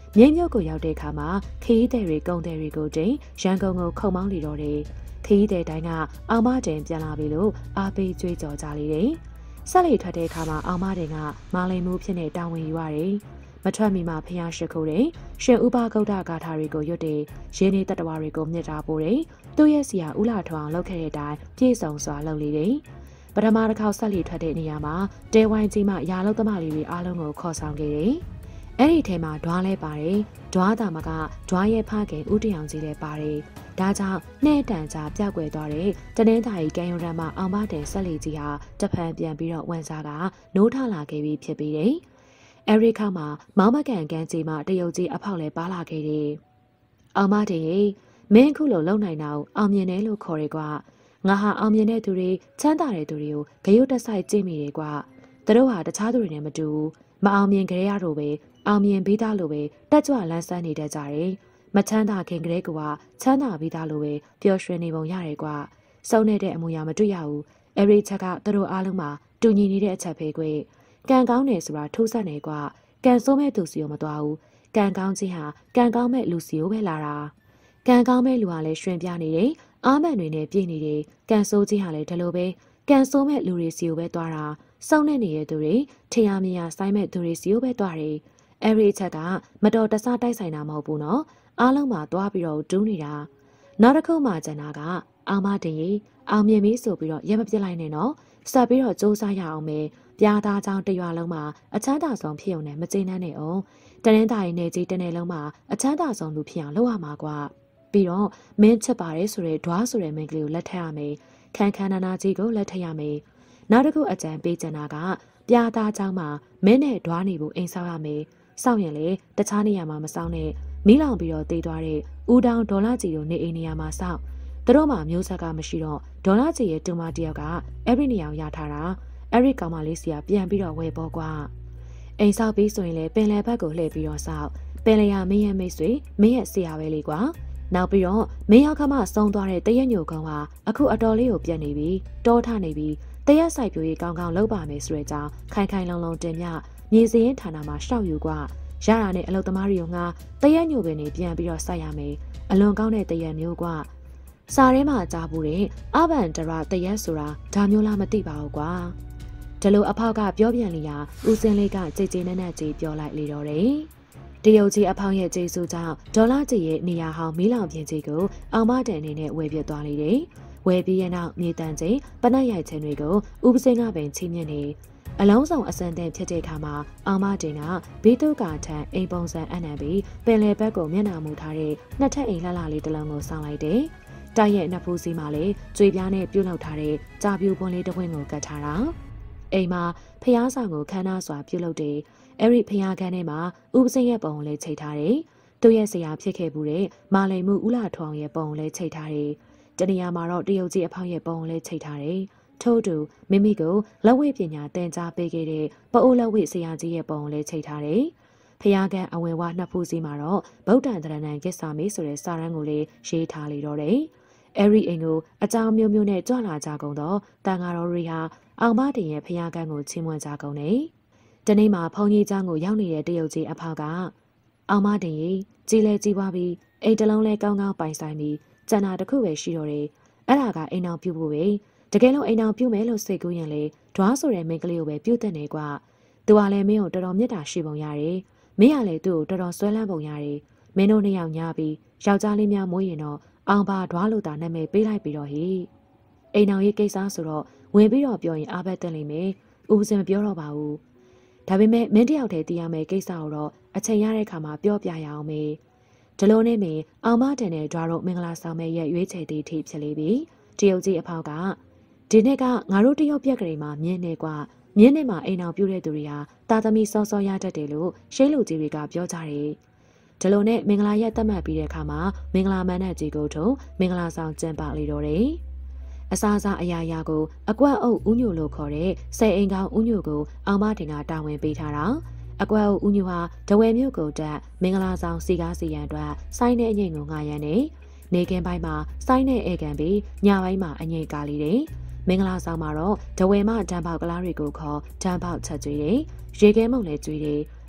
A: မြင်းမြို့ကိုရောက်တဲ့အခါမှာခရီးသည်တွေကုန်သည်တွေကိုတင်ရန်ကုန်ကိုခုံမောင်းလီတော့တယ်ခရီးသည်တိုင်းကအောင်မတင်ပြန်လာပြီလို့အားပေးကြွေးကြော်ကြလေတယ်ဆက်လက်ထွက်တဲ့အခါမှာအောင်မတင်ကမာလိန်မှုဖြစ်နေတာဝန်ယူရတယ်မထွက်မီမှာဖျားရှိခိုးတယ်ရှင်ဥပဂုတ်တဂါထာတွေကိုရွတ်တယ်ရင်းနေတတဝါတွေကိုမြစ်တာပို့တယ်သူ့ရဲ့ဆရာဦးလာထွန်းလုပ်ခဲ့တဲ့အတိုင်းပြည့်စုံစွာလုပ်လေတယ်ပထမတစ်ခေါက်ဆက်လက်ထွက်တဲ့နေရာမှာတဲဝိုင်းကြီးမှရာလုံးသမားလေးတွေအားလုံးကိုခေါ်ဆောင်ခဲ့တယ်အဲ့ဒီထဲမှာဓွားလဲပါတယ်ဓွားတာမကဓွားရဲ့ဖခင်ဦးတရောင်ကြီးလည်းပါတယ်ဒါကြောင့်နဲ့တန်ကြာပြောက်ွယ်သွားတဲ့တနင်္သာရီကံရုံရမ်းမှာအောင်မတင်ဆက်လီကြီးဟာတဖန်ပြန်ပြီးတော့ဝန်စားကနိုးထလာခဲ့ပြီးဖြစ်ပြီးတယ်အဲ့ဒီခါမှာမောင်မကန်ကန်ကြီးမှတရုတ်ကြီးအဖောက်လဲပါလာခဲ့တယ်အောင်မတင်ရေမင်းခုလိုလုံနိုင်တာကိုအောင်မြင်တယ်လို့ခေါ်ရဲကွာငါဟာအောင်မြင်တဲ့သူတွေချမ်းသာတဲ့သူတွေကိုဂရုတစိုက်ကြည့်မိတယ်ကွာသူတို့ဟာတခြားသူတွေနဲ့မတူဘူးမအောင်မြင်ကြရတော့ပဲအောင်မြင်ပြီးသားလိုပဲတက်ကြွလန်းဆန်းနေတတ်ကြတယ်မချမ်းသာခင်ကလေးကချမ်းသာပြီးသားလိုပဲပျော်ရွှင်နေပုံရတယ်ကွာစုံနေတဲ့အမူအရာမတွေ့ရဘူးအဲ့ဒီချက်ကသူတို့အားလုံးမှာတူညီနေတဲ့အချက်ပဲကွကံကောင်းတယ်ဆိုတာထူးဆန်းနေကွာကံဆိုးမဲ့သူစီကိုမသွားဘူးကံကောင်းခြင်းဟာကံကောင်းမဲ့လူစီကိုပဲလာတာကံကောင်းမဲ့လူဟာလည်းရှင်ပြနေတယ်အားမန်တွေနဲ့ပြည့်နေတယ်ကံဆိုးခြင်းဟာလည်းဒီလိုပဲကံဆိုးမဲ့လူတွေစီကိုပဲသွားတာစောင့်နေနေတဲ့သူတွေထင်ရမြင်ရဆိုင်မဲ့သူတွေစီကိုပဲသွားတယ်အဲ့ဒီအချက်ကမတော်တဆတိုက်ဆိုင်တာမဟုတ်ဘူးနော်အားလုံးမှာသွားပြီးတော့တူးနေတာနောက်တစ်ခုမှကျန်တာကအောင်မတင်ရီအောင်မြင်ပြီဆိုပြီးတော့ရမပြစ်လိုက်နဲ့နော်ဆက်ပြီးတော့စူးစမ်းရအောင်ပဲပြားသားချောင်းတရွာလုံးမှာအချမ်းသာဆုံးဖြစ်ုံနဲ့မကျေနပ်နဲ့အောင်တနင်္သာရီနယ်ကြီးတစ်နယ်လုံးမှာအချမ်းသာဆုံးလူဖြစ်အောင်လုပ်ရမှာကွာပြီးတော့မင်းချစ်ပါတယ်ဆိုတဲ့ဓွားဆိုတဲ့မိန်းကလေးကိုလက်ထပ်ရမယ်ခန်းခန်းနာနာကြီးကိုလက်ထပ်ရမယ်နောက်တစ်ခုအကြံပေးချင်တာကပြားသားချောင်းမှာမင်းနဲ့ဓွားနေဖို့အိမ်ဆောက်ရမယ်စောင့်ရင်လေတခြားနေရာမှာမစောင့်နဲ့မီးလောင်ပြီးတော့တည်သွားတဲ့ဦးတောင်ဒေါ်လာကြီးတို့နေအိမ်နေရာမှာစောင့်သူတို့မှမျိုးဆက်ကမရှိတော့ဒေါ်လာကြီးရဲ့တူမတယောက်ကအဲ့ဒီနေရာကိုရထားတာအဲ့ဒီကောင်မလေးစီကပြန်ပြီးတော့ဝယ်ပေါ်ကွာအိမ်ဆောက်ပြီးဆိုရင်လေပင်လယ်ဘက်ကိုလှည့်ပြီးတော့စောင့်ပင်လယ်ရမင်းရဲ့မိတ်ဆွေမင်းရဲ့ဆရာပဲလေကွာနောက်ပြီးတော့မင်းရောက်ခမဆုံးသွားတဲ့တရက်ညိုကောင်ကအခုအတော်လေးကိုပြတ်နေပြီတောထနေပြီတရက်ဆိုင်ပြိုရေးကောင်းကောင်းလုပ်ပါမယ်ဆိုတဲ့အကြောင်းခိုင်ခိုင်လုံလုံတင်ပြမြေစရင်ဌာနမှာရှောက်ယူကွာရတာနဲ့အလုပ်သမားတွေကိုငါတရက်ညိုပင်နေပြန်ပြီးတော့စိုက်ရမယ်အလွန်ကောင်းတဲ့တရက်မျိုးကွာစားထဲမှာကြားဘူးတဲ့အဘန်တရတရက်ဆိုတာဒါမျိုးလားမသိပါဘူးကွာဒီလိုအဖောက်ကပြောပြန်လျာဦးစင်းလေးကကြည်ကြည်နက်နက်ကြီးပြောလိုက်လေတော့တယ်တရုတ်ကြီးအဖောက်ရဲ့ကျေးဇူးကြောင့်ဒေါ်လာကြီးရဲ့နေရာဟောင်းမီးလောင်ပြင်ကြီးကိုအောင်မတန်အနေနဲ့ဝယ်ပြသွားလေတယ်ဝယ်ပြီးရနောက်မြေတန်ချင်းပနက်ရိုက်ခြင်းတွေကိုဦးပစင်းကပင်ချင်းမြင့်နေအလုံးစုံအစံတန်ဖြစ်တဲ့အခါမှာအောင်မတင်ကဘေးတုကာထံအိမ်ပုံစံအနှံပြီးပင်လယ်ဘက်ကိုမျက်နှာမူထားတဲ့နှစ်ထပ်အိမ်လှလှလေးတစ်လုံးကိုဆောင်လိုက်တယ်။တိုက်ရဲ့နှစ်ဖူးစီမှာလည်းကြွေပြားနဲ့ပြုတ်လောက်ထားတဲ့ကြာပြူပွန်လေးတစ်ပွင့်ကိုကတ်ထားတာ။အိမ်မှာဖျားဆောင်ကိုခမ်းနားစွာပြုတ်လုပ်တယ်။အဲ့ဒီဖျားခန်းထဲမှာဦးပစင်းရဲ့ပုံကိုလည်းချိန်ထားတယ်။သူ့ရဲ့ဆရာဖြစ်ခဲ့မှုတဲ့မာလိန်မှုဦးလာထွန်းရဲ့ပုံကိုလည်းချိန်ထားတယ်။တနေရာမှာတော့တရုတ်ကြီးအဖောက်ရဲ့ပုံကိုလည်းချိန်ထားတယ်။ထို့တူမိမိကိုလက်ဝိပညာသင်ကြားပေးခဲ့တဲ့ပအိုးလက်ဝိဆရာကြီးရဲ့ပုံကိုလည်းချိန်ထားတယ်။ဖျားကန်အဝင်ဝါနှစ်ဖူးစီမှာတော့ဗုဒ္ဓံတရဏံကိစ္ဆာမိဆိုတဲ့စာရန်ကိုလည်းရေးထားလေတော့တယ်။အဲ့ဒီအိမ်ကိုအကြောင်းမျိုးမျိုးနဲ့ကြွလာကြကုန်တော့တန်ဃာတော်တွေဟာအောင်မတင်ရဲ့ဖျားကန်ကိုချီးမွမ်းကြကုန်တယ်။ဒီနေ့မှာဘုန်းကြီးကျောင်းကိုရောက်နေတဲ့တရုတ်ကြီးအဖောက်ကအောင်မတင်ကြီးကြီးလဲကြီးပွားပြီးအိမ်တလုံးလဲကောင်းကောင်းပိုင်ဆိုင်ပြီးကျန်တာတစ်ခုပဲရှိတော့တယ်။အဲ့ဒါကအိမ်အောင်ပြုတ်ဖို့ပဲတကယ်လို့အိမ်အောင်ပြုတ်မယ်လို့စိတ်ကူးရင်လေဓွားဆိုတဲ့မိန်းကလေးကိုပဲပြုတ်တဲ့နေကွာသူကလည်းမင်းကိုတော်တော်မြတ်တာရှိပုံရတယ်မင်းကလည်းသူ့ကိုတော်တော်ဆွဲလန်းပုံရတယ်မင်းတို့နှစ်ယောက်ညားပြီးယောက်ျားလေးများမွေးရင်တော့အောင်ပါဓွားလို့တာနာမည်ပေးလိုက်ပြီးတော့ဟိအိမ်အောင်ရေးကိစ္စဆိုတော့ဝင်ပြီးတော့ပြောရင်အားပဲတက်လိမ့်မယ်ဦးစင်မပြောတော့ပါဘူးဒါပေမဲ့မင်းတယောက်တည်းတည်ရမယ်ကိစ္စကိုတော့အချိန်ရတဲ့ခါမှာပြောပြရအောင်မေဒီလိုနဲ့မင်းအောင်မတန်တဲ့ဓွားတော့မင်္ဂလာဆောင်မဲ့ရဲ့ရွေးချယ်သည့်ထိဖြစ်လေပြီတရုတ်ကြီးအဖောက်ကဒီနေ့ကငါတို့တရုတ်ပြက်ကလေးမှာမြင်းနေကွာမြင်းနေမှာအိမ်အောင်ပြုတ်တဲ့သူတွေဟာတာသမီစောစောရတတ်တယ်လို့ရှေးလူကြီးတွေကပြောကြတယ်ဒီလိုနဲ့မင်္ဂလာရက်သတ်မှတ်ပြီးတဲ့အခါမှာမင်္ဂလာမန်းနဲ့ကြီးကိုထုံမင်္ဂလာဆောင်ကျင်းပလေတော့တယ်အစားအစာအရာရာကိုအကွက်အုပ်ဥညိုလို့ခေါ်တဲ့ဆယ်အိမ်ကောင်ဥညိုကိုအောင်မတင်ကတာဝန်ပေးထားတာအကွက်အုပ်ဥညိုဟာဒဝဲမြို့ကိုတက်မင်္ဂလာဆောင်စီကားစီရန်အတွက်စိုင်းတဲ့အငိမ့်ကိုငှားရမ်းနေနေကင်းပိုင်းမှာစိုင်းတဲ့ဧကန်ပြီးညပိုင်းမှာအငိမ့်ကားလေးတယ်မင်္ဂလာဆောင်မှာတော့ဒဝဲမတံပေါက်ကလားတွေကိုခေါ်တံပေါက်ချက်ကျွေးတယ်ရေခဲမုံလည်းကျွေးတယ်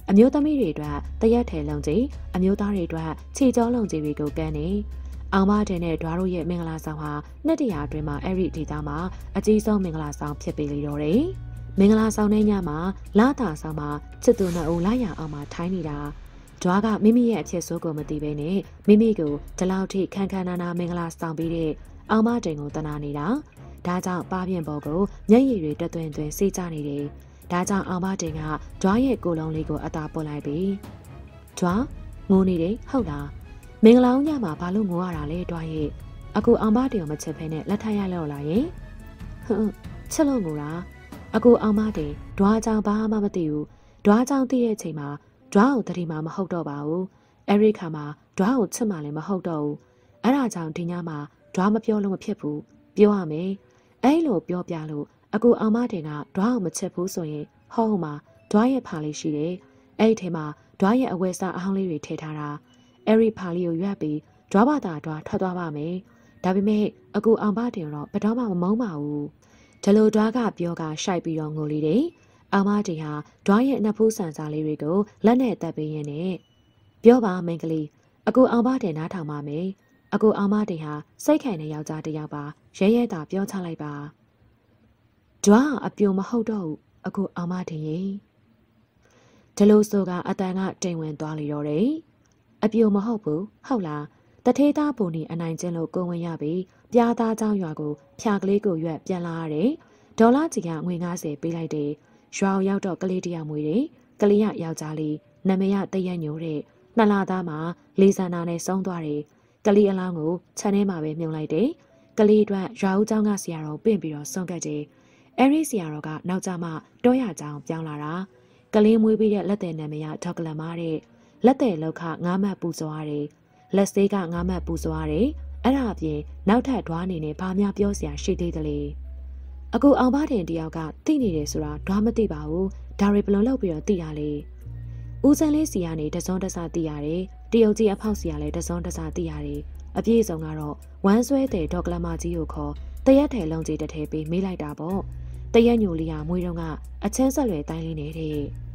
A: အမျိုးသမီးတွေအတွက်တရက်ထဲလုံကြီးအမျိုးသားတွေအတွက်ခြေကြောလုံကြီးတွေကိုကမ်းနေအောင်မတဲ့နဲ့ဓွားတို့ရဲ့မင်္ဂလာဆောင်ဟာနှစ်တရာအတွင်းမှာအဲ့ဒီဒေသမှာအကြီးဆုံးမင်္ဂလာဆောင်ဖြစ်ပေလေတော့တယ်မင်္ဂလာဆောင်တဲ့ညမှာလာတာဆောင်မှာချစ်သူနှစ်ဦးလာရအောင်မှာထိုင်းနေတာဓွားကမိမိရဲ့အဖြစ်ဆိုးကိုမသိဘဲနဲ့မိမိကိုဒီလောက်ထိခန်းခန်းနာနာမင်္ဂလာဆောင်ပြီးတဲ့အောင်မတင်ကိုတနာနေတာဒါကြောင့်ပါပြင်ပေါ်ကိုမျက်ရည်တွေတွင်တွင်စေးကြနေတယ်ဒါကြောင့်အောင်မတင်ကဓွားရဲ့ကိုယ်လုံးလေးကိုအသာပုတ်လိုက်ပြီးဓွားငိုနေတယ်ဟုတ်လားမင်္ဂလာညမှာဘာလို့ငိုရတာလဲဓွားရဲ့အခုအောင်မတင်ကိုမချစ်ဖဲနဲ့လက်ထပ်ရလောက်လာရင်ဟွန်းချစ်လို့ငိုတာအခုအောင်မတင်ဓွားကြောင့်ဘာမှမသိဘူးဓွားကြောင့်သိတဲ့အချိန်မှာဓွားကိုတတိမှမဟုတ်တော့ပါဘူးအဲ့ဒီခါမှာဓွားကိုချစ်မှလည်းမဟုတ်တော့ဘူးအဲ့ဒါကြောင့်ဒီညမှာဓွားမပြောလို့မဖြစ်ဘူးပြောရမယ်အဲ့လိုပြောပြလို့အခုအောင်မတင်ကဓွားကိုမချစ်ဘူးဆိုရင်ဟောမှာဓွားရဲ့ဖာလေးရှိတယ်အဲ့ဒီထဲမှာဓွားရဲ့အဝယ်စားအဟောင်းလေးတွေထည့်ထားတာအဲ့ဒီဖာလေးကိုရွက်ပြီးဓွားဘာသာဓွားထွက်သွားပါမယ်ဒါပေမဲ့အခုအောင်မတင်တော့ဘယ်တော့မှမမုန်းပါဘူးဒီလိုဓွားကပြောကရှိုက်ပြီးတော့ငိုလေးတယ်အောင်မတင်ဟာဓွားရဲ့နှစ်ဖူးဆန်စားလေးတွေကိုလက်နဲ့တက်ပေးရင်းနဲ့ပြောပါမင်္ဂလီအခုအောင်မတင်နားထောင်ပါမယ်အခုအောင်မတင်ဟာစိတ်ခံတဲ့ယောက်ျားတစ်ယောက်ပါရဲရဲတာပြောချလိုက်ပါဓွားအပြိုမဟုတ်တော့ဘူးအခုအောင်မတင်ရေဒီလိုဆိုကအတန်ကတိမ်ဝင်သွားလေတော့တယ်အပြိုမဟုတ်ဘူးဟုတ်လားတထေးသားပုံနေအနိုင်ကျင်းလို့ကိုဝင်ရပြီးပြားသားเจ้าရွာကိုဖျာကလေးကိုရွက်ပြန်လာရတယ်ဒေါ်လာကြီးကငွေ90ပေးလိုက်တယ်ရွာရောက်တော့ကလေးတယောက်မွေးတယ်ကလေးရယောက်ျားလေးနမရတရက်ညိုတဲ့နှစ်လသားမှာလေးစန္ဒာနဲ့ဆုံးသွားတယ်ကလေးအလောင်းကိုခြံထဲမှာပဲမြုံလိုက်တယ်ကလေးအတွက်ရွာဦးเจ้าကဆရာတော်ပင့်ပြီးတော့ဆုံးကတ်တယ်အဲ့ဒီဆရာတော်ကနောက်ကျမှတောရเจ้าပြောင်းလာတာကလေးမွေးပြီးတဲ့လက်တဲ့နမရဒေါက်ကလမားတဲ့လက်တဲ့လောက်ခ9မှတ်ပူဇော်ရတယ်လက်သေးက9မှတ်ပူဇော်ရတယ်အဲ့ဒါအပြင်နောက်ထပ်ဓွားအနေနဲ့ဘာများပြောစရာရှိသေးသလဲအခုအောင်ပါတင်တယောက်ကသိနေတယ်ဆိုတာဓွားမသိပါဘူးဒါရီဘလုံးလောက်ပြီးတော့သိရလေဦးစံလေးစီကနေတစုံတစသိရတယ်တရုတ်ကြီးအဖောက်စီကလည်းတစုံတစသိရတယ်အပြည့်စုံကတော့ဝမ်းဆွဲတဲ့ဒေါက်ကလမာကြီးကိုခေါ်တရက်ထဲလုံးကြီးတစ်ထဲပေးမေးလိုက်တာပေါ့တရက်ညိုလေးကမွေးတော့ကအချင်းဆက်လွယ်တိုင်းလေးနေတဲ့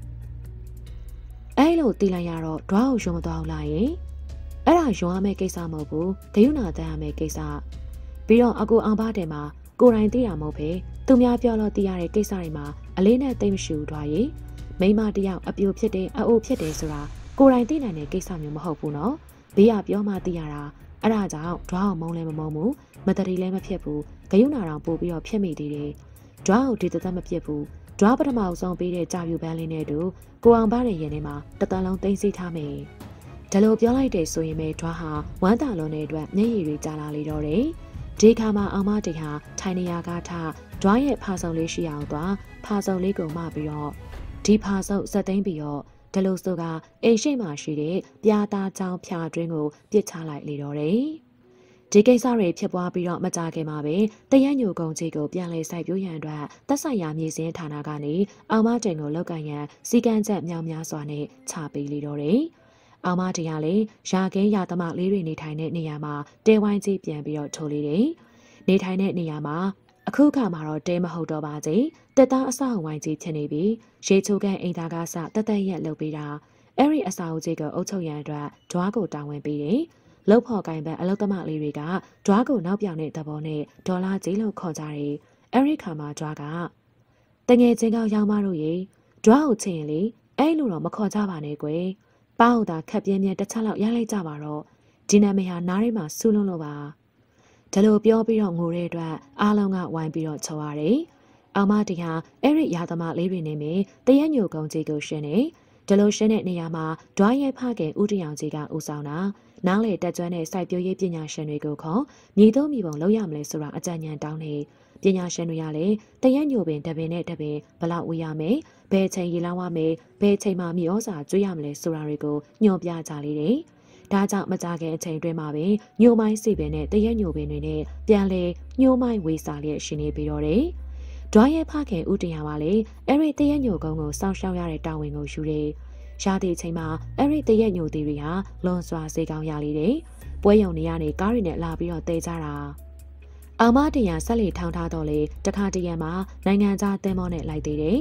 A: အဲ့လိုတီးလိုက်ရတော့ဓွားကိုယုံမသွားဘူးလားယင်အဲ့ဒါယုံရမယ့်ကိစ္စမဟုတ်ဘူးဂယုဏတန်ရမယ့်ကိစ္စပြီးတော့အခုအောင်ပါတယ်မှာကိုယ်တိုင်သိတာမဟုတ်ပဲသူများပြောလို့သိရတဲ့ကိစ္စတွေမှာအလေးနဲ့သိမရှူဓွားရင်မိမတယောက်အပြိုဖြစ်တယ်အအိုဖြစ်တယ်ဆိုတာကိုယ်တိုင်သိနိုင်တဲ့ကိစ္စမျိုးမဟုတ်ဘူးနော်ဘေးကပြောမှသိရတာအဲ့ဒါကြောင့်ဓွားအောင်မုန်းလည်းမမုန်းဘူးမတရီလည်းမဖြစ်ဘူးဂယုဏတောင်ပို့ပြီးတော့ဖြစ်မိသေးတယ်ဓွားကိုဒီတသက်မဖြစ်ဘူးဓွားပထမဆုံးပေးတဲ့ကြာပြူပန်းလေးနဲ့တူကိုအောင်ပါတဲ့ရင်ထဲမှာတသက်လုံးသိမ်းစိထားမယ်ဒါလိုပြောလိုက်တယ်ဆိုရင်ပဲဓွားဟာဝမ်းသာလွန်တဲ့အတွက်မျက်ရည်တွေကျလာလေတော့တယ်ဒီခါမှာအောင်မတေဟာထိုင်နေရကထဓွားရဲ့ဖာဆုံလေးရှိအောင်သွားဖာဆုံလေးကိုမှပြီးတော့ဒီဖာဆုံစက်သိမ်းပြီးတော့ဒါလိုဆိုကအိမ်ရှိမှရှိတဲ့ပြာသားချောင်းဖြာတွင်းကိုပြစ်ချလိုက်လေတော့တယ်ဒီကိစ္စတွေဖြစ်ပွားပြီးတော့မကြခင်မှာပဲတရက်ညိုကုန်းကြီးကိုပြန်လဲစိုက်ပြိုးရန်အတွက်သက်ဆိုင်ရာမြေစင်းဌာနကနေအောင်မတင်ကိုလောက်ကန်ရန်စီကံချက်မြောင်များစွာနဲ့ချပေးလေတော့တယ်အောင်မတင်ကလည်းရာကင်းရာသမလေးတွေနေထိုင်တဲ့နေရာမှာတဲဝိုင်းကြီးပြန်ပြီးတော့ထိုးလေးတယ်နေထိုင်တဲ့နေရာမှာအခုခါမှာတော့တဲမဟုတ်တော့ပါစေတက်သားအဆောက်အဝိုင်းကြီးဖြစ်နေပြီးရေချိုကန်အိမ်သားကစတက်တက်ရက်လုပ်ပေးတာအဲ့ဒီအဆောက်အဦကြီးကိုအုပ်ချုပ်ရန်အတွက်ဓွားကိုတာဝန်ပေးတယ်လှုပ်ဖော်ကိုင်ဘက်အလုသမလေးတွေကဓွားကိုနောက်ပြောင်တဲ့သဘောနဲ့ဒေါ်လာကြီးလို့ခေါ်ကြတယ်အဲ့ဒီခါမှာဓွားကတငယ်ချင်းကောက်ရောက်မတို့ရေဓွားကိုချင်ရင်လေအဲ့လိုတော့မခေါ်ကြပါနဲ့ကွယ်ပါဟုတ်တာခက်ပြင်းပြင်းတစ်ချက်လောက်ရလိုက်ကြပါတော့ဒီနာမည်ဟာနားထဲမှာစူးလွန်းလို့ပါဒါလိုပြောပြီးတော့ငိုတဲ့အတွက်အားလုံးကဝိုင်းပြီးတော့ချော်ရတယ်အောင်မတီဟာအဲ့ဒီရာသမားလေးတွေနဲ့မြင်တရက်ညိုကုန်းကြီးကိုရှင်းနေဒါလိုရှင်းတဲ့နေရာမှာဓွားရဲဖခင်ဦးတရောင်ကြီးကဦးဆောင်တာနားလေတက်ကျွမ်းတဲ့စိုက်ပျိုးရေးပညာရှင်တွေကိုခေါ်မြေသုံးမြေပုံလုပ်ရမလဲဆိုတာအကြံဉာဏ်တောင်းနေပညာရှင်တွေကလည်းတရက်ညိုပင်တပင်နဲ့တပင်ဘလောက်ဝေးရမယ်ဘယ်ချိန်ရေလောင်းရမယ်ဘယ်ချိန်မှမြေဩဇာကျွေးရမလဲဆိုတာတွေကိုညွှန်ပြကြလေတယ်ဒါကြောင့်မကြခင်အချိန်တွင်းမှာပင်ညိုမိုင်းစီပင်နဲ့တရက်ညိုပင်တွေနဲ့ပြန်လေညိုမိုင်းဝေစာလျက်ရှင်နေပြီးတော့တယ်ဓွားရဲဖခင်ဦးတရားပါလေအဲ့ဒီတရက်ညိုကုန်းကိုစောင့်ရှောက်ရတဲ့တာဝန်ကိုယူတယ်ရာသီချိန်မှာအဲ့ဒီတရက်ညိုတီတွေဟာလွန်စွာစေကောင်းရလေတယ်ပွဲရုံတွေကနေကားတွေနဲ့လာပြီးတော့တဲကြတာအောင်မတရားဆက်လက်ထောင်းထားတော့လေတခါတရံမှာနိုင်ငံသားသင်းမောနဲ့လိုက်သေးတယ်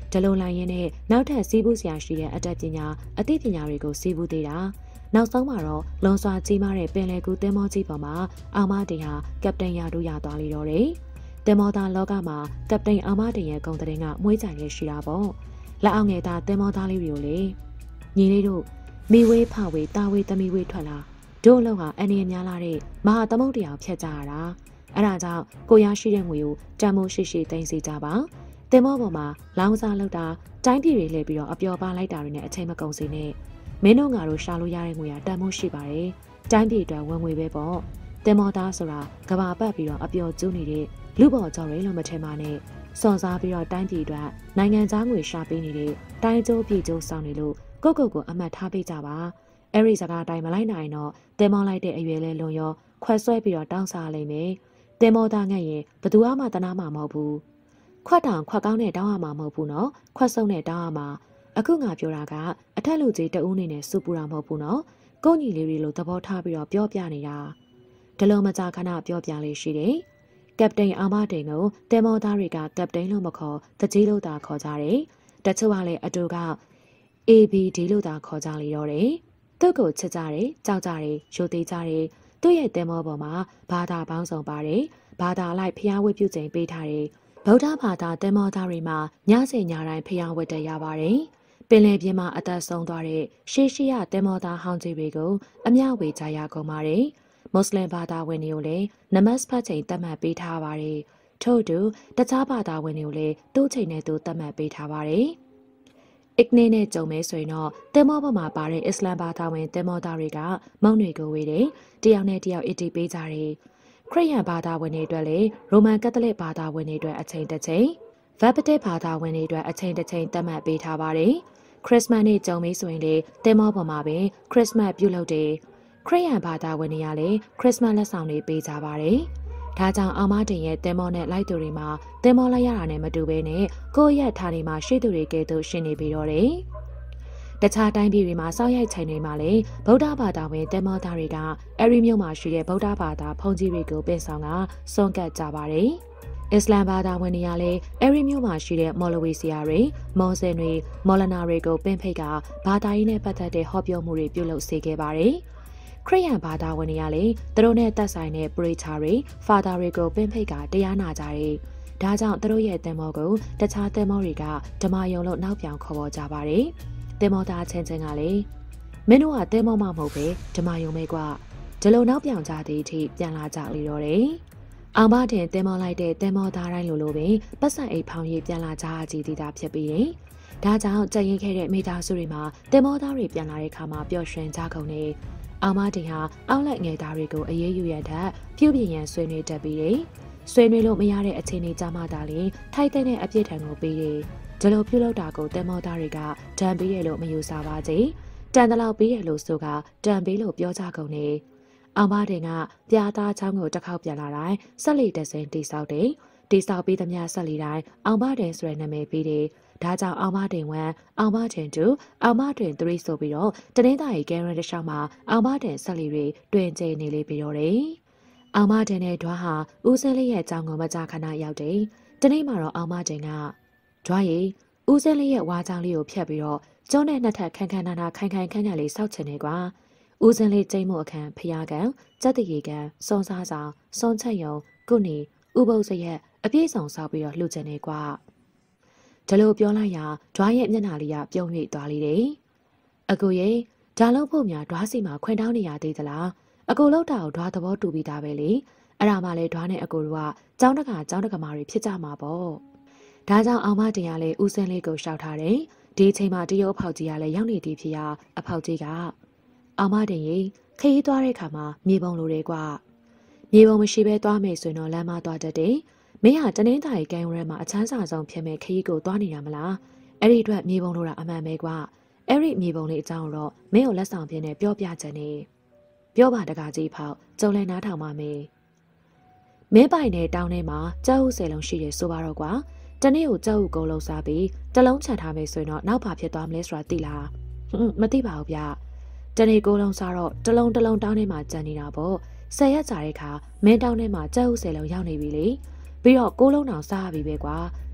A: ဒလုံလိုင်းရင်းနဲ့နောက်ထပ်စီးပူးစရာရှိတဲ့အတတ်ပညာအသိပညာတွေကိုစီးပူးသေးတာနောက်ဆုံးမှာတော့လွန်စွာကြီးမားတဲ့ပင်လယ်ကူးသင်္ဘောကြီးပေါ်မှာအောင်မတင်ဟာကပတိန်ရာထူးရသွားလေတော့တယ်သင်္ဘောသားလောကမှာကပတိန်အောင်မတင်ရဲ့ဂုဏ်သတင်းကမွေးကြိုင်ရရှိတာပေါ့လက်အောင်ငယ်သားသင်္ဘောသားလေးတွေကိုလေညီလေးတို့မိဝေးဖဝေးတာဝေးသမီးဝေးထွက်လာတို့အလုံးဟာအနေနဲ့များလာတဲ့မဟာသမုဒ္ဒရာဖြတ်ကြရတာအဲဒါကြောင့်ကိုရရှိတဲ့ငွေကိုတန်မိုးရှိရှိသိမ်းစီကြပါသင်္ဘောပေါ်မှာလောင်းစားလောက်တာတိုင်းပြည်တွေလှည့်ပြီးတော့အပျော်ပါလိုက်တာတွေနဲ့အချိန်မကုန်စေနဲ့မင်းတို့ငါတို့ရှာလို့ရတဲ့ငွေကတန်မိုးရှိပါတယ်တိုင်းပြည်အတွက်ဝင်ငွေပဲပေါ့သင်္ဘောသားဆိုတာကဘာပတ်ပြီးတော့အပျော်ကျူးနေတဲ့လူပေါ်ကြော်ရလို့မထင်ပါနဲ့စွန်စားပြီးတော့တိုင်းပြည်အတွက်နိုင်ငံသားငွေရှာပေးနေတဲ့တိုင်းကျိုးပြည်ကျိုးဆောင်နေလို့ကိုအမှတ်ထားပေးကြပါအဲ့ဒီစကားတိုင်းမလိုက်နိုင်တော့တင်မောလိုက်တဲ့အရွယ်လဲလွန်ရောခွက်ဆွဲပြီးတော့တောင်းစားလိုက်မယ်တင်မောသားငတ်ရင်ဘသူမှတနာမှာမဟုတ်ဘူးခွက်တောင်ခွက်ကောင်းနဲ့တောင်းရမှာမဟုတ်ဘူးနော်ခွက်စုံနဲ့တောင်းရမှာအခုငါပြောတာကအထက်လူကြီးတဦးနေနဲ့စူပူတာမဟုတ်ဘူးနော်ကိုညီလေးတွေလိုသဘောထားပြီးတော့ပြောပြနေတာဒလုံးမကြခဏပြောပြလေးရှိတယ်ကပတိန်အောင်မတင်ကိုတင်မောသားတွေကကပတိန်လို့မခေါ်တကြီးလို့သာခေါ်ကြတယ်တချို့ကလည်းအတူက ABD လို့သာခေါ်ကြလေတော့တယ်သူ့ကိုချစ်ကြတယ်ကြောက်ကြတယ်ရိုသေကြတယ်သူ့ရဲ့တင်မောပေါ်မှာဘာသာပေါင်းစုံပါတယ်ဘာသာလိုက်ဖျားဝတ်ပြုချိန်ပေးထားတယ်ဗုဒ္ဓဘာသာတင်မောသားတွေမှာညစဉ်ညတိုင်းဖျားဝတ်တက်ရပါတယ်ပင်လယ်ပြင်မှာအသက်ဆုံးသွားတဲ့ရှေးရှေးရတင်မောသားဟောင်းကြီးတွေကိုအမျှဝေကြရကုန်ပါတယ်မွတ်စလင်ဘာသာဝင်တွေကိုလည်းနမတ်ဖတ်ချိန်သတ်မှတ်ပေးထားပါတယ်ထို့တူတခြားဘာသာဝင်တွေကိုလည်းသူ့ချိန်နဲ့သူသတ်မှတ်ပေးထားပါတယ်အစ်နေနဲ့ကြုံမဲဆိုရင်တော့တင်မောပေါ်မှာပါတဲ့အစ္စလမ်ဘာသာဝင်တင်မောသားတွေကမုံတွေကိုဝေတယ်တယောက်နဲ့တယောက်အစ်တီပေးကြတယ်ခရစ်ယာန်ဘာသာဝင်တွေအတွက်လည်းရိုမန်ကက်သလစ်ဘာသာဝင်တွေအတွက်အချိန်တစ်ချိန်ဗတ်ပတစ်ဘာသာဝင်တွေအတွက်အချိန်တစ်ချိန်သတ်မှတ်ပေးထားပါတယ်ခရစ်စမတ်နေ့ကြုံမဲဆိုရင်လေတင်မောပေါ်မှာပင်ခရစ်စမတ်ပြုလုပ်တယ်ခရစ်ယာန်ဘာသာဝင်တွေကလည်းခရစ်စမတ်လက်ဆောင်တွေပေးကြပါတယ်ဒါကြောင့်အောင်မတင်ရဲ့တင်မောနဲ့လိုက်သူတွေမှာတင်မောလိုက်ရတာနဲ့မတူဘဲနဲ့ကိုယ့်ရဲ့ဌာနေမှာရှေ့သူတွေကဲ့သို့ရှင်းနေပြီးတော့တယ်။တခြားတိုင်းပြည်တွေမှာစောက်ရိုက်ချိန်တွေမှာလည်းဗုဒ္ဓဘာသာဝင်တင်မောသားတွေကအဲဒီမြို့မှာရှိတဲ့ဗုဒ္ဓဘာသာဘုန်းကြီးတွေကိုပင့်ဆောင်ကစွန့်ကပ်ကြပါတယ်။အစ္စလမ်ဘာသာဝင်တွေကလည်းအဲဒီမြို့မှာရှိတဲ့မော်လဝီဆရာတွေမော်စင်တွေမော်လနာတွေကိုပင့်ဖိတ်ကဘာသာရေးနဲ့ပတ်သက်တဲ့ဟောပြောမှုတွေပြုလုပ်စေခဲ့ပါတယ်။ခရစ်ယာန်ဘာသာဝင်တွေကလည်းသူတို့နဲ့သက်ဆိုင်တဲ့ပရိချာတွေဖာသာတွေကိုပင့်ဖိတ်ကတရားနာကြတယ်။ဒါကြောင့်သူတို့ရဲ့တင်မောကိုတခြားတင်မောတွေကဓမ္မယုံလို့နောက်ပြောင်ခေါ်ပေါ်ကြပါတယ်။တင်မောသားချင်းချင်းကလည်းမင်းတို့ကတင်မောမမဟုတ်ပဲဓမ္မယုံပဲကွာဒီလိုနောက်ပြောင်ကြတဲ့အထိပြန်လာကြလေတော့တယ်။အောင်မတင်တင်မောလိုက်တဲ့တင်မောသားတိုင်းလိုပဲပတ်စံအိတ်ဖောင်ရေးပြန်လာကြကြည်သေးတာဖြစ်ပြီးတယ်။ဒါကြောင့်ကြက်ရင်ခဲ့တဲ့မိသားစုတွေမှာတင်မောသားတွေပြန်လာတဲ့အခါမှာပျော်ရွှင်ကြကုန်နေအောင်မတင်ဟာအောက်လက်ငယ်သားတွေကိုအေးအေးယူရတဲ့ပြုပြင်ရန်ဆွေးနွေးတတ်ပြီးတယ်။ဆွေးနွေးလို့မရတဲ့အခြေအနေကြမှသာလေထိုက်တဲ့အပြစ်ထံကိုပေးတယ်။ဒီလိုပြုလုပ်တာကိုတင်မောသားတွေကတန်ပေးတယ်လို့မယူဆပါစေ။တန်တလောက်ပေးတယ်လို့ဆိုကတန်ပေးလို့ပြောကြကုန်နေ။အောင်မတင်ကပြားသားချောင်းကိုတစ်ခေါက်ပြန်လာတိုင်းဆက်လီတဆင်တိဆောက်တယ်။တိဆောက်ပြီးသမျှဆက်လီတိုင်းအောင်မတင်ဆိုတဲ့နာမည်ပေးတယ်။ဒါကြောင့်အောင်မတင်1အောင်မတင်2အောင်မတင်3ဆိုပြီးတော့တနင်္သာရီကဲရန်တလျှောက်မှာအောင်မတင်ဆက်လီတွေတွင်ကျနေလေပြီးတော့တယ်။အောင်မတင်နဲ့ဒွားဟာဦးစင်းလေးရဲ့အကြောင်းကိုမကြာခဏရောက်တယ်။တနေ့မှာတော့အောင်မတင်ကဒွားရီဦးစင်းလေးရဲ့ဝါကြောင်လေးကိုဖြတ်ပြီးတော့ကျုံးနဲ့နှစ်ထပ်ခန်းခန်းနာနာခိုင်ခိုင်ခန့်ခန့်လေးစောက်ချင်နေကွာ။ဦးစင်းလေးကျိမ့်မှုအခန်းဖျားကန်စက်တရီကန်စုံစားဆောင်စုံချက်ယုံကုနီဥပုပ်စရက်အပြည့်စုံစောက်ပြီးတော့လှုပ်ချင်နေကွာ။ဒါလို့ပြောလိုက်ရာဒွားရဲ့မျက်နှာလေးကပြုံး၍သွားလေတယ်။အကူရဲ့ဒါလုံးဖို့များဒွားစီမှာခွင်တောင်းနေရသေးသလား။အကူလောက်တာကိုဒွားသဘောတူပြီးသားပဲလေ။အဲ့ဒါမှလည်းဒွားနဲ့အကူတို့ကចောင်းတကာတွေဖြစ်ကြမှာပေါ့။ဒါကြောင့်အောင်မတင်ရလဲဦးစင်းလေးကိုရှောက်ထားတယ်။ဒီအချိန်မှာတရုတ်အဖောက်ကြီးကလည်းရောက်နေသည်ဖြစ်ရာအဖောက်ကြီးကအောင်မတင်ရေခရီးသွားတဲ့အခါမှာမြေပုံလိုတယ်ကွာ။မြေပုံမရှိဘဲသွားမယ်ဆိုရင်တော့လမ်းမသွားတတ်တယ်။မင်းဟာတနင်္သာရီကံရဲမှာအချမ်းစာဆုံးဖြစ်မဲ့ခရီးကိုသွားနေတာမလားအဲ့ဒီအတွက်မြေပုံလို့တာအမှန်ပဲကွာအဲ့ဒီမြေပုံလေးအကြောင်းတော့မင်းကိုလက်ဆောင်ပြင်းနဲ့ပြောပြချင်နေပြောပါတကားကြီးဖောက်ကျုံလဲနားထောင်ပါမေမင်းပိုင်တဲ့တောင်းထဲမှာကြောက်ဥဆယ်လုံးရှိတယ်ဆိုပါတော့ကွာတနေ့ကိုကြောက်ဥကုန်းလုံးစားပြီးတလုံးချန်ထားမယ်ဆိုရင်တော့နောက်ဘာဖြစ်သွားမလဲဆိုတာသိလားမသိပါဘူးဗျတနေ့ကိုလုံးစားတော့တလုံးတောင်းထဲမှာကြံနေတာပေါ့10ရက်ကြာတဲ့အခါမင်းတောင်းထဲမှာကြောက်ဥဆယ်လုံးရောက်နေပြီလေပြီးတော့ကိုလုံးတောင်စားရပြီပဲကွာ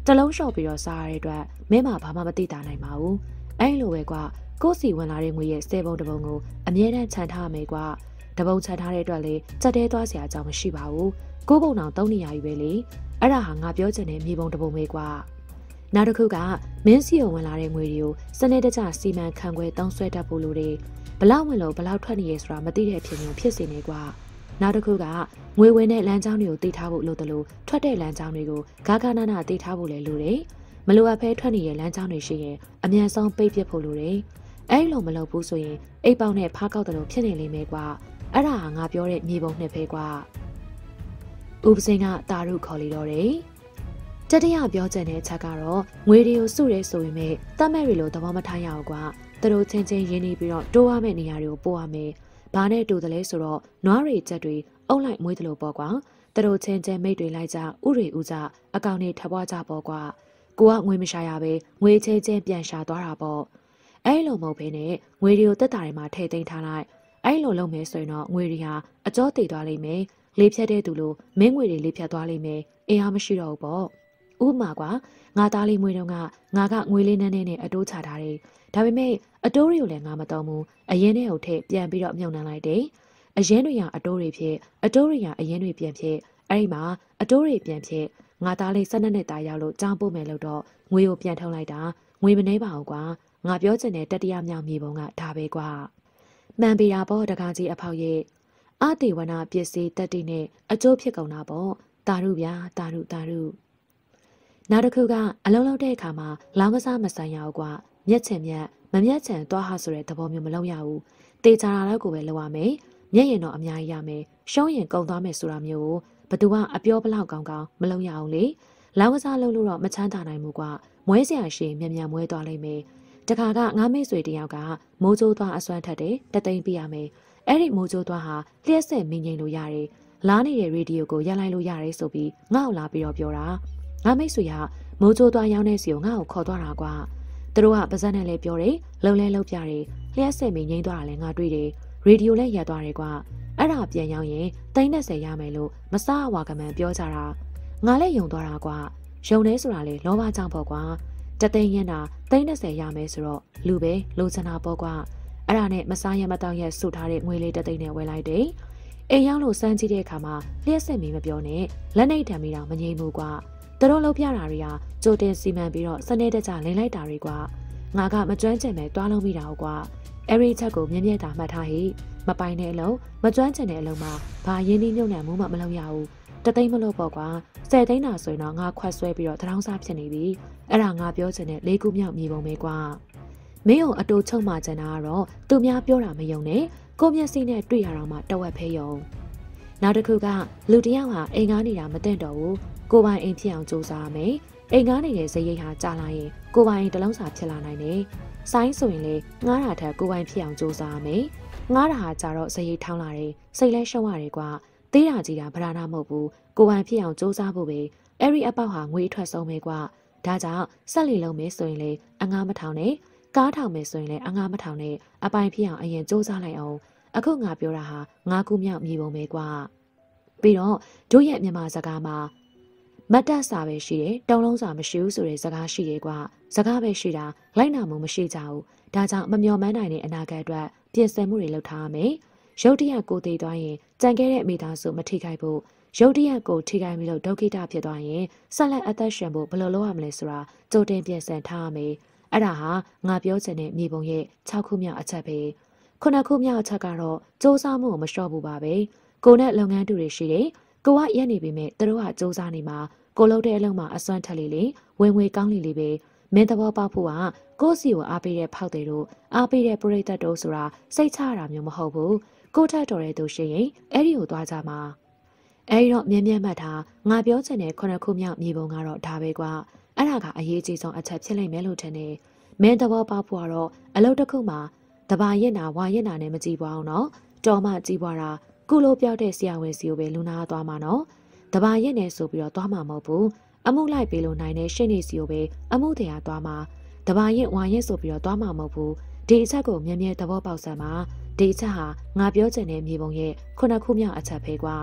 A: တလုံးလျှော့ပြီးတော့စားရတဲ့အတွက်မင်းမဘာမှမသိတာနိုင်ပါဘူးအဲ့လိုပဲကွာကိုစီဝင်လာတဲ့ငွေရဲ့10ပုံတပုံကိုအမြဲတမ်းခြံထားမယ်ကွာတပုံခြံထားတဲ့အတွက်လေစက်တဲသွားစရာအကြောင်းမရှိပါဘူးကိုပုံတောင်3နေရာယူပဲလေအဲ့ဒါဟာငါပြောချင်တဲ့မြေပုံတပုံပဲကွာနောက်တစ်ခုကမင်းစီကိုဝင်လာတဲ့ငွေတွေကိုစနစ်တကျစီမံခန့်ခွဲတောင်းဆွဲတတ်ဖို့လိုတယ်ဘလောက်ဝင်လို့ဘလောက်ထွက်နေရဆိုတာမသိတဲ့အဖြစ်မျိုးဖြစ်နေကွာနောက်တစ်ခုကငွေဝင်တဲ့လမ်းကြောင်းတွေကိုသိထားဖို့လိုတယ်လို့ထွက်တဲ့လမ်းကြောင်းတွေကိုဂါဂနာနာသိထားဖို့လည်းလိုတယ်မလိုအပ်ဖဲထွက်နေတဲ့လမ်းကြောင်းတွေရှိရင်အမြန်ဆုံးပိတ်ပစ်ဖို့လိုတယ်အဲ့လိုမလုပ်ဘူးဆိုရင်အိတ်ပေါက်နဲ့ဖားကောက်တယ်လို့ဖြစ်နေလိမ့်မယ်ကွာအဲ့ဒါဟာငါပြောတဲ့မြေပုံနှစ်ဖဲကွာဥပစင်ကတာရုခေါ်လေတော့တယ်တတိယပြောချင်တဲ့အချက်ကတော့ငွေတွေကိုစုရဲဆိုပေမဲ့တတ်မဲ့တွေလို့သဘောမထားရအောင်ကွာသူတို့ချင်းချင်းရင်းနှီးပြီးတော့တိုးရမယ့်နေရာတွေကိုပို့ရမယ်ဘာနဲ့တူတယ်လဲဆိုတော့နွားတွေချက်တွေအုပ်လိုက်မွေးတယ်လို့ပေါ့ကွာသူတို့ချင်းချင်းမိတ်တွေလိုက်ကြဥတွေဥကြအကောင်တွေထပ်ပွားကြပေါ့ကွာကိုကငွေမရှာရပဲငွေချင်းချင်းပြန်ရှာသွားတာပေါ့အဲ့လိုမဟုတ်ဘဲနဲ့ငွေတွေကိုတက်တာတွေမှာထည့်သိမ်းထားလိုက်အဲ့လိုလုပ်မယ်ဆိုရင်တော့ငွေတွေဟာအကျော်တည်သွားလိမ့်မယ်လေးဖြတ်တဲ့သူလိုမင်းငွေတွေလေးဖြတ်သွားလိမ့်မယ်အင်အားမရှိတော့ဘူးပေါ့ဥပမာကွာငါသားလေးမွေးတော့ငါကငွေလေးနန်းနဲ့အတိုးချထားတယ်ဒါပေမဲ့အတိုးတွေကိုလည်းငါမတုံးဘူးအရင်နဲ့ဟုတ်ထည့်ပြန်ပြီးတော့မြုံနှံလိုက်တယ်အရင်တွေကအတိုးတွေဖြစ်အတိုးတွေကအရင်တွေပြန်ဖြစ်အဲ့ဒီမှာအတိုးတွေပြန်ဖြစ်ငါသားလေး12နှစ်သားရောက်လို့ကြောင်းပို့မယ်လို့တော့ငွေကိုပြန်ထုတ်လိုက်တာငွေမနှဲပါဘူးကွာငါပြောချင်တဲ့တတိယမြောက်မြေပုံကဒါပဲကွာမှန်ပြီတာပေါ့တကားကြီးအဖောက်ရဲ့အတေဝနာပစ္စည်းတက်တိနဲ့အကျိုးဖြစ်ကုန်တာပေါ့တာရုဗျာတာရုနောက်တစ်ခုကအလုံးလုံးတဲ့အခါမှာလောင်းကစားမဆိုင်ရဘူးကွာမျက်ချင်မျက်မမျက်ချင်သွားဟာဆိုတဲ့သဘောမျိုးမလုပ်ရဘူးတေချာတာတော့ကိုပဲလုပ်ရမယ်မျက်ရင်တော့အများကြီးရမယ်ရှုံးရင်ကုန်သွားမယ်ဆိုတာမျိုးကိုဘသူကအပြောဘလောက်ကောင်းကောင်းမလုပ်ရအောင်လေလောင်းကစားလုပ်လို့တော့မချမ်းသာနိုင်ဘူးကွာမွဲเสียရှင်မြန်မြန်မွဲသွားလိမ့်မယ်တခါကငါမိတ်ဆွေတယောက်ကမိုးကြိုးသွားအစွမ်းထက်တယ်တသိန်းပြရမယ်အဲ့ဒီမိုးကြိုးသွားဟာလျှက်ဆက်မင်းငိန်လို့ရတယ်လားနေတဲ့ရေဒီယိုကိုရက်လိုက်လို့ရတယ်ဆိုပြီးငါ့ကိုလာပြီးတော့ပြောတာငါမိတ်ဆွေကမိုးကြိုးသွားရောင်းတဲ့စီကိုငါ့ကိုခေါ်သွားတာကွာသူတို့ကပါဇက်နဲ့လည်းပြောတယ်လုံလဲလုံပြတယ်လျှက်ဆက်မင်းငိန်သွားတာလည်းငါတွေ့တယ်ရေဒီယိုလည်းရက်သွားတယ်ကွာအဲ့ဒါပြန်ရောင်းရင်30ရမယ်လို့မစားအဝါကမှန်ပြောကြတာငါလည်းယုံသွားတာကွာယုံနေဆိုတာလေလောဘကြောင့်ပေါ့ကွာတသိန်းရင်းတာ30ရမယ်ဆိုတော့လူပဲလိုချင်တာပေါ့ကွာအဲ့ဒါနဲ့မစားရမတောက်ရက်စုထားတဲ့ငွေလေးတသိန်းနဲ့ဝယ်လိုက်တယ်အိမ်ရောက်လို့စမ်းကြည့်တဲ့အခါမှာလျှက်ဆက်မီမပြောနဲ့လက်နှိပ်ထံမိတော့မငြိမ်ဘူးကွာသူတို့လှုပ်ပြတာတွေကကြိုတင်စီမံပြီးတော့စနေတကြလင်းလိုက်တာတွေကွာငါကမကျွမ်းကျင်မဲ့တွားလုံးမိတာဟုတ်ကွာအဲ့ဒီချက်ကိုမြဲမြဲတာမှတ်ထားဟိမပိုင်တဲ့အလုံးမကျွမ်းကျင်တဲ့အလုံးမှာဘာရင်းနှီးမြုပ်နှံမှုမှမလုပ်ရဘူးတသိန်းမလို့ပေါ့ကွာ10သိန်းတာဆိုရင်တော့ငါခွက်ဆွဲပြီးတော့တထောင်စားဖြစ်နေပြီအဲ့ဒါငါပြောချင်တဲ့၄ခုမြောက်မြေပုံပဲကွာမင်းအောင်အတူချုပ်မှကျန်တာကတော့သူများပြောတာမယုံနဲ့ကိုမျက်စိနဲ့တွေ့ရတော့မှတဝက်ဖဲယုံနောက်တစ်ခုကလူတယောက်ဟာအိမ်ကားနေတာမသိတော့ဘူးကိုပိုင်အိမ်ဖြစ်အောင်စူးစမ်းရမယ်အိမ်ကားနေတဲ့ဇရိတ်ဟာကြာလာရင်ကိုပိုင်အိမ်တစ်လုံးစာဖြစ်လာနိုင်တယ်ဆိုင်းဆိုရင်လေငားတာထက်ကိုပိုင်ဖြစ်အောင်စူးစမ်းရမယ်ငားတာဟာကြာတော့ဇရိတ်ထောင်းလာတယ်စိတ်လဲရှုံးရတယ်ကွာသေးတာကြီးတာဗราဏမဟုတ်ဘူးကိုပိုင်ဖြစ်အောင်စူးစမ်းဖို့ပဲအဲ့ဒီအပေါက်ဟာငွေအထွက်ဆုံးပဲကွာဒါကြောင့်ဆက်လီလုံးမယ်ဆိုရင်လေအငားမထောင်နဲ့ကားထောင်မယ်ဆိုရင်လည်းအငားမထောင်နဲ့အပိုင်ဖြစ်အောင်အရင်စူးစမ်းလိုက်အောင်အခုငါပြောတာဟာ9ခုမြောက်မြေပုံပဲကွာပြီးတော့တို့ရဲ့မြန်မာစကားမှာမတ်တက်စာပဲရှိတယ်တုံးလုံးစာမရှိဘူးဆိုတဲ့စကားရှိတယ်ကွာစကားပဲရှိတာလိုက်နာမှုမရှိကြဘူးဒါကြောင့်မမျှော်မှန်းနိုင်တဲ့အနာဂတ်အတွက်ပြင်ဆင်မှုတွေလုပ်ထားရမယ်ရုတ်တရက်ကိုတည်သွားရင်ကြံခဲ့တဲ့မိသားစုမထိခိုက်ဖို့ရုတ်တရက်ကိုထိခိုက်ပြီးတော့ဒုက္ခိတဖြစ်သွားရင်ဆက်လက်အသက်ရှင်ဖို့ဘယ်လိုလုပ်ရမလဲဆိုတာကြိုတင်ပြင်ဆင်ထားရမယ်အဲ့ဒါဟာငါပြောချင်တဲ့မြေပုံရဲ့6ခုမြောက်အချက်ပဲ9ခုမြောက်အချက်ကတော့စူးစမ်းမှုကိုမလျှော့ဘူးပါပဲကိုနဲ့လုပ်ငန်းတူတွေရှိတယ်ကိုကရက်နေပြီမဲ့သူတို့ကစူးစမ်းနေမှာကိုလုပ်တဲ့အလုပ်မှာအစွမ်းထက်လေဝင်ငွေကောင်းလေပဲမင်းသဘောပေါက်ဖို့ကကိုယ့်စီကိုအားပေးတဲ့ဖောက်တွေတို့အားပေးတဲ့ပရိသတ်တို့ဆိုတာစိတ်ချရတာမျိုးမဟုတ်ဘူးကိုထက်တော်တဲ့သူရှိရင်အဲ့ဒီကိုသွားကြမှာအဲ့ဒီတော့မြဲမြဲမှတ်ထားငါပြောချင်တဲ့9ခုမြောက်မြေပုံကတော့ဒါပဲကွာအဲ့ဒါကအရေးကြီးဆုံးအချက်ဖြစ်လိမ့်မယ်လို့ထင်တယ်မင်းသဘောပေါက်ဖို့ကတော့အလုပ်တစ်ခုမှာတဘာရစ်နာဝါရစ်နာနဲ့မကြည့်ပွားအောင်နော်တော်မှကြည့်ပွားတာကုလိုပြောက်တဲ့ဆရာဝန်စီကိုပဲလူနာသွားမှာနော်တဘာရစ်နေဆိုပြီးတော့သွားမှာမဟုတ်ဘူးအမှုလိုက်ပေးလို့နိုင်တဲ့ရှင်းနေစီကိုပဲအမှုတရားသွားမှာတဘာရစ်ဝါရစ်ဆိုပြီးတော့သွားမှာမဟုတ်ဘူးဒီအချက်ကိုမြဲမြဲသဘောပေါက်စမ်းပါဒီအချက်ဟာငါပြောချင်တဲ့မြေပုံရဲ့9ခုမြောက်အချက်ပဲကွာ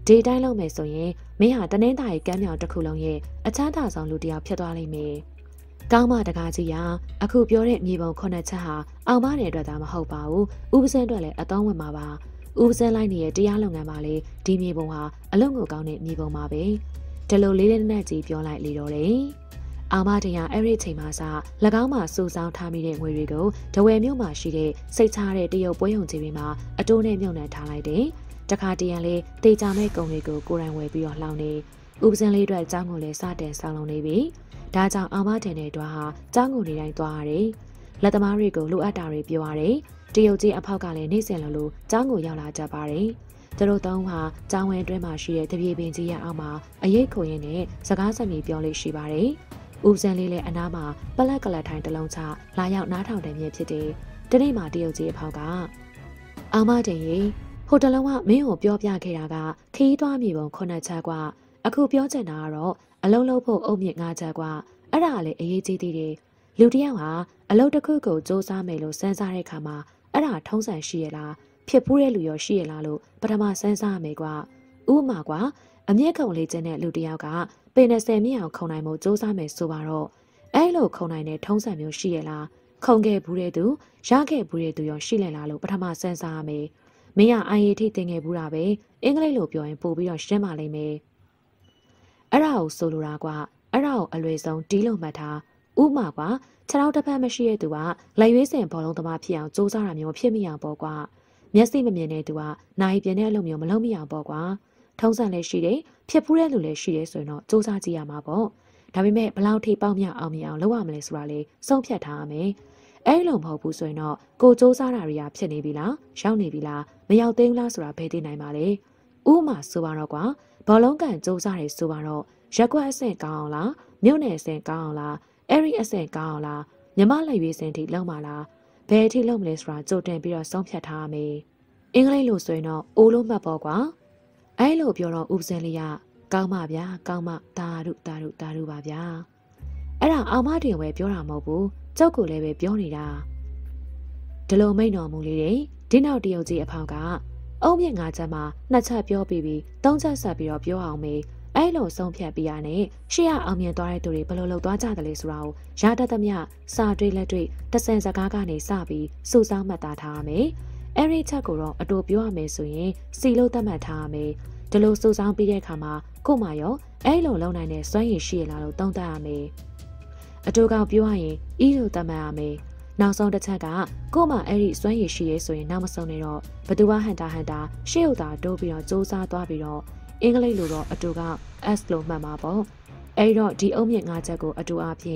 A: ဒီတိုင်းလုံးမယ်ဆိုရင်မင်းဟာတနင်္သာရီကမ်းမြောင်တစ်ခုလုံးရဲ့အချမ်းသာဆုံးလူတစ်ယောက်ဖြစ်သွားလိမ့်မယ်။ကောင်းမတကားကြီးရာအခုပြောတဲ့မြေပုံခုနှစ်ချက်ဟာအောင်မတဲ့အတွက်သာမဟုတ်ပါဘူး။ဥပစင်းအတွက်လည်းအသုံးဝင်မှာပါ။ဥပစင်းလိုက်နေတဲ့တရားလုပ်ငန်းမှာလေဒီမြေပုံဟာအလုံကိုကောင်းတဲ့မြေပုံပါပဲ။ဒီလိုလေးလေးနက်ကြီးပြောလိုက်လေတော့တယ်။အောင်မတဲ့ရာအဲ့ဒီအချိန်မှာစ၎င်းမှာစုဆောင်းထားမိတဲ့ငွေတွေကိုဒဝယ်မြို့မှာရှိတဲ့စိတ်ချတဲ့တရုတ်ပွဲရုံကြီးတွေမှာအတိုးနဲ့မြုပ်နှံထားလိုက်တယ်။တခါတရံလေးတေချာမဲ့ကုံတွေကိုကိုယ်တိုင်ဝယ်ပြီးတော့လှောင်နေဥပစင်းလေးအတွက်ကျောင်းကိုလည်းစတင်ဆောင်လုပ်နေပြီဒါကြောင့်အောင်မတင်တဲ့တွားဟာကျောင်းကိုနေတိုင်းသွားရတယ်လက်သမားတွေကိုလိုအပ်တာတွေပြောရတယ်တရုတ်ကြီးအဖောက်ကလည်းနေ့စဉ်လိုကျောင်းကိုရောက်လာကြပါတယ်သူတို့သုံးဟာကျောင်းဝင်းအတွင်းမှာရှိတဲ့တပြေပင်ကြီးရအောင်မှာအရေးခိုရင်းနဲ့စကားဆက်ပြီးပြောလို့ရှိပါတယ်ဥပစင်းလေးလည်းအနားမှာပလက်ကလတ်ထိုင်တစ်လုံးချလာရောက်နားထောင်တယ်မြင်ဖြစ်တယ်ဒီနေ့မှတရုတ်ကြီးအဖောက်ကအောင်မတင်ရေဟိုတလုံးကမင်းကိုပြောပြခဲ့တာကခီးသွားမြေပုံခုနှစ်ချက်ကွာအခုပြောချင်တာကတော့အလုံးလုံးဖို့အုပ်မြင့်၅ချက်ကွာအဲ့ဒါလည်းအရေးကြီးသေးတယ်လူတစ်ယောက်ဟာအလုပ်တစ်ခုကိုစူးစမ်းမယ်လို့စဉ်းစားတဲ့အခါမှာအဲ့ဒါထုံးစံရှိရလားဖြစ်ပူးတဲ့လူရောရှိရလားလို့ပထမစဉ်းစားရမယ်ကွာဥပမာကွာအမျက်ခုံလေးချင်းတဲ့လူတစ်ယောက်ကပင်20မြင့်အောင်ခုံနိုင်မှုစူးစမ်းမယ်ဆိုပါတော့အဲ့လိုခုံနိုင်တဲ့ထုံးစံမျိုးရှိရလားခုံခဲ့ဘူးတဲ့သူရခဲ့ဘူးတဲ့သူရောရှိလဲလားလို့ပထမစဉ်းစားရမယ်မင်းက IAT သင်ခဲ့ဘူးတာပဲအင်္ဂလိပ်လိုပြောရင်ပို့ပြီးတော့ရှင်းပါလိမ့်မယ်အဲ့ဒါကိုဆိုလိုတာကွာအဲ့ဒါကိုအလွယ်ဆုံးတီးလို့မှတ်ထားဥပမာကွာခြေထောက်တစ်ဖက်မရှိတဲ့သူကလက်ရွေးစင်ဘောလုံးသမားဖြစ်အောင်စူးစမ်းတာမျိုးဖြစ်မိအောင်ပေါ့ကွာမျက်စိမမြင်တဲ့သူကနိုင်ပြင်းတဲ့အလုပ်မျိုးမလုပ်မိအောင်ပေါ့ကွာထုံးစံလည်းရှိတယ်ဖြစ်ဖူးတဲ့လူလည်းရှိတယ်ဆိုရင်တော့စူးစမ်းကြည့်ရမှာပေါ့ဒါပေမဲ့ဘလောက်ထိပေါက်မြောက်အောင်မြင်အောင်လုပ်ရမလဲဆိုတာလေစုံဖြတ်ထားရမယ်အဲ့လိုမဟုတ်ဘူးဆိုရင်တော့ကိုစူးစမ်းတာတွေကဖြစ်နေပြီလားရောက်နေပြီလားမရောက်သေးဘူးလားဆိုတာဘယ်သိနိုင်ပါလဲဥမာဆိုပါတော့ကွာဘောလုံးကန်စူးစမ်းတယ်ဆိုပါတော့ရက်ကွက်အဆင့်ကောင်းအောင်လားမြို့နယ်အဆင့်ကောင်းအောင်လားအဲ့ဒီအဆင့်ကောင်းအောင်လားမြမလက်ရွေးစင်ထိလုံးပါလားဘယ်အထိလုံးမလဲဆိုတာကြိုတင်ပြီးတော့ဆုံးဖြတ်ထားရမယ်အင်္ဂလိပ်လိုဆိုရင်တော့အိုးလုံးမှတ်ပေါ့ကွာအဲ့လိုပြောတော့ဥပစင်းလေးကကောင်းပါဗျာကောင်းမတာရုပါဗျာအဲ့ဒါအောင်မတင်ဝဲပြောတာမဟုတ်ဘူးကြောက်ကလည်းပဲပြောနေတာဒီလိုမိတ်တော်မူလေးတွေဒီနောက်တရုတ်ကြီးအဖောက်ကအုံမြင့်၅ချက်မှာ2ချက်ပြောပြီး3ချက်ဆက်ပြီးတော့ပြောအောင်မေးအဲ့လိုဆုံးဖြတ်ပြီးရနဲ့ရှေ့ရအောင်မြင်သွားတဲ့သူတွေဘယ်လိုလုပ်သွားကြတယ်လဲဆိုတာကိုရတတ်သမျှစာတွေ့လက်တွေ့တဆင်စကားကနေစပြီးစုဆောင်းမှတ်သားထားရမယ်အဲ့ဒီချက်ကိုတော့အတူပြောရမယ်ဆိုရင်စီလို့သတ်မှတ်ထားရမယ်ဒီလိုစုဆောင်းပြီးတဲ့အခါမှာကို့မှာရောအဲ့လိုလုပ်နိုင်တဲ့စွမ်းရည်ရှိရလားလို့သုံးသပ်ရမယ်အတူကောင်ပြောရရင်ဤလိုသတ်မှတ်ရမယ်နောက်ဆုံးတစ်ချက်ကကို့မှာအဲ့ဒီစွမ်းရည်ရှိရဲဆိုရင်နောက်မဆုံးနေတော့ဘသူကဟန်တာရှေ့ဥသာတိုးပြီးတော့စူးစမ်းသွားပြီးတော့အင်္ဂလိပ်လိုတော့အတူက S လို့မှတ်မှာပေါ့အဲ့တော့ဒီအုံမြင့်၅ချက်ကိုအတူအဖြစ်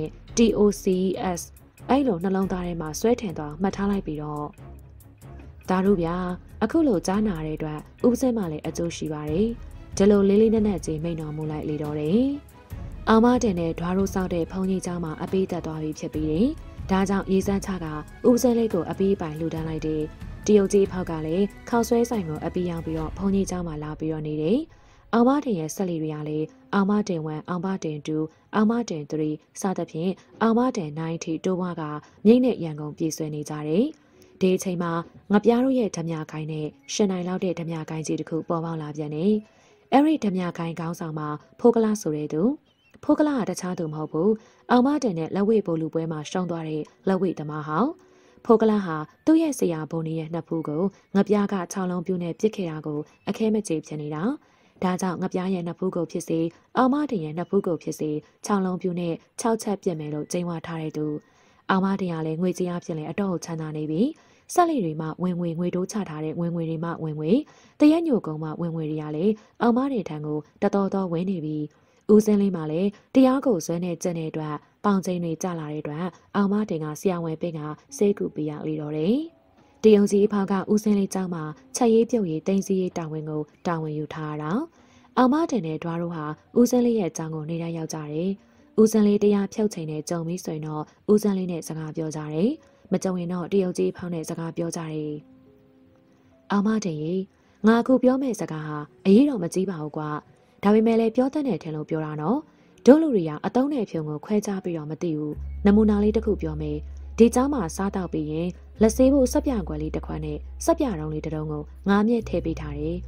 A: TOCES အဲ့လိုနှလုံးသားထဲမှာဆွဲထင်သွားမှတ်ထားလိုက်ပြီးတော့ဒါတို့ဗျာအခုလိုကြားနာတဲ့အတွက်ဥပစင်းမှလည်းအကျိုးရှိပါတယ်ဒီလိုလေးလေးနက်နက်ကြီးမိန်တော်မူလိုက်လေတော့တယ်အောင်မတင်နဲ့ဓွားရိုးစောက်တဲ့ဖုန်ကြီးเจ้าမှာအပေးသက်သွားပြီဖြစ်ပြီးတယ်ဒါကြောင့်ရေးစမ်းချကဥပစင်းလေးကိုအပေးပိုင်လှူဒန်းလိုက်တယ်တရုတ်ကြီးဖောက်ကလည်းခေါက်ဆွဲဆိုင်ကိုအပေးရောက်ပြီးတော့ဖုန်ကြီးเจ้าမှာလာပြီးတော့နေတယ်အောင်မတင်ရဲ့ဆက်လီတွေကလည်းအောင်မတင်1အောင်မတင်2အောင်မတင်3စသဖြင့်အောင်မတင်9ထိတိုးဝါကမြိတ်နဲ့ရန်ကုန်ပြည်ဆွဲနေကြတယ်ဒီအချိန်မှာငပြားတို့ရဲ့ဓမြကိုင်းနဲ့ရှင်နိုင်လောက်တဲ့ဓမြကိုင်းကြီးတစ်ခုပေါ်ပေါက်လာပြန်တယ်အဲ့ဒီဓမြကိုင်းခေါင်းဆောင်မှာဖိုးကလာဆိုတဲ့သူဖိုးကလာကတခြားသူမဟုတ်ဘူးအောင်မတင်နဲ့လက်ဝိပိုလူပွဲမှာရှုံးသွားတဲ့လက်ဝိသမားဟောင်းဖိုးကလာဟာသူ့ရဲ့ဆရာဘုန်းကြီးရဲ့နှစ်ဖူးကိုငပြားက6လုံးပြူနဲ့ပစ်ခဲ့တာကိုအခဲမကြေဖြစ်နေတာဒါကြောင့်ငပြားရဲ့နှစ်ဖူးကိုဖြစ်စေအောင်မတင်ရဲ့နှစ်ဖူးကိုဖြစ်စေ6လုံးပြူနဲ့6ချက်ပြစ်မယ်လို့ကြိမ်ဝါထားတဲ့သူအောင်မတင်ကလည်းငွေကြေးအဖြစ်လည်းအတော့ချမ်းသာနေပြီဆက်လီတွေမှဝင်ငွေတိုးချထားတဲ့ဝင်ငွေတွေမှဝင်ငွေတရက်ညိုကုန်းမှဝင်ငွေတွေကလည်းအောင်မတွေထံကိုတတော်တော်ဝင်နေပြီဦးစင်းလေးမှလည်းတရားကိုဆွဲနေကျက်တဲ့အတွက်ပေါင်ချိန်တွေကျလာတဲ့အတွက်အောင်မတင်ကဆရာဝန်ပင်ကစေးကူပေးရလေတော့တယ်တယုံစီအဖောက်ကဦးစင်းလေးเจ้าမှာချက်ရေးပြုတ်ရေးတင်းစီရေးတာဝန်ကိုတာဝန်ယူထားတာအောင်မတင်နဲ့ဓွားတို့ဟာဦးစင်းလေးရဲ့เจ้าကိုနေတိုင်းရောက်ကြတယ်ဦးစင်းလေးတရားဖြုတ်ချိန်နဲ့ကြုံပြီးဆိုရင်တော့ဦးစင်းလေးနဲ့စကားပြောကြတယ်မကြုံရင်တော့တရုတ်ကြီးဖောင်းနဲ့စကားပြောကြတယ်။အောင်မတင်ရေငါအခုပြောမယ့်စကားဟာအရေးတော်မကြီးပါဘူးကွာ။ဒါပေမဲ့လည်းပြောတတ်တယ်ထင်လို့ပြောတာနော်။ဒုလူတွေကအတုံးနဲ့ဖြုံကိုခွဲခြားပြီးတော့မသိဘူး။နမူနာလေးတစ်ခုပြောမယ်။ဒီเจ้าမှာစားတော့ပြီးရင်လက်ဆေးဖို့စက်ပြကွယ်လေးတစ်ခွက်နဲ့စက်ပြတုံးလေးတစ်တုံးကိုငါးမြက်ထည့်ပေးထားတယ်။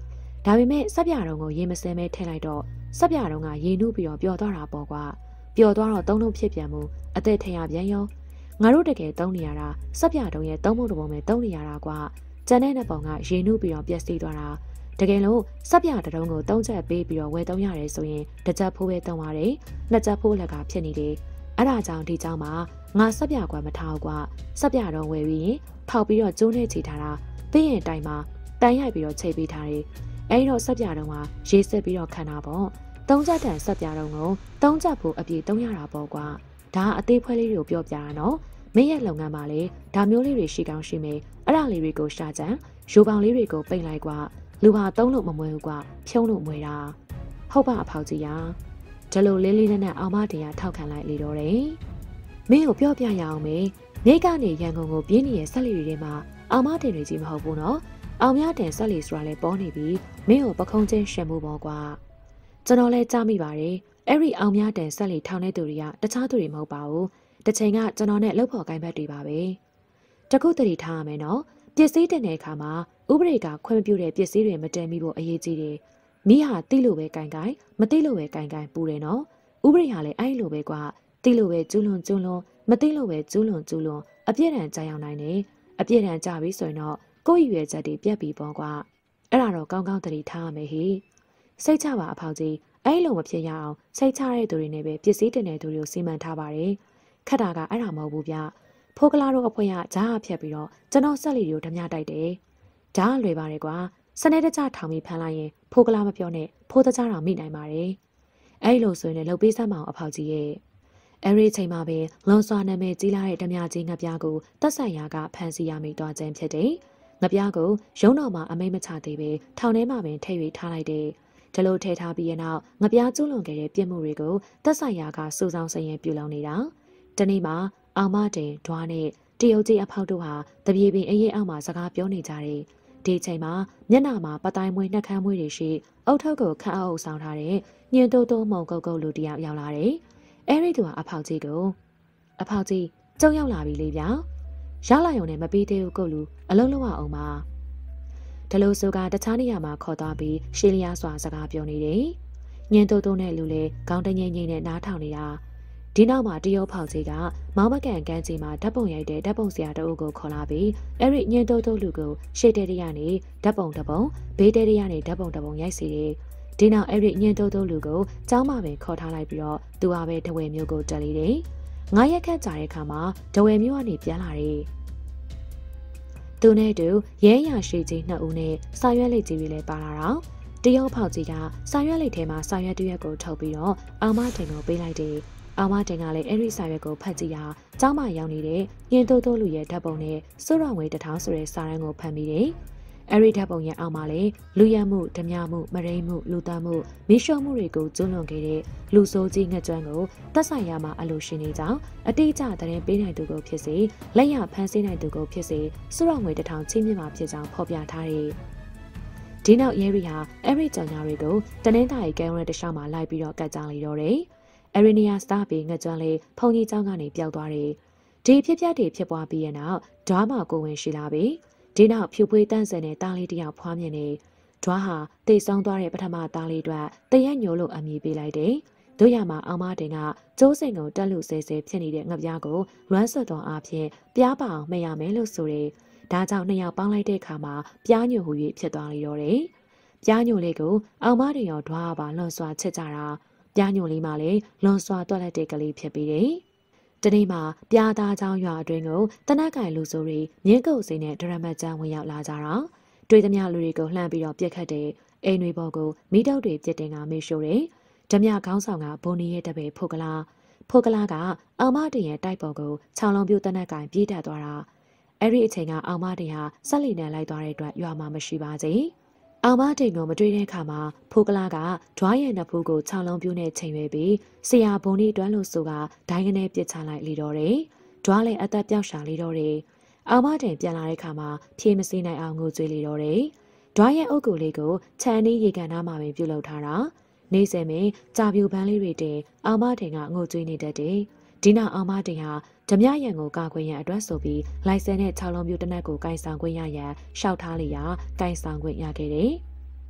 A: ဒါပေမဲ့စက်ပြတော်ကိုရေမစဲမဲထည့်လိုက်တော့စက်ပြတော်ကရေနုပြီးတော့ပျော်သွားတာပေါ့ကွာပျော်သွားတော့သုံးလုံးဖြစ်ပြန်မှုအသက်ထရပြန်ရောငါတို့တကယ်သုံးနေရတာစက်ပြတော်ရဲ့သုံးဖို့တစ်ပုံပဲသုံးနေရတာကွာကျန်တဲ့နှစ်ပုံကရေနုပြီးတော့ပျက်စီးသွားတာတကယ်လို့စက်ပြတုံးကို3ချက်ပေးပြီးတော့ဝယ်သုံးရတယ်ဆိုရင်တစ်ချက်ဖိုးပဲသုံးရတယ်နှစ်ချက်ဖိုးလက်ကဖြစ်နေတယ်အဲ့ဒါကြောင့်ဒီကြောင့်မှာငါစက်ပြကွာမထားဘူးကွာစက်ပြတုံးဝယ်ပြီးရင်ဖောက်ပြီးတော့ကျိုးနဲ့ချီထားတာပြီးရင်တိုင်မှာတန်ရိုက်ပြီးတော့ချိန်ပေးထားတယ်အဲ့တော့စက်ပြတုံးကရေးစစ်ပြီးတော့ခံတာပေါ့3ချက်တန်စက်ပြတုံးကို3ချက်ဖို့အပြည့်သုံးရတာပေါ့ကွာဒါအသေးဖွဲလေးတွေကိုပြောပြတာနော်မင်းရဲ့လုပ်ငန်းမှာလေဒါမျိုးလေးတွေရှိကောင်းရှိမယ်အဲ့ဒါလေးတွေကိုရှာကြံရိုးပေါင်လေးတွေကိုပိတ်လိုက်ကွာလူဟာသုံးလို့မမွေဘူးကွာဖြုံးလို့မွေတာဟုတ်ပါအဖောက်ကြီးရာဒါလိုလေးလေးနဲ့အောင်မတင်ရထောက်ခံလိုက်လေတော့တယ်မင်းကိုပြောပြရအောင်မေနေကနေရန်ကုန်ကိုပြင်းနေတဲ့ဆက်လီတွေထဲမှာအောင်မတင်တွေကြီးမဟုတ်ဘူးနော်အောင်မြတင်ဆက်လီဆိုတာလဲပေါ်နေပြီးမင်းကိုပခုံးချင်းရှင်မှုပေါ့ကွာကျွန်တော်လဲကြားမိပါတယ်အဲ့ဒီအောင်မြတင်ဆက်လီထောင်တဲ့သူတွေကတခြားသူတွေမဟုတ်ပါဘူးတစ်ချိန်ကကျွန်တော်နဲ့လှုပ်ဖော်ကိုင်းဘက်တွေပါပဲတခုတည်းထားရမယ်နော်ပစ္စည်းတင်တဲ့အခါမှာဥပဒေကခွင့်ပြုတဲ့ပစ္စည်းတွေမတင်မိဖို့အရေးကြီးတယ်မိဟာတိလို့ပဲကိုင်ကိုင်မတိလို့ပဲကိုင်ကိုင်ပူတယ်နော်ဥပဒေဟာလည်းအဲ့လိုပဲကွာတိလို့ပဲကျူးလွန်မတိလို့ပဲကျူးလွန်အပြည့်တန်ကြာရောက်နိုင်တယ်အပြည့်တန်ကြာပြီဆိုရင်တော့ကိုယ့်ရွယ်ချက်တွေပြတ်ပြီးပေါ့ကွာအဲ့ဒါတော့ကောင်းကောင်းတတိထားရမယ်ဟိစိတ်ချပါအဖောက်ကြီးအဲ့လိုမဖြစ်ရအောင်စိတ်ချတဲ့သူတွေနဲ့ပဲပစ္စည်းတင်တဲ့သူတွေကိုစီမံထားပါတယ်ခက်တာကအဲ့ဒါမဟုတ်ဘူးဗျဖိုးကလာတို့အဖွဲ့ကဂျားဖြတ်ပြီးတော့ကျွန်တော်ဆက်လီတွေကိုဓမြတိုက်တယ်ဂျားလွယ်ပါတယ်ကွာစနေတကြထောင်ပြီးဖမ်းလိုက်ရင်ဖိုးကလာမပြောနဲ့ဖိုးတကြတော်မိနိုင်ပါတယ်အဲ့လိုဆိုရင်လည်းလှုပ်ပေးစမ်းမအောင်အဖောက်ကြီးရဲ့အဲ့ဒီချိန်မှာပဲလွန်စွာနာမည်ကြီးလာတဲ့ဓမြကြီးငပြားကိုတက်ဆိုင်ရာကဖမ်းဆီးရမိသွားခြင်းဖြစ်တယ်ငပြားကိုရုံးတော်မှာအမိတ်မချသေးပဲထောင်ထဲမှာပင်ထိပ်၍ထားလိုက်တယ်ဒီလိုထဲထားပြီးရနောက်ငပြားကျူးလွန်ခဲ့တဲ့ပြစ်မှုတွေကိုတက်ဆိုင်ရာကစူဆောင်းစရင်ပြုလုပ်နေတာတနေ့မှာအောင်မတင်ဓွားနဲ့တရုတ်ကြီးအဖောက်တို့ဟာတပြေပင်အရေးအောက်မှာစကားပြောနေကြတယ်ဒီချိန်မှာမျက်နှာမှာပတိုင်းမွေးနှက်ခမ်းမွေးတွေရှိအုတ်ထုပ်ကိုခန့်အုပ်ဆောင်ထားတဲ့ညင်တိုးတိုးမုံကုတ်ကုတ်လူတယောက်ရောက်လာတယ်အဲ့ဒီသူကအဖောက်ကြီးကိုအဖောက်ကြီးကျုံရောက်လာပြီလေဗျာရောက်လာရုံနဲ့မပြီးသေးဘူးကုတ်လူအလုံးလုံးအောင်ပါဒလိုဆိုကတခြားနေရာမှာခေါ်သွားပြီးရှေးလျားစွာစကားပြောနေတယ်ညင်တိုးတိုးနဲ့လူလေခေါင်းတငိမ့်ငိမ့်နဲ့နားထောင်နေတာဒီနောက်မှာတရုတ်ဖောက်ကြီးကမောင်မကန်ကန်းကြီးမှာဓာတ်ပုံရိုက်တဲ့ဓာတ်ပုံဆရာတအုပ်ကိုခေါ်လာပြီးအဲ့ဒီညင်တိုးတိုးလူကိုရှေ့တဲတရကနေဓာတ်ပုံတစ်ပုံဘေးတဲတရကနေဓာတ်ပုံတစ်ပုံရိုက်စီတယ်ဒီနောက်အဲ့ဒီညင်တိုးတိုးလူကိုကျောင်းမှာပဲခေါ်ထားလိုက်ပြီးတော့သူဟာပဲတဝယ်မျိုးကိုတက်လေတယ်9ရက်ခန့်ကြာတဲ့အခါမှာတဝယ်မျိုးကနေပြန်လာတယ်သူနဲ့တူရဲရရှိကြီး2ဦးနဲ့စာရွက်လိပ်ကြီးတွေလည်းပါလာတော့တရုတ်ဖောက်ကြီးကစာရွက်လိပ်ထဲမှာစာရွက်တစ်ရွက်ကိုထုတ်ပြီးတော့အောင်မတင်ကိုပေးလိုက်တယ်အောင်မတင်ကလည်းအဲ့ဒီစာရွက်ကိုဖတ်ကြည့်ရာကျောင်းမှာရောက်နေတဲ့ညင်တိုးတိုးလူရဲ့ဓာတ်ပုံနဲ့စိုးရွှေငွေ1000ဆိုတဲ့စာရန်ကိုဖတ်မိတယ်အဲ့ဒီဓာတ်ပုံရဲ့အောက်မှာလည်းလူရမှုဓမြမှုမရိမှုလူသားမှုမိရှုံမှုတွေကိုကျူးလွန်ခဲ့တဲ့လူဆိုးကြီးငှက်ကျွမ်းကိုတက်ဆိုင်ရမှာအလိုရှိနေကြောင်းအတိအကျသတင်းပေးနိုင်သူကိုဖြစ်စေလက်ရဖမ်းဆီးနိုင်သူကိုဖြစ်စေစိုးရွှေငွေ1000ချင်းမြင့်မှာဖြစ်ကြောင်းဖော်ပြထားတယ်ဒီနောက်ရဲရီဟာအဲ့ဒီကြောင်ညာတွေကိုတနင်္သာရီကဲဝရတခြားမှာလိုက်ပြီးတော့ကတ်ကြလေတော့တယ်အရီနီယာစတာပီငှက်ကျွမ်းလေးဖုန်ကြီးကျောင်းကနေပျောက်သွားတယ်ဒီဖြစ်ပျက်တွေဖြစ်ပွားပြီးရနောက်ဓားမှာကိုဝင်ရှိလာပြီးဒီနောက်ဖြူပွေးတန့်စင်တဲ့တားလေးတယောက်ဖွားမြင်နေဓွားဟာတိတ်ဆုံးသွားတဲ့ပထမတားလေးအတွက်တရက်ညိုလို့အမည်ပေးလိုက်တယ်။တို့ရမှာအောင်မတင်ကကျိုးစိန်ကိုတက်လူဆဲဆဲဖြစ်နေတဲ့ငပြားကိုလွမ်းဆွတ်တော်အားဖြင့်ပြားပါအောင်မှတ်ရမယ်လို့ဆိုတယ်။ဒါကြောင့်နှစ်ယောက်ပေါင်းလိုက်တဲ့အခါမှာပြားညိုဟူ၍ဖြစ်သွားလေတော့တယ်။ပြားညိုလေးကိုအောင်မတင်ရောဓွားပါလွန်စွာချစ်ကြတာပြားညိုလေးမှလည်းလွန်စွာတွက်လိုက်တဲ့ကလေးဖြစ်ပြီးတယ်။တနေ့မှာပြားသားချောင်းရွာအတွင်းကိုတနက်ကင်လူဆိုတွေမြင်းကုတ်စိန်နဲ့ဒရမတ်ကျန်းဝင်ရောက်လာကြတာတွေ့သမျှလူတွေကိုလှမ်းပြီးတော့ပြစ်ခတ်တဲ့အိမ်တွေပေါ်ကိုမိတောက်တွေပြစ်တင်ကမေ့ရှို့တယ်ဓမြခေါင်းဆောင်ကဘုံနီရဲ့တပည့်ဖိုကလာကအောင်မတင်ရဲ့တိုက်ပေါ်ကိုခြောင်လုံးပြိုတနက်ကင်ပြေးတက်သွားတာအဲ့ဒီအချိန်ကအောင်မတင်ဟာဆက်လီနဲ့လိုက်သွားတဲ့အတွက်ရွာမှာမရှိပါစေအောင်မတင်ကိုမတွေ့တဲ့အခါမှာဖိုကလာကဓွားရဲ့နှစ်ဖူးကိုခြောင်လုံးပြိုနဲ့ချိန်ရွယ်ပြီးဆရာဘုံနီတွန်းလို့ဆိုကဒိုင်းကနေပြစ်ချလိုက်လေတော့တယ်ဓွားလည်းအသက်ပြောက်ရှာလေတော့တယ်အောင်မတင်ပြန်လာတဲ့အခါမှာဖြေမစည်းနိုင်အောင်ငိုကြွေးလေတော့တယ်ဓွားရဲ့အုပ်ကိုလေးကိုခြံနီးရေကန်သားမှာပင်ပြုတ်လောက်ထားတာနေစင်မင်းကြာပြူပန်းလေးတွေတင်အောင်မတင်ကငိုကြွေးနေတတ်တယ်ဒီနောက်အောင်မတင်ဟာဓမြရံကိုကာခွင့်ရန်အတွက်ဆိုပြီးလိုက်စဲနဲ့6လုံးပြူတနက်ကိုကင်ဆောင်ခွင့်ရရန်ရှောက်ထားလေရာကင်ဆောင်ခွင့်ရခဲ့တယ်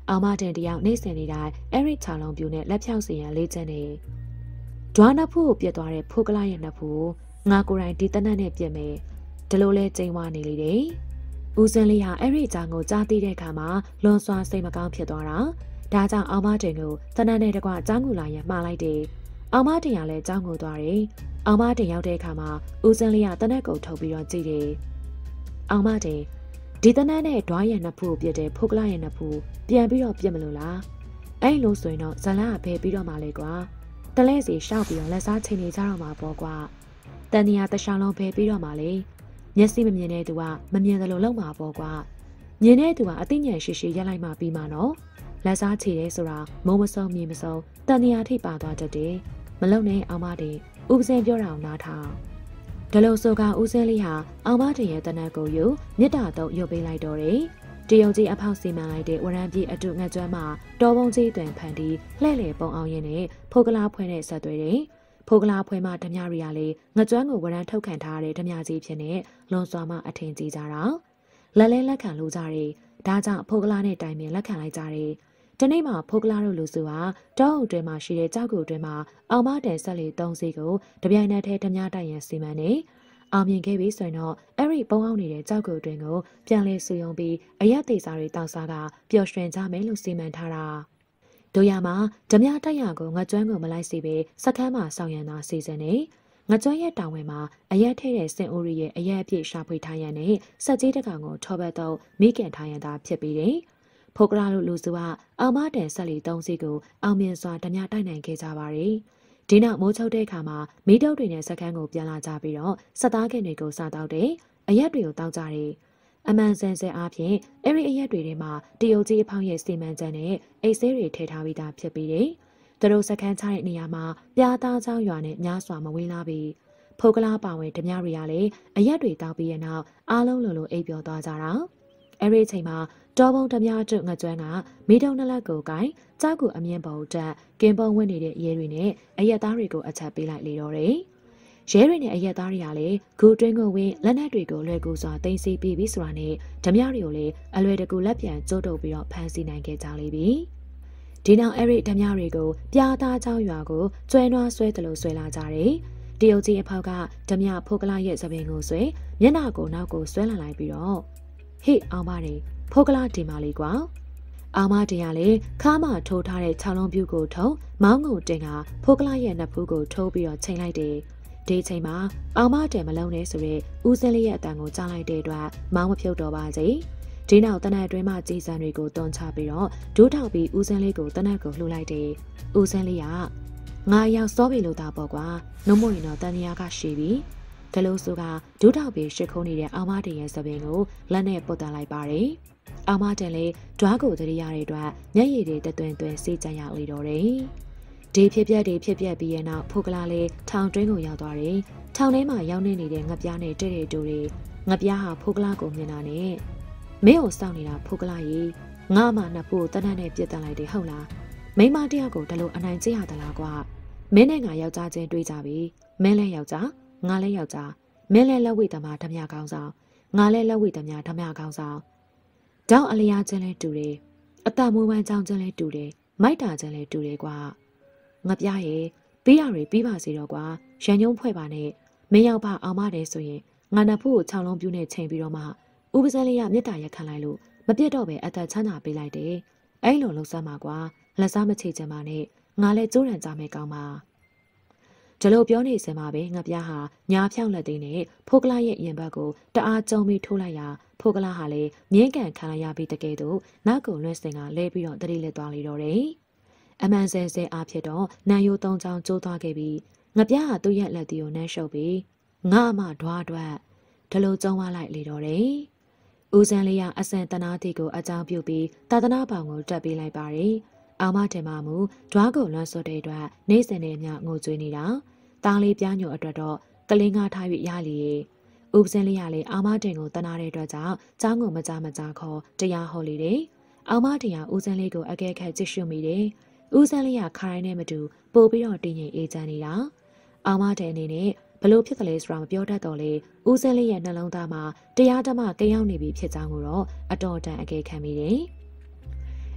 A: အောင်မတင်တယောက်နေစင်နေတိုင်းအဲ့ဒီချောင်းလုံးပြူနဲ့လက်ဖြောက်စီရန်လေးကျင်းနေဒွားနှစ်ဖူးကိုပြစ်သွားတဲ့ဖိုးကလာရဲ့နှစ်ဖူးငါကိုယ်တိုင်ဒီတနတ်နဲ့ပြစ်မယ်ဒီလိုလဲကျင်းဝနေလေတယ်ဦးစင်းလေးဟာအဲ့ဒီအကြောင်းကိုကြားသိတဲ့အခါမှာလွန်စွာစိတ်မကောင်းဖြစ်သွားတာဒါကြောင့်အောင်မတင်ကိုတနတ်နဲ့တကွအကြောင်းကိုလာရမှားလိုက်တယ်အောင်မတင်ကလည်းအကြောင်းကိုသွားတယ်အောင်မတင်ရောက်တဲ့အခါမှာဦးစင်းလေးကတနတ်ကိုထုတ်ပြီးတော့ကြည့်တယ်အောင်မတင်ဒီတနတ်နဲ့ဒွားရဲ့နှစ်ဖူးကိုပြစ်တဲ့ဖိုးကလာရဲ့နှစ်ဖူးပြန်ပြီးတော့ပြစ်မလို့လားအဲ့လိုဆိုရင်တော့ဇလန်ကဖယ်ပြီးတော့မှလေကွာတလဲစီရှောက်ပြီးတော့လက်စားချိန်နေကြတော့မှာပေါ့ကွာတန်နီယာတခြားလုံးဖယ်ပြီးတော့မှလေမျက်စိမမြင်တဲ့သူကမမြင်သလိုလုံးမှာပေါ့ကွာမြင်တဲ့သူကအသိဉာဏ်ရှိရှိရက်လိုက်မှပြီးမှနော်လက်စားချေတယ်ဆိုတာမုံမစုံမြင်မစုံတန်နီယာထိပ်ပါသွားတတ်တယ်မလုံနဲ့အောင်မတင်ဦးစင်ပြောတာအောင်နားထောင်ဒလို့ဆိုကဦးစင်းလေးဟာအောင်မတင်ရဲ့တနက်ကိုယူမြစ်တာတော့ရုပ်ပေးလိုက်တော့တယ်တရုတ်ကြီးအဖောက်စီမံလိုက်တဲ့ဝရံပြေအတုငှက်ကျွမ်းမှာတော်ပုံကြီးတွင်ဖန်တီးလှဲ့လေပုံအောင်ရင်နဲ့ဖိုကလာဖွဲနဲ့ဆက်သွဲတယ်ဖိုကလာဖွဲမှာဓမြရီကလေငှက်ကျွမ်းကိုဝရံထုတ်ခံထားတဲ့ဓမြကြီးဖြစ်နေလွန်စွာမှအထင်ကြီးကြတာလက်လဲလက်ခံလို့ကြတယ်ဒါကြောင့်ဖိုကလာနဲ့တိုင်ပင်လက်ခံလိုက်ကြတယ်ဒီနေ့မှာဖိုကလာတို့လူစုဟာတောအုပ်တွင်မှာရှိတဲ့ကြောက်ကူတွင်မှာအောင်မတင်ဆက်လေ3စီးကိုတပြိုင်နက်တည်းဓမြတိုက်ရန်စီမံနေအောင်မြင်ခဲ့ပြီဆိုရင်တော့အဲ့ဒီပုံအောင်နေတဲ့ကြောက်ကူတွင်ကိုပြန်လဲဆူယုံပြီးအရက်သေးစားတွေတောက်စားကပျော်ရွှင်ကြမယ်လို့စီမံထားတာတို့ရမှာဓမြတိုက်ရကိုငကျွမ်းကိုမလိုက်စီပဲစခန်းမှာဆောင်ရန်သာစီစဉ်နေငကျွမ်းရဲ့တောင်ဝဲမှာအရက်ထဲတဲ့စင်အိုရီရဲ့အရက်အပြည့်ရှာဖွေထားရန်နဲ့စက်ကြီးတကောင်ကိုထောဘတ်တော့မိခင်ထားရန်သာဖြစ်ပြီးတယ်ဖိုကလာတို့လူစုကအောင်မတန်ဆက်လီ3စီးကိုအောင်မြင်စွာဓမြတိုက်နိုင်ခဲ့ကြပါတယ်။ဒီနောက်မိုးချုပ်တဲ့အခါမှာမီးတုပ်တွေနဲ့စက္ကန့်ကိုပြန်လာကြပြီးတော့စသားခင်တွေကိုစားတောက်တယ်။အရက်တွေကိုတောက်ကြတယ်။အမှန်စင်စစ်အားဖြင့်အဲ့ဒီအရက်တွေထဲမှာတရုတ်ကြီးအဖောင်းရဲ့စီမံချက်နဲ့အိတ်ဆေးတွေထည့်ထားပြီးသားဖြစ်ပြီးတယ်။သူတို့စက္ကန့်ချတဲ့နေရာမှာပြားသားချောင်းရွာနဲ့များစွာမဝေးလာပြီးဖိုကလာပါဝင်ဓမြတွေကလည်းအရက်တွေတောက်ပြီးရနောက်အားလုံးလိုအိပ်ပျော်သွားကြတာ။အဲ့ဒီအချိန်မှာတော်ပုံဓမြကျွငကျွမ်းကမိတုံနှစ်လက်ကိုကိုင်ကြောက်ကူအမြင့်ပေါ်တက်ကင်းပုံဝင်နေတဲ့ရဲတွေနဲ့အရက်သားတွေကိုအချက်ပေးလိုက်လေတော့တယ်။ရဲတွေနဲ့အရက်သားတွေကလည်းဂူတွင်းကိုဝင်လက်နက်တွေကိုလွယ်ကူစွာတင်စီပြီးပြီဆိုတာနဲ့ဓမြတွေကိုလည်းအလွယ်တကူလက်ပြန်ကျိုးတုပ်ပြီးတော့ဖမ်းဆီးနိုင်ခဲ့ကြလိမ့်ပြီ။ဒီနောက်အဲ့ဒီဓမြတွေကိုပြားသားချောင်းရွာကိုကျွဲနွားဆွဲတယ်လို့ဆွဲလာကြတယ်။တရုတ်ကြီးအဖောက်ကဓမြဖိုကလာရဲ့သပင်ကိုဆွဲမျက်နှာကိုနောက်ကိုဆွဲလာလိုက်ပြီးတော့ဟေ့အောင်ပါတယ်ဖိုကလာဒီမာလေးကွာအောင်မတင်ရလေခါမထိုးထားတဲ့6လုံးပြူကိုထုံမောင်းကိုတင်ကဖိုကလာရဲ့နှစ်ဖူးကိုထိုးပြီးတော့ချိန်လိုက်တယ်ဒီချိန်မှာအောင်မတင်မလုံးနဲ့ဆိုရဲဦးစင်းလေးရဲ့အတန်ကိုကြားလိုက်တဲ့အတွက်မောင်းမဖြုတ်တော့ပါစေဒီနောက်တနက်အတွင်းမှကြီးစံတွေကိုတွန်းချပြီးတော့ဒိုးထောက်ပြီးဦးစင်းလေးကိုတနက်ကိုလှူလိုက်တယ်ဦးစင်းလေးကငါရောက်စောပြီလို့သာပေါ့ကွာနှုံးမရင်တော့တန်နီယာကရှည်ပြီဒလို့ဆိုကဒိုးထောက်ပြီးရှစ်ခုံးနေတဲ့အောင်မတင်ရဲ့သပင်ကိုလက်နဲ့ပုတ်တန်လိုက်ပါတယ်အောင်မတင်လေဓွားကိုတရိရတဲ့အတွက်မျက်ရည်တွေတသွင်သွင်စီးကြရလေတော့တယ်ဒီဖြစ်ပျက်ပြီးရဲ့နောက်ဖိုကလာလေးထောင်တွင်းကိုရောက်သွားတယ်ထောင်ထဲမှာရောက်နေတဲ့ငပြားနဲ့တဲ့တူတွေငပြားဟာဖိုကလာကိုမြင်တာနဲ့မင်းကိုစောင့်နေတာဖိုကလာကြီးငါမှနှစ်ဖူးတနတ်နဲ့ပြစ်တက်လိုက်တယ်ဟုတ်လားမိမတယောက်ကိုဒါလိုအနိုင်ကျရသလားကွာမင်းနဲ့ငါယောက်ျားချင်းတွေ့ကြပြီမင်းလည်းယောက်ျားငါလည်းယောက်ျားမင်းလည်းလက်ဝိသမားဓမြကောင်းဆောင်ငါလည်းလက်ဝိသမားဓမြကောင်းဆောင်တောင်းအလျားချင်းလဲတူတယ်အတမွေးဝမ်းချောင်းချင်းလဲတူတယ်မိုက်တာချင်းလဲတူတယ်ကွာငပြားရဲ့ပြီးရတွေပြီးပါစေတော့ကွာရန်ညုံဖွဲ့ပါနဲ့မင်းရောက်ပါအောင်မတယ်ဆိုရင်ငါနှစ်ဖူးကို6လုံးပြူးနဲ့ချိန်ပြီးတော့မှဥပစံလေးရမြစ်တာရက်ခံလိုက်လို့မပြတ်တော့ပဲအသက်ချမ်းသာပေးလိုက်တယ်အဲ့လိုလှုပ်ဆမ်းပါကွာလက်စားမချိချင်ပါနဲ့ငါလည်းကြိုးရံကြမယ်ကောင်းပါဒီလိုပြောနေစင်မှာပဲငပြားဟာညာဖြောင်းလက်သိနဲ့ဖိုကလာရဲ့ရင်ဘတ်ကိုတအားကြုံပြီးထိုးလိုက်ရာဖိုကလာဟာလည်းမြင်းကန်ခံလိုက်ရပြီးတကယ်တော့နောက်ကိုလွှဲစင်ကလဲပြီးတော့တတိလက်သွားလေတော့တယ်အမှန်ဆဲဆဲအားဖြစ်တော့နန်ယို3ချောင်းကျိုးသွားခဲ့ပြီးငပြားဟာသူ့ရဲ့လက်တီကိုနှမ်းရှုပ်ပြီးငါမှဓွားတွက်ဒီလိုကျုံသွားလိုက်လေတော့တယ်ဦးစံလေးကအစံတနာတီကိုအကြောင်းပြုပြီးသာသနာပေါင်ကိုတက်ပေးလိုက်ပါတယ်အောင်မတင်မမူဓွားကိုလွှမ်းဆွတဲ့အတွက်နေစင်နေမြငိုကြွေးနေတာတားလေးပြားညိုအတွက်တော့ကလင်းကားထား၍ရလီဥပစင်းလေးရလေအောင်မတင်ကိုတနာတဲ့အတွက်ကြောင့်ចောင်းကိုမကြခေါ်တရားဟောလေတယ်အောင်မတင်ကဦးစင်းလေးကိုအကဲခတ်ကြည့်ရှုမိတယ်ဦးစင်းလေးကခိုင်းနဲ့မတူပို့ပြီးတော့တင်းငင်အေးချမ်းနေတာအောင်မတင်အနေနဲ့ဘလို့ဖြစ်ကလေးဆိုတာမပြောတတ်တော့လေဦးစင်းလေးရဲ့နှလုံးသားမှာတရားဓမ္မကိန်းရောက်နေပြီဖြစ်ကြောင်းကိုတော့အတော်တန်အကဲခံမိတယ်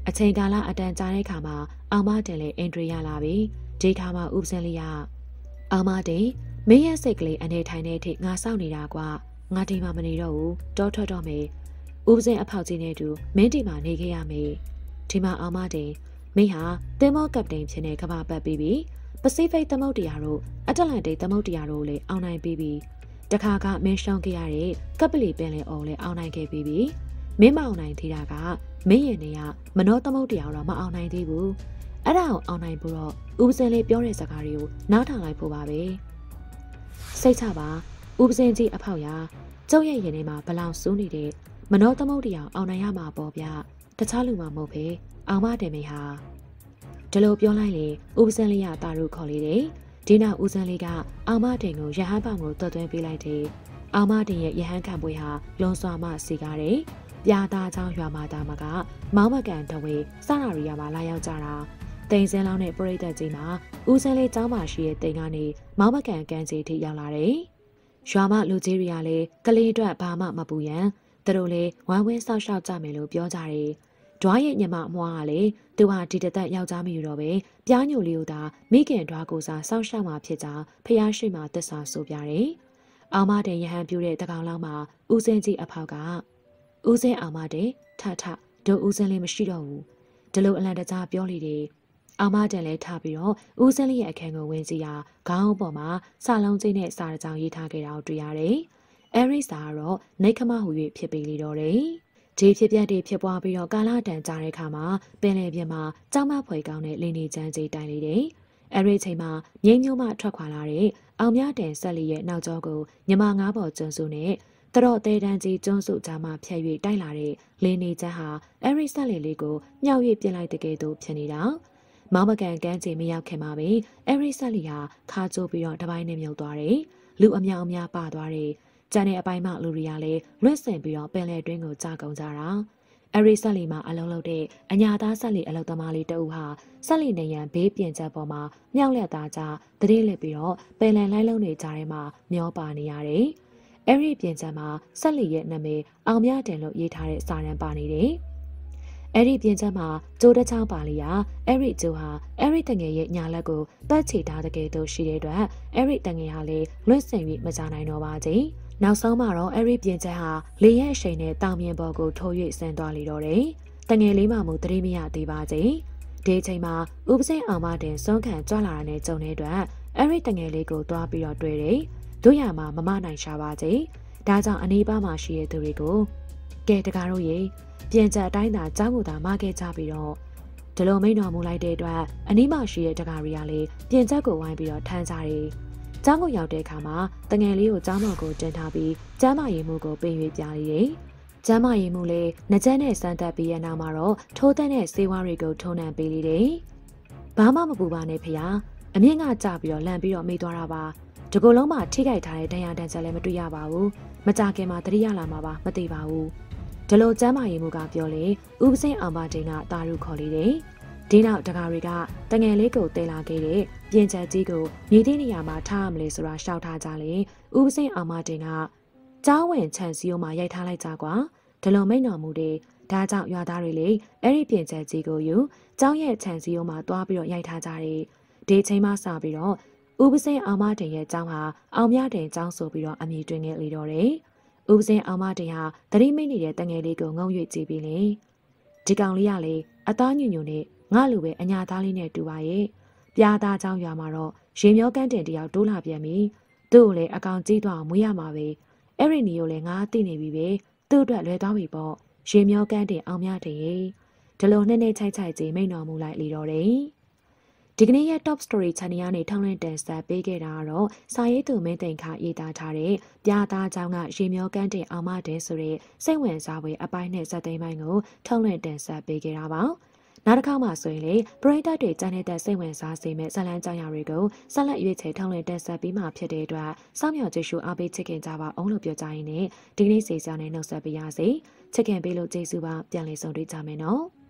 A: အချိန်ကာလအတန်ကြာတဲ့ခါမှာအောင်မတင်လည်းအင်ဒရီရလာပြီဒီခါမှာဦးစင်းလေးကအောင်မတင်မင်းရဲ့စိတ်ကလေးအနေထိုင်တဲ့အထိငါစောင့်နေတာကွာငါဒီမှာမနေတော့ဘူးတောထွက်တော့မယ်ဦးစင်းအဖောက်ကြီးနဲ့တူမင်းဒီမှာနေခဲ့ရမယ်ဒီမှာအောင်မတင်မင်းဟာသင်္ဘောကပတိန်ဖြစ်နေကဘာပတ်ပြီးပြီပစိဖိတ်သမုဒ္ဒရာတို့အတ္တလန္တိတ်သမုဒ္ဒရာတို့လည်းအောင်နိုင်ပြီးပြီတခါကမင်းရှောင်းခဲ့ရတဲ့ကပလီပင်လယ်အော်လည်းအောင်နိုင်ခဲ့ပြီးပြီမင်းမအောင်နိုင်သေးတာကမင်းရဲ့နေရမနောသမုဒ္ဒရာတော့မအောင်နိုင်သေးဘူးအဲ့ဒါကိုအောင်နိုင်ဖို့တော့ဦးစင်းလေးပြောတဲ့စကားတွေကိုနားထောင်လိုက်ဖို့ပါပဲစိတ်ချပါဦးစင်းကြီးအဖောက်ရကျုပ်ရဲ့ရင်ထဲမှာဘလောင်စူးနေတဲ့မနောသမုဒ္ဒရာအောင်နိုင်ရမှာပေါ့ဗျတခြားလူမှမဟုတ်ပဲအောင်မတယ်မေဟာဒီလိုပြောလိုက်လေဦးစင်းလေးကတာရုခေါ်လေတယ်ဒီနောက်ဦးစန်းလေးကအောင်မတင်ကိုရဟန်းပေါင်ကိုတွတ်သွင်းပေးလိုက်တယ်။အောင်မတင်ရဲ့ရဟန်းခံပွဲဟာလွန်စွာမှစီကားတယ်။ပြာသားချောင်းရွာမှာတာမကမောင်းမကန်တဝေစရာရီယာမှာလာရောက်ကြတာ။တိန်စင်းလောင်းတဲ့ပရိသတ်ကြီးမှာဦးစန်းလေးကျောင်းမှာရှိတဲ့တိန်ကနေမောင်းမကန်ကန်စီထိရောက်လာတယ်။ရွာမလူကြီးတွေကလည်းကလေးအတွက်ဘာမှမပူရန်သူတို့လည်းဝိုင်းဝန်းဆောက်ရှောက်ကြမယ်လို့ပြောကြတယ်။ဒွားရဲ့ညမအမွားကလည်းသူဟာဒီတသက်ယောက်ျားမယူတော့ပဲပြားညိုလေးကိုသာမိခင်ဒွားကိုစားစောင့်ရှောက်မှာဖြစ်ကြောင်းဖျားရှိမှသစ္စာဆိုပြတယ်။အောင်မတင်ရဟန်းပြူတဲ့တကောင်လောက်မှာဦးစင်းကြီးအဖောက်ကဦးစင်းအောင်မတင်ထထတို့ဦးစင်းလေးမရှိတော့ဘူး။ဒီလိုအလံတကြားပြောလိတယ်။အောင်မတင်လည်းထပြီးတော့ဦးစင်းလေးရဲ့အခန်းကိုဝင်စီရာခေါင်းပေါ်မှာစာလုံးကြီးနဲ့စာတကြောင်ရေးထားခဲ့တာကိုတွေ့ရတယ်။အဲရစ်စာကတော့နေခမဟူ၍ဖြစ်ပေလေတော့တယ်။ဒီဖြစ်ပျက်တွေဖြစ်ပွားပြီးတော့ကာလတန်ကြာတဲ့အခါမှာပင်လယ်ပြင်မှာကြောက်မဖွယ်ကောင်းတဲ့လင်းနေချမ်းကြီးတိုင်လေတယ်။အဲဒီအချိန်မှာမြိတ်မျိုးမှထွက်ခွာလာတဲ့အောင်မြတန်ဆက်လီရဲ့နောက်ကျောကိုညမငါးပေါ်ကျွန်းစုနဲ့တတော့သေးတန်းကြီးကျွန်းစုကြားမှာဖြတ်၍တိုက်လာတဲ့လင်းနေချမ်းဟာအဲဒီဆက်လီလေးကိုမြောက်၍ပြစ်လိုက်တဲ့ကဲ့သို့ဖြစ်နေတာ။မောင်မကန်ကန်းချီမရောက်ခင်မှာပဲအဲဒီဆက်လီဟာခါကျိုးပြီးတော့တပိုင်းနဲ့မြုပ်သွားတယ်။လူအများအများပါသွားတယ်။ကျန်တဲ့အပိုင်းမှလူတွေကလည်းလွတ်ဆင်ပြီးတော့ပင်လယ်တွင်းကိုကြာကုန်ကြတာအရီဆက်လီမှာအလုံးလုံးတဲ့အညာသားဆက်လီအလုံးသမားလေးတအုပ်ဟာဆက်လီနေရန်ဘေးပြင်ချက်ပေါ်မှာမြောက်လက်သားကြတတိလက်ပြီးတော့ပင်လယ်လိုက်လုံးနေကြတဲ့မှာမျောပါနေရတယ်အရီပြင်ချက်မှာဆက်လီရဲ့နာမည်အောင်မြတင်လို့ရေးထားတဲ့စာတမ်းပါနေတယ်အဲ့ဒီပြင်ချက်မှာကျိုးတချောင်းပါလီယာအဲ့ဒီကျိုးဟာအဲ့ဒီတငယ်ရဲ့ညာလက်ကိုပတ်ချီထားတဲ့ကဲ့သို့ရှိတဲ့အတွက်အဲ့ဒီတငယ်ဟာလေလွတ်ဆင်ပြီးမကြနိုင်တော့ပါချင်းနောက်ဆုံးမှာတော့အဲ့ဒီပြင်ချက်ဟာလေရဲ့အရှိန်နဲ့တောင်ပြင်ပေါ်ကိုထိုး၍ဆင်းသွားလေတော့တယ်။တငယ်လေးမှမူသတိမရသေးပါချင်း။ဒီအချိန်မှာဥပစိန်အောင်မတင်စွန့်ခံကြွလာတာနဲ့ကြုံတဲ့အတွက်အဲ့ဒီတငယ်လေးကိုသွားပြီးတော့တွေ့တယ်။တို့ရမှာမမနိုင်ရှာပါချင်း။ဒါကြောင့်အနီးပါးမှာရှိတဲ့သူတွေကိုကဲတကားတို့ရေပြင်ချက်အတိုင်းသာကြောင်းကိုသာမခဲ့ကြပြီးတော့ဒီလိုမိန်တော်မူလိုက်တဲ့အတွက်အနီးမှာရှိတဲ့တကားတွေကလည်းပြင်ချက်ကိုဝိုင်းပြီးတော့ထမ်းကြတယ်။ကျောင်းကိုရောက်တဲ့အခါမှာတငယ်လေးကိုကျောင်းတော်ကိုတင်ထားပြီးကျမ်းမာရေးမှုကိုပြင်၍ပြရည်။ကျမ်းမာရေးမှုလေးနှကြက်နဲ့စမ်းသပ်ပြီးရနောက်မှာတော့ထိုးတဲ့နဲ့ဆေးဝါးတွေကိုထုံနှံပေးလေတယ်။ဘာမှမပူပါနဲ့ဖေဟာ။အမြင့်ကကျပြီးတော့လန့်ပြီးတော့မေးသွားတာပါ။ဒီကုလုံးမှာထိခိုက်ထားတဲ့ဒဏ်ရာတန်ချက်လည်းမတွေ့ရပါဘူး။မကြခင်မှာတတိယလာမှာပါမသိပါဘူး။ဒီလိုကျမ်းမာရေးမှုကပြောလေဥပစိန်အောင်ပါတင်ကတာရုခေါ်လေတယ်။ဒီနောက်တကားတွေကတငယ်လေးကိုတဲလာခဲ့တဲ့ပြင်ချက်ကြီးကိုမြေတီးနေရာမှာထားရမလဲဆိုတာရှောက်ထားကြလေဥပစိန်အောင်မတင်ကကြားဝင်ခြံစည်းရိုးမှာရိုက်ထားလိုက်ကြကွာဒီလိုမိန်တော်မူတဲ့ဒါကြောင့်ရွာသားတွေလေအဲ့ဒီပြင်ချက်ကြီးကိုယူကျောင်းရဲ့ခြံစည်းရိုးမှာတွားပြီးတော့ရိုက်ထားကြတယ်ဒီချိန်မှစပြီးတော့ဥပစိန်အောင်မတင်ရဲ့ကျောင်းဟာအောင်မြတင်ကျောင်းဆိုပြီးတော့အမည်တွင်ခဲ့လေတော့တယ်ဥပစိန်အောင်မတင်ဟာသတိမိတ်နေတဲ့တငယ်လေးကိုငုံ၍ကြည့်ပြီးလေဒီကောင်လေးကလေအသားညွညွနဲ့ငါလိုပဲအညာသားလေးနဲ့တူပါရဲ့ပြားသားချောင်းရွာမှာတော့ရေမျောကန်းတင်တယောက်တိုးလာပြန်ပြီသူ့ကိုလည်းအကောင်ကြီးသွားအောင်မွေးရမှာပဲအဲ့ဒီနီကိုလည်းငါသိနေပြီပဲသူ့အတွက်လွယ်သွားပြီပေါ့ရေမျောကန်းတင်အောင်မြတင်ရဲ့ဒီလိုနဲ့နဲ့ချိုက်ချိုက်ကြီးမိန်တော်မူလိုက်လေတော့တယ်ဒီကနေ့ရဲ့ Top Story Channel ကနေထောင်းလင်းတင်ဆက်ပေးခဲ့တာကတော့စာရေးသူမင်းသိန်ခရေးသားထားတဲ့ပြားသားချောင်းကရေမျောကန်းတင်အောင်မြတင်ဆိုတဲ့စိတ်ဝင်စားဖွယ်အပိုင်းနဲ့ဇာတ်သိမ်းပိုင်းကိုထောင်းလင်းတင်ဆက်ပေးခဲ့တာပါနောက်တစ်ခါမှဆိုရင်လေပရိသတ်တွေကျန်တဲ့စိတ်ဝင်စားစေမဲ့ဇာတ်လမ်းကြောင်းရာတွေကိုဆက်လက်ရွေးချယ်ထောင်းလင်းတက်ဆက်ပြီးမှဖြစ်တဲ့အတွက်စောင့်မျှော်ကြည့်ရှုအားပေးချစ်ခင်ကြပါအောင်လို့ပြောကြရင်းနဲ့ဒီကနေ့စီစဉ်နေနှုတ်ဆက်ပေးရစေချစ်ခင်ပေးလို့ကျေးဇူးပါပြန်လည်ဆုံတွေ့ကြမယ်နော်